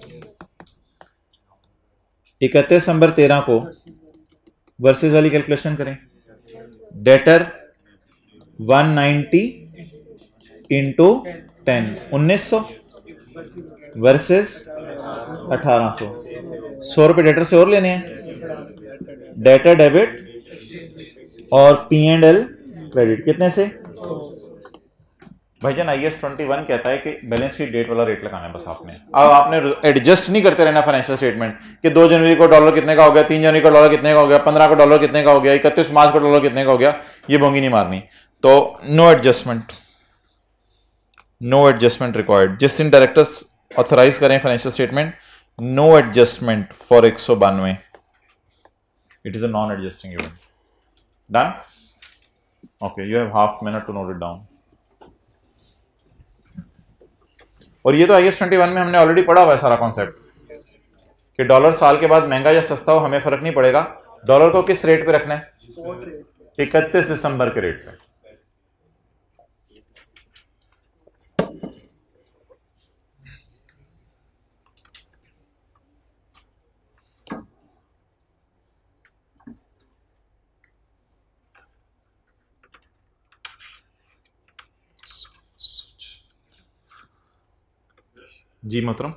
इकतीस दिसंबर तेरह को वर्सेस वाली कैलकुलेशन करें। Debtor one ninety into ten, उन्नीस सौ वर्सेस अठारह सौ। सौ रुपये डेटर से और लेने हैं। डेटर डेबिट और पी एंड एल क्रेडिट कितने से? भाईजान आई एस ट्वेंटी वन कहता है कि बैलेंस शीट डेट वाला रेट लगाना है बस आपने। अब आपने एडजस्ट नहीं करते रहना फाइनेंशियल स्टेटमेंट कि दो जनवरी को डॉलर कितने का हो गया, तीन जनवरी को डॉलर कितने का हो गया, पंद्रह को डॉलर कितने का हो गया, इकतीस मार्च को डॉलर कितने का हो गया, ये बोंगी नहीं मारनी। तो no adjustment, no adjustment required. जिस दिन डायरेक्टर्स ऑथराइज करें financial statement, no adjustment for एक सौ बानवे, it is a non adjusting event. Done? Okay, you have half minute to note it down. और ये तो आई एस ट्वेंटी वन में हमने ऑलरेडी पढ़ा हुआ है सारा कॉन्सेप्ट कि डॉलर साल के बाद महंगा या सस्ता हो हमें फर्क नहीं पड़ेगा। डॉलर को किस रेट पे रखना है? इकतीस दिसंबर के रेट पे। जी मोहतरम,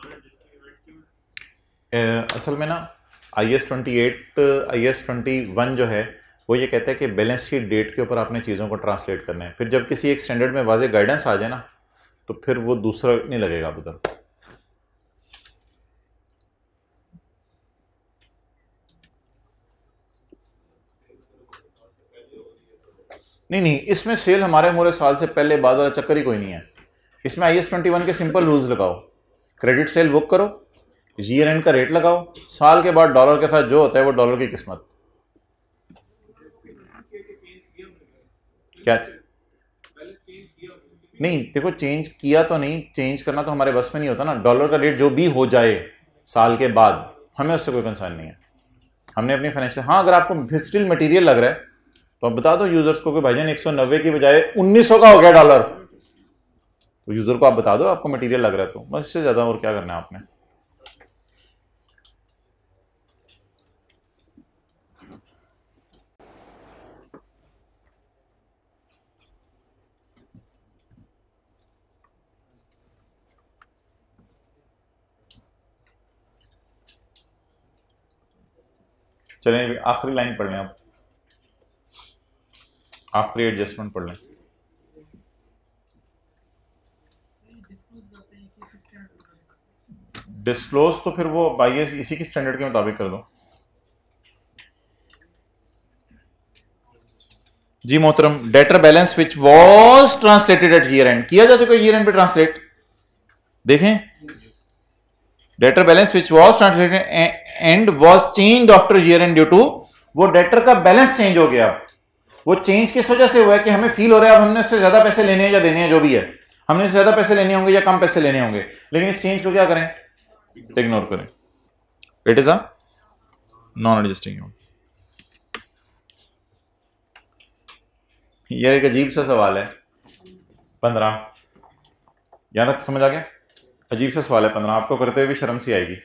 असल में ना I S twenty eight I S twenty one जो है वो ये कहता है कि बैलेंस शीट डेट के ऊपर आपने चीज़ों को ट्रांसलेट करना है। फिर जब किसी एक स्टैंडर्ड में वाज़े गाइडेंस आ जाए ना तो फिर वो दूसरा नहीं लगेगा उधर। नहीं नहीं, इसमें सेल हमारे मोरे साल से पहले बाद वाला चक्कर ही कोई नहीं है। इसमें आई एस ट्वेंटी वन के सिंपल रूल्स लगाओ, क्रेडिट सेल बुक करो, ईयर एंड का रेट लगाओ, साल के बाद डॉलर के साथ जो होता है वो डॉलर की किस्मत। क्या नहीं, देखो चेंज किया तो नहीं, चेंज करना तो हमारे बस में नहीं होता ना। डॉलर का रेट जो भी हो जाए साल के बाद हमें उससे कोई कंसर्न नहीं है। हमने अपनी फाइनेंशियल, हाँ अगर आपको स्टिल मटेरियल लग रहा है तो आप बता दो यूजर्स को कि भाईजान एक सौ नब्बे की बजाय उन्नीस सौ का हो गया डॉलर, तो यूजर को आप बता दो आपको मटेरियल लग रहा है, तो बस इससे ज्यादा और क्या करना है आपने। चलें आखिरी लाइन पढ़ लें, आप आखिरी एडजस्टमेंट पढ़ लें। डिस्क्लोज तो फिर वो बाईएस इसी की स्टैंडर्ड के मुताबिक कर दो। जी मोहतरम, debtor balance which was translated at year end, किया जा चुका ईयर एंड पे ट्रांसलेट, देखें। Debtor balance which was translated and was changed after year end due to, वो डेटर का बैलेंस चेंज हो गया। वो चेंज किस वजह से हुआ है कि हमें फील हो रहा है अब हमने उससे ज्यादा पैसे लेने हैं या देने हैं, जो भी है हमने उससे ज्यादा पैसे लेने होंगे या कम पैसे लेने होंगे, लेकिन इस चेंज को क्या करें, इग्नोर करें। It is a non adjusting event. यह एक अजीब सा सवाल है पंद्रह, यहां तक समझ आ गया? अजीब सा सवाल है पंद्रह, आपको करते हुए भी शर्म सी आएगी।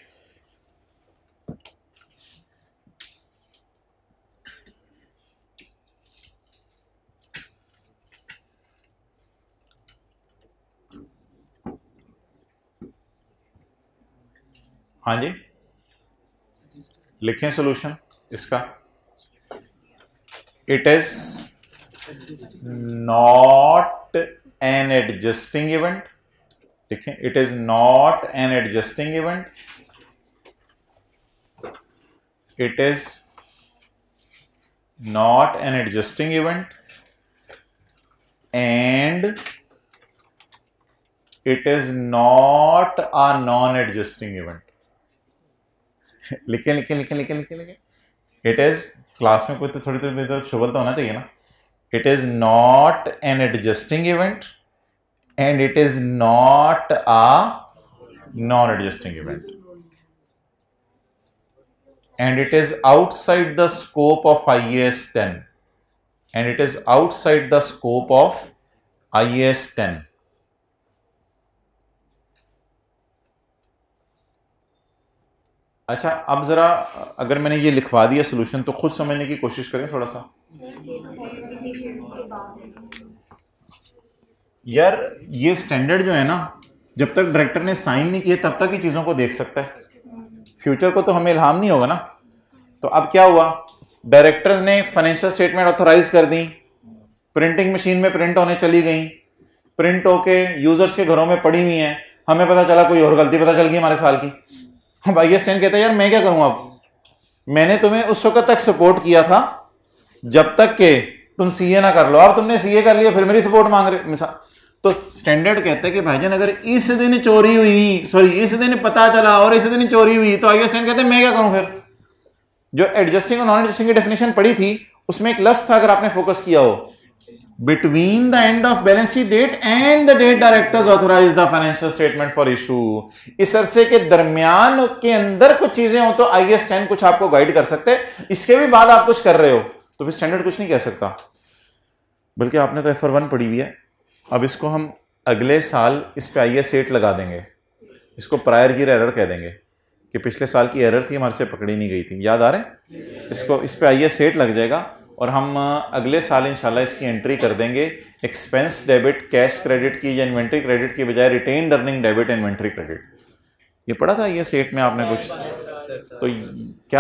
हाँ जी, लिखें सॉल्यूशन इसका। It is not an adjusting event, लिखें it is not an adjusting event, it is not an adjusting event and it is not a non adjusting event. लिखे लिखे लिखे लिखे लिखे लिखे इट इज, क्लास में कोई तो थोड़ी देर तो शुगल तो होना चाहिए ना। It is not an adjusting event and it is not a non adjusting event and it is outside the scope of I A S ten and it is outside the scope of I A S ten. अच्छा, अब जरा अगर मैंने ये लिखवा दिया solution तो खुद समझने की कोशिश करें थोड़ा सा। यार ये स्टैंडर्ड जो है ना, जब तक डायरेक्टर ने साइन नहीं किए तब तक ही चीजों को देख सकता है, फ्यूचर को तो हमें इल्हाम नहीं होगा ना। तो अब क्या हुआ, डायरेक्टर्स ने फाइनेंशियल स्टेटमेंट ऑथराइज कर दी, प्रिंटिंग मशीन में प्रिंट होने चली गई, प्रिंट होके यूजर्स के घरों में पड़ी हुई हैं, हमें पता चला कोई और गलती पता चल गई हमारे साल की। भाई ये स्टैंड कहता है यार मैं क्या करूं, अब मैंने तुम्हें उस वक्त तक सपोर्ट किया था जब तक के तुम सीए ना कर लो, अब तुमने सीए कर लिया फिर मेरी सपोर्ट मांग रहे मिसाल। तो स्टैंडर्ड कहता है कि भाईजान अगर इस दिन चोरी हुई, सॉरी इस दिन पता चला और इस दिन चोरी हुई, तो आइए स्टैंड कहते हैं मैं क्या करूं फिर। जो एडजस्टिंग और नॉन एडजस्टिंग की डेफिनेशन पड़ी थी उसमें एक लफ्ज था, अगर आपने फोकस किया हो, between the end of balance sheet date and the date directors authorise the financial statement for issue. इस अरसे के दरमियान के अंदर कुछ चीजें हो तो आई एस टेन कुछ आपको गाइड कर सकते हैं, इसके भी बाद आप कुछ कर रहे हो तो फिर स्टैंडर्ड कुछ नहीं कह सकता। बल्कि आपने तो एफ आर वन पढ़ी हुई है, अब इसको हम अगले साल इस पे आई एस एट लगा देंगे, इसको प्रायर ईयर एरर कह देंगे कि पिछले साल की एरर थी हमारे से पकड़ी नहीं गई थी, याद आ रहे हैं? इसको इस पे आई एस एट लग जाएगा और हम अगले साल इंशाल्लाह इसकी एंट्री कर देंगे एक्सपेंस डेबिट कैश क्रेडिट की या इन्वेंट्री क्रेडिट की बजाय retained earning debit inventory credit. ये पढ़ा था ये सेट में आपने कुछ? तो क्या,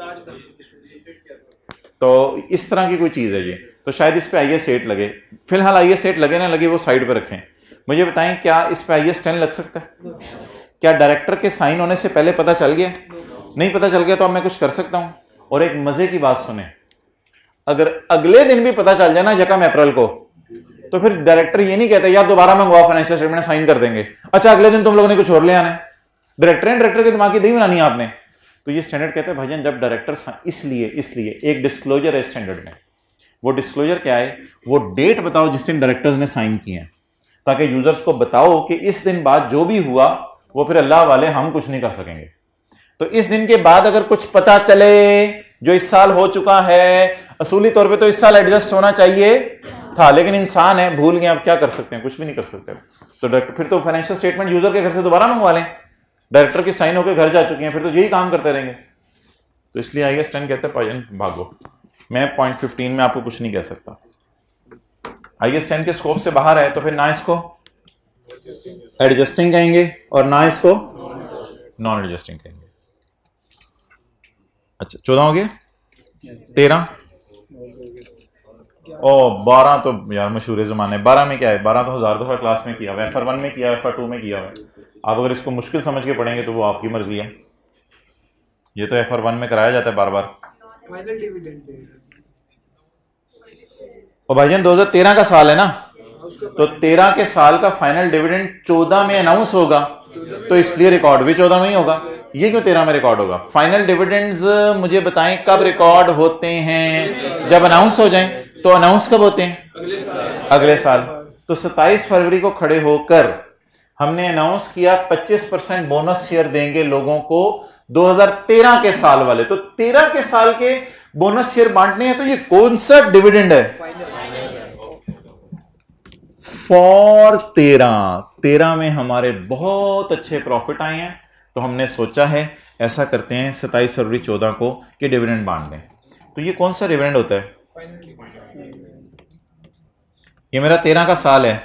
तो इस तरह की कोई चीज़ है ये, तो शायद इस पे आई एस एट लगे। फिलहाल आई एस एट लगे ना लगे वो साइड पे रखें। मुझे बताएं क्या इस पे आई एस टेन लग सकता है? क्या डायरेक्टर के साइन होने से पहले पता चल गया? नहीं पता चल गया तो अब मैं कुछ कर सकता हूं। और एक मजे की बात सुने, अगर अगले दिन भी पता चल जाए ना यकम अप्रैल को, तो फिर डायरेक्टर ये नहीं कहता यार दोबारा मंगवाओ फाइनेंशियल स्टेटमेंट साइन कर देंगे, अच्छा अगले दिन तुम लोगों ने कुछ और ले आना है। डायरेक्टर है, डायरेक्टर के दिमाग की दही बनानी है आपने। तो ये स्टैंडर्ड कहते हैं भाईजान जब डायरेक्टर, इसलिए इसलिए एक डिस्क्लोजर है स्टैंडर्ड में। वो डिस्क्लोजर क्या है? वो डेट बताओ जिस दिन डायरेक्टर्स ने साइन किए हैं, ताकि यूजर्स को बताओ कि इस दिन बाद जो भी हुआ वो फिर अल्लाह वाले हम कुछ नहीं कर सकेंगे। तो इस दिन के बाद अगर कुछ पता चले जो इस साल हो चुका है, असूली तौर पे तो इस साल एडजस्ट होना चाहिए था, लेकिन इंसान है भूल गए, अब क्या कर सकते हैं, कुछ भी नहीं कर सकते। तो डायरेक्टर फिर तो फाइनेंशियल स्टेटमेंट यूजर के घर से दोबारा मंगवा लें, डायरेक्टर की साइन होकर घर जा चुकी हैं, फिर तो यही काम करते रहेंगे। तो इसलिए आई एस टेन कहते हैं पाजन भागो, मैं पॉइंट फिफ्टीन में आपको कुछ नहीं कह सकता। आई एस टेन के स्कोप से बाहर है तो फिर ना इसको एडजस्टिंग कहेंगे और ना इसको नॉन एडजस्टिंग कहेंगे। अच्छा चौदह हो गया, तेरह ओ बारह तो यार मशहूर जमाने। बारह में क्या है? बारह तो हजार दफा क्लास में किया हुआ है, एफ आर वन में किया है, एफ आर टू में किया हुआ है। आप अगर इसको मुश्किल समझ के पढ़ेंगे तो वो आपकी मर्जी है। ये तो एफ आर वन में कराया जाता है बार बार। फाइनल डिविडेंड और भाईजान दो हजार तेरह का साल है ना, तो तेरह के साल का फाइनल डिविडेंड चौदह में अनाउंस होगा, तो इसलिए रिकॉर्ड भी चौदह में ही होगा। ये क्यों तेरह में रिकॉर्ड होगा? फाइनल डिविडेंड्स मुझे बताएं कब रिकॉर्ड होते हैं? जब अनाउंस हो जाएं। तो अनाउंस कब होते हैं? अगले साल। अगले साल। तो सत्ताईस फरवरी को खड़े होकर हमने अनाउंस किया पच्चीस परसेंट बोनस शेयर देंगे लोगों को दो हज़ार तेरह के साल वाले। तो तेरह के साल के बोनस शेयर बांटने हैं। तो ये कौन सा डिविडेंड है? फॉर तेरह। तेरह में हमारे बहुत अच्छे प्रॉफिट आए हैं, तो हमने सोचा है ऐसा करते हैं सत्ताईस फरवरी चौदह को कि डिविडेंड बांट दें। तो ये कौन सा डिविडेंड होता है? ये मेरा तेरह का साल है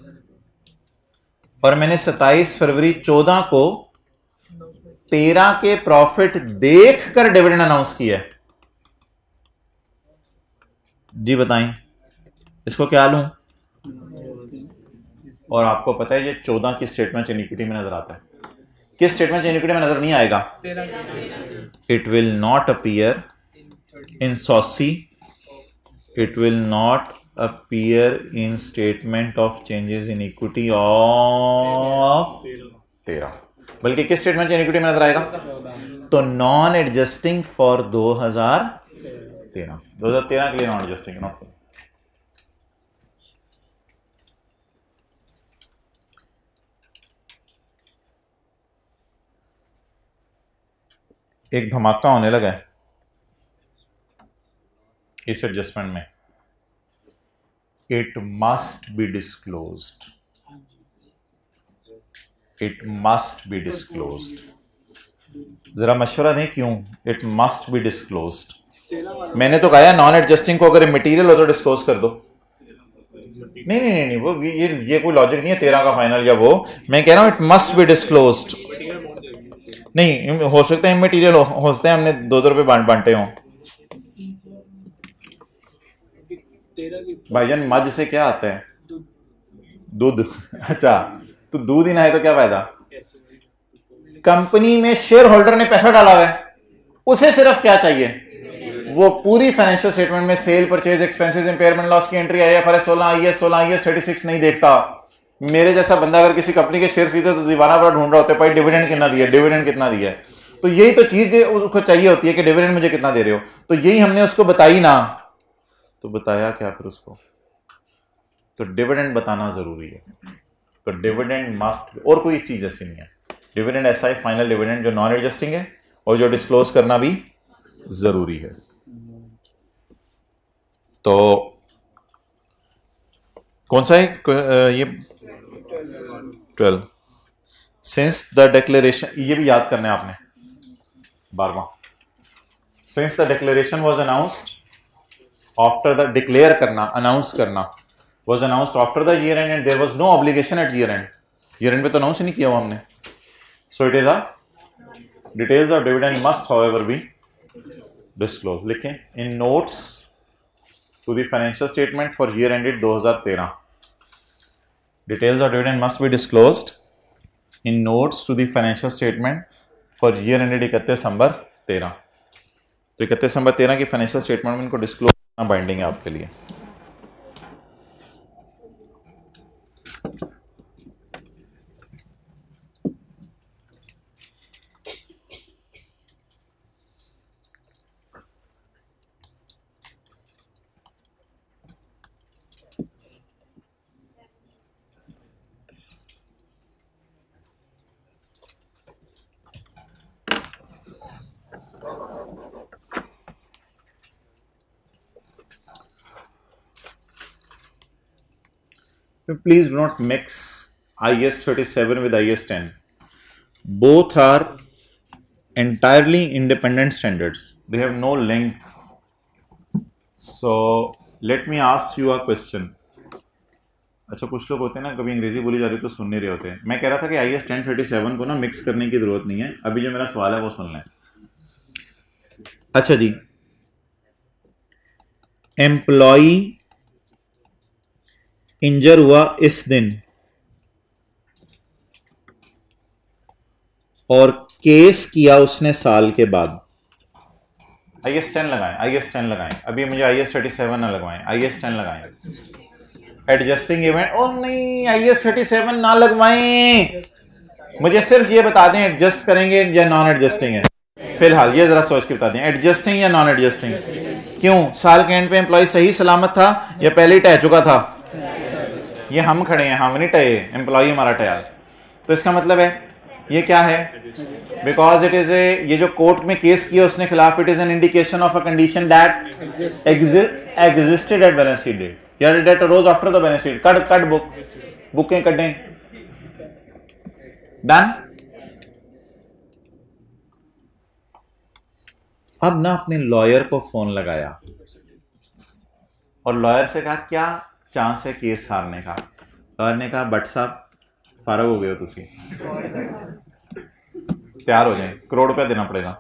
और मैंने सत्ताईस फरवरी चौदह को तेरह के प्रॉफिट देखकर डिविडेंड अनाउंस किया है। जी बताएं इसको क्या लूं? और आपको पता है ये चौदह की स्टेटमेंट इक्विटी में नजर आता है। किस स्टेटमेंट इक्विटी में नजर नहीं आएगा? It will not appear in SOCI, it will not appear in statement of changes in equity of तेरह, बल्कि किस स्टेटमेंट इक्विटी में नजर आएगा? तो नॉन एडजस्टिंग फॉर दो हजार तेरह दो हजार तेरह के लिए नॉन एडजस्टिंग नॉट। एक धमाका होने लगा है इस एडजस्टमेंट में। It must be disclosed, it must be disclosed. जरा मशवरा दें क्यों इट मस्ट बी डिस्क्लोज्ड? मैंने तो कहा नॉन एडजस्टिंग को अगर मटेरियल हो तो डिस्क्लोज कर दो। नहीं नहीं नहीं, नहीं वो ये ये कोई लॉजिक नहीं है तेरह का फाइनल या वो। मैं कह रहा हूं इट मस्ट बी डिस्क्लोज्ड। नहीं हो सकता है मटेरियल हो, हो सकता है हमने दो दो रुपए बांट बांटे हों। भाईजान मज से क्या आता है? दूध। अच्छा तो दूध ही ना है तो क्या फायदा? कंपनी में शेयर होल्डर ने पैसा डाला हुआ है, उसे सिर्फ क्या चाहिए? वो पूरी फाइनेंशियल स्टेटमेंट में sale, purchase, expenses, impairment, loss की एंट्री, आईएफआरएस सोलह, आईएस सोलह, आईएस छत्तीस नहीं देखता। मेरे जैसा बंदा अगर किसी कंपनी के शेयर खरीदे तो दीवाना पर ढूंढ रहा होता है भाई डिविडेंड कितना दिया, डिविडेंड कितना दिया है। तो यही तो चीज उसको चाहिए होती है कि डिविडेंड मुझे कितना दे रहे हो। तो यही हमने उसको बताई ना, तो बताया क्या फिर उसको? तो डिविडेंड बताना जरूरी है। तो डिविडेंड मस्ट, और कोई चीज ऐसी नहीं है। डिविडेंड ऐसा है फाइनल डिविडेंड जो नॉन एडजस्टिंग है और जो डिस्क्लोज करना भी जरूरी है। तो कौन सा है ये? ट्वेल्व। सिंस द डिक्लेरेशन, ये भी याद करना है आपने बारवा। Since the declaration was announced after the, declare करना, अनाउंस करना, was announced after the year end and there was no obligation at year end. Year end पे तो अनाउंस ही नहीं किया हुआ हमने। So it is a details of dividend must however be disclose. लिखें in notes to the financial statement for year ended दो हज़ार तेरह. Details of dividend must be disclosed in notes to the financial statement for year ended इकतीस दिसंबर तेरह. तो इकतीस दिसंबर तेरह की फाइनेंशियल स्टेटमेंट में इनको डिस्क्लोज करना बाइंडिंग है आपके लिए। Please do not mix I A S thirty-seven with I A S ten. Both are entirely independent standards. They have no link. So let me ask you a question. अच्छा कुछ लोग होते हैं ना कभी अंग्रेजी बोली जा रही तो सुन नहीं रहे होते हैं। मैं कह रहा था कि I S ten thirty seven को ना मिक्स करने की जरूरत नहीं है। अभी जो मेरा सवाल है वो सुन लें। अच्छा जी, एम्प्लॉई इंजर हुआ इस दिन और केस किया उसने साल के बाद। आई एस टेन लगाएं, आई एस टेन लगाएं। अभी मुझे आई एस थर्टी सेवन ना लगवाएं, आई एस टेन लगाएं। एडजस्टिंग इवेंट, ओ नहीं आई एस थर्टी सेवन ना लगवाएं। मुझे सिर्फ ये बता दें एडजस्ट करेंगे या नॉन एडजस्टिंग है। फिलहाल ये जरा सोच के बता दें, एडजस्टिंग या नॉन एडजस्टिंग? क्यों? साल के एंड पे एम्प्लॉय सही सलामत था या पहले ही टह चुका था? ये हम खड़े हैं, हम नहीं टहे, एम्प्लॉय हमारा टया। तो इसका मतलब है ये क्या है? बिकॉज इट इज ए, ये जो कोर्ट में केस किया उसने खिलाफ, it is an indication of a condition that existed at balance sheet date या date arose after the balance sheet. Cut cut book, बुकें कटें। डन। अब ना अपने लॉयर को फोन लगाया और लॉयर से कहा क्या चांस है केस हारने का? लॉयर ने कहा बट साहब फारग हो गए हो तुसी, तैयार हो जाए, करोड़ रुपया देना पड़ेगा,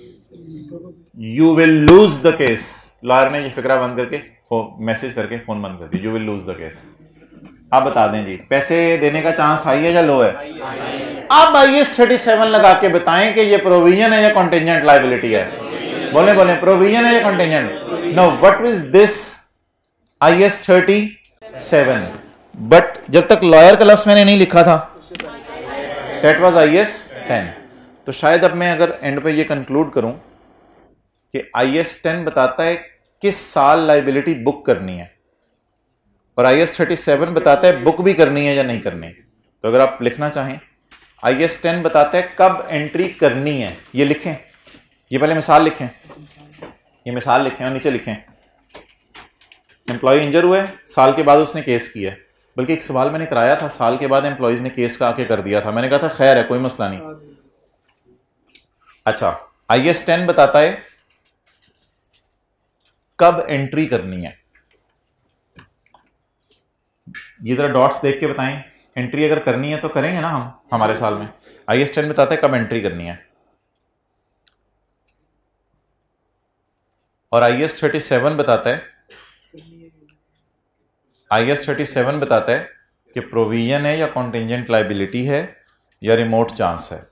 you will lose the case. Lawyer ने ये फिक्रा बंद करके मैसेज करके फोन बंद कर दिया, you will lose the case. आप बता दें जी पैसे देने का चांस हाई है या लो है? आप आई एस थर्टी सेवन लगा के बताएं कि ये प्रोविजन है या कॉन्टेंजेंट लाइबिलिटी है? बोले बोले प्रोविजन है या contingent? No, what is this I S thirty seven? But जब तक लॉयर का लफ्ज मैंने नहीं लिखा था, that was I S ten. तो शायद अब मैं अगर एंड पे ये कंक्लूड करूं कि आई एस टेन बताता है किस साल लाइबिलिटी बुक करनी है और आई एस थर्टी सेवन बताता है बुक भी करनी है या नहीं करनी। तो अगर आप लिखना चाहें, आई एस टेन बताता है कब एंट्री करनी है, ये लिखें, ये पहले मिसाल लिखें, ये मिसाल लिखें और नीचे लिखें एम्प्लॉय इंजर हुए, साल के बाद उसने केस किया है। बल्कि एक सवाल मैंने कराया था, साल के बाद एम्प्लॉयज ने केस का आके कर दिया था, मैंने कहा था खैर है कोई मसला नहीं। अच्छा, आई एस टेन बताता है कब एंट्री करनी है। ये जरा डॉट्स देख के बताएं, एंट्री अगर करनी है तो करेंगे ना हम हमारे साल में। आई एस टेन बताता है कब एंट्री करनी है और आई एस थर्टी सेवन बताता है आई एस थर्टी सेवन बताता है कि प्रोविजन है या कॉन्टेंजेंट लाइबिलिटी है या रिमोट चांस है।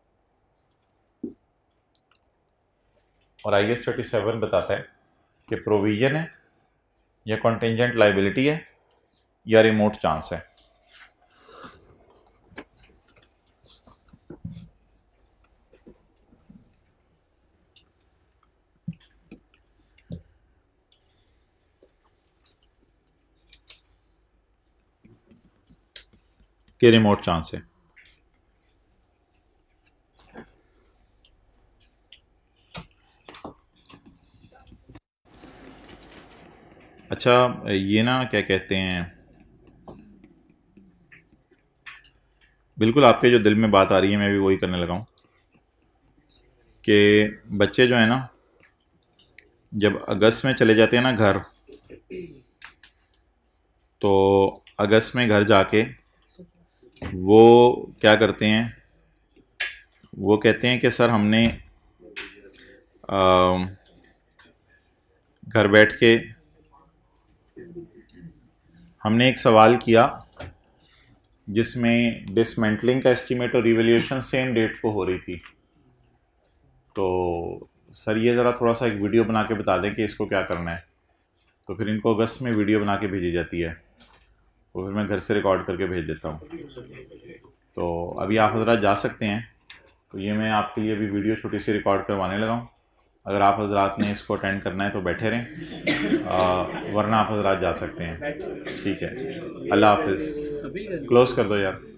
और आई एस थर्टी सेवन बताता है कि प्रोविजन है या कॉन्टेंजेंट लाइबिलिटी है या रिमोट चांस है। कि रिमोट चांस है। अच्छा, ये ना क्या कहते हैं, बिल्कुल आपके जो दिल में बात आ रही है मैं भी वही करने लगा हूँ कि बच्चे जो है ना जब अगस्त में चले जाते हैं ना घर, तो अगस्त में घर जाके वो क्या करते हैं, वो कहते हैं कि सर हमने आ, घर बैठ के हमने एक सवाल किया जिसमें डिसमेंटलिंग का एस्टीमेट और रिवैल्यूएशन सेम डेट को हो रही थी। तो सर ये ज़रा थोड़ा सा एक वीडियो बना के बता दें कि इसको क्या करना है। तो फिर इनको अगस्त में वीडियो बना के भेजी जाती है, तो फिर मैं घर से रिकॉर्ड करके भेज देता हूँ। तो अभी आप हजरात जा सकते हैं। तो ये मैं आपके लिए अभी वीडियो छोटी सी रिकॉर्ड करवाने लगा हूँ। अगर आप हजरात ने इसको अटेंड करना है तो बैठे रहें, आ, वरना आप हजरात जा सकते हैं। ठीक है, अल्लाह हाफिज़। क्लोज़ कर दो यार।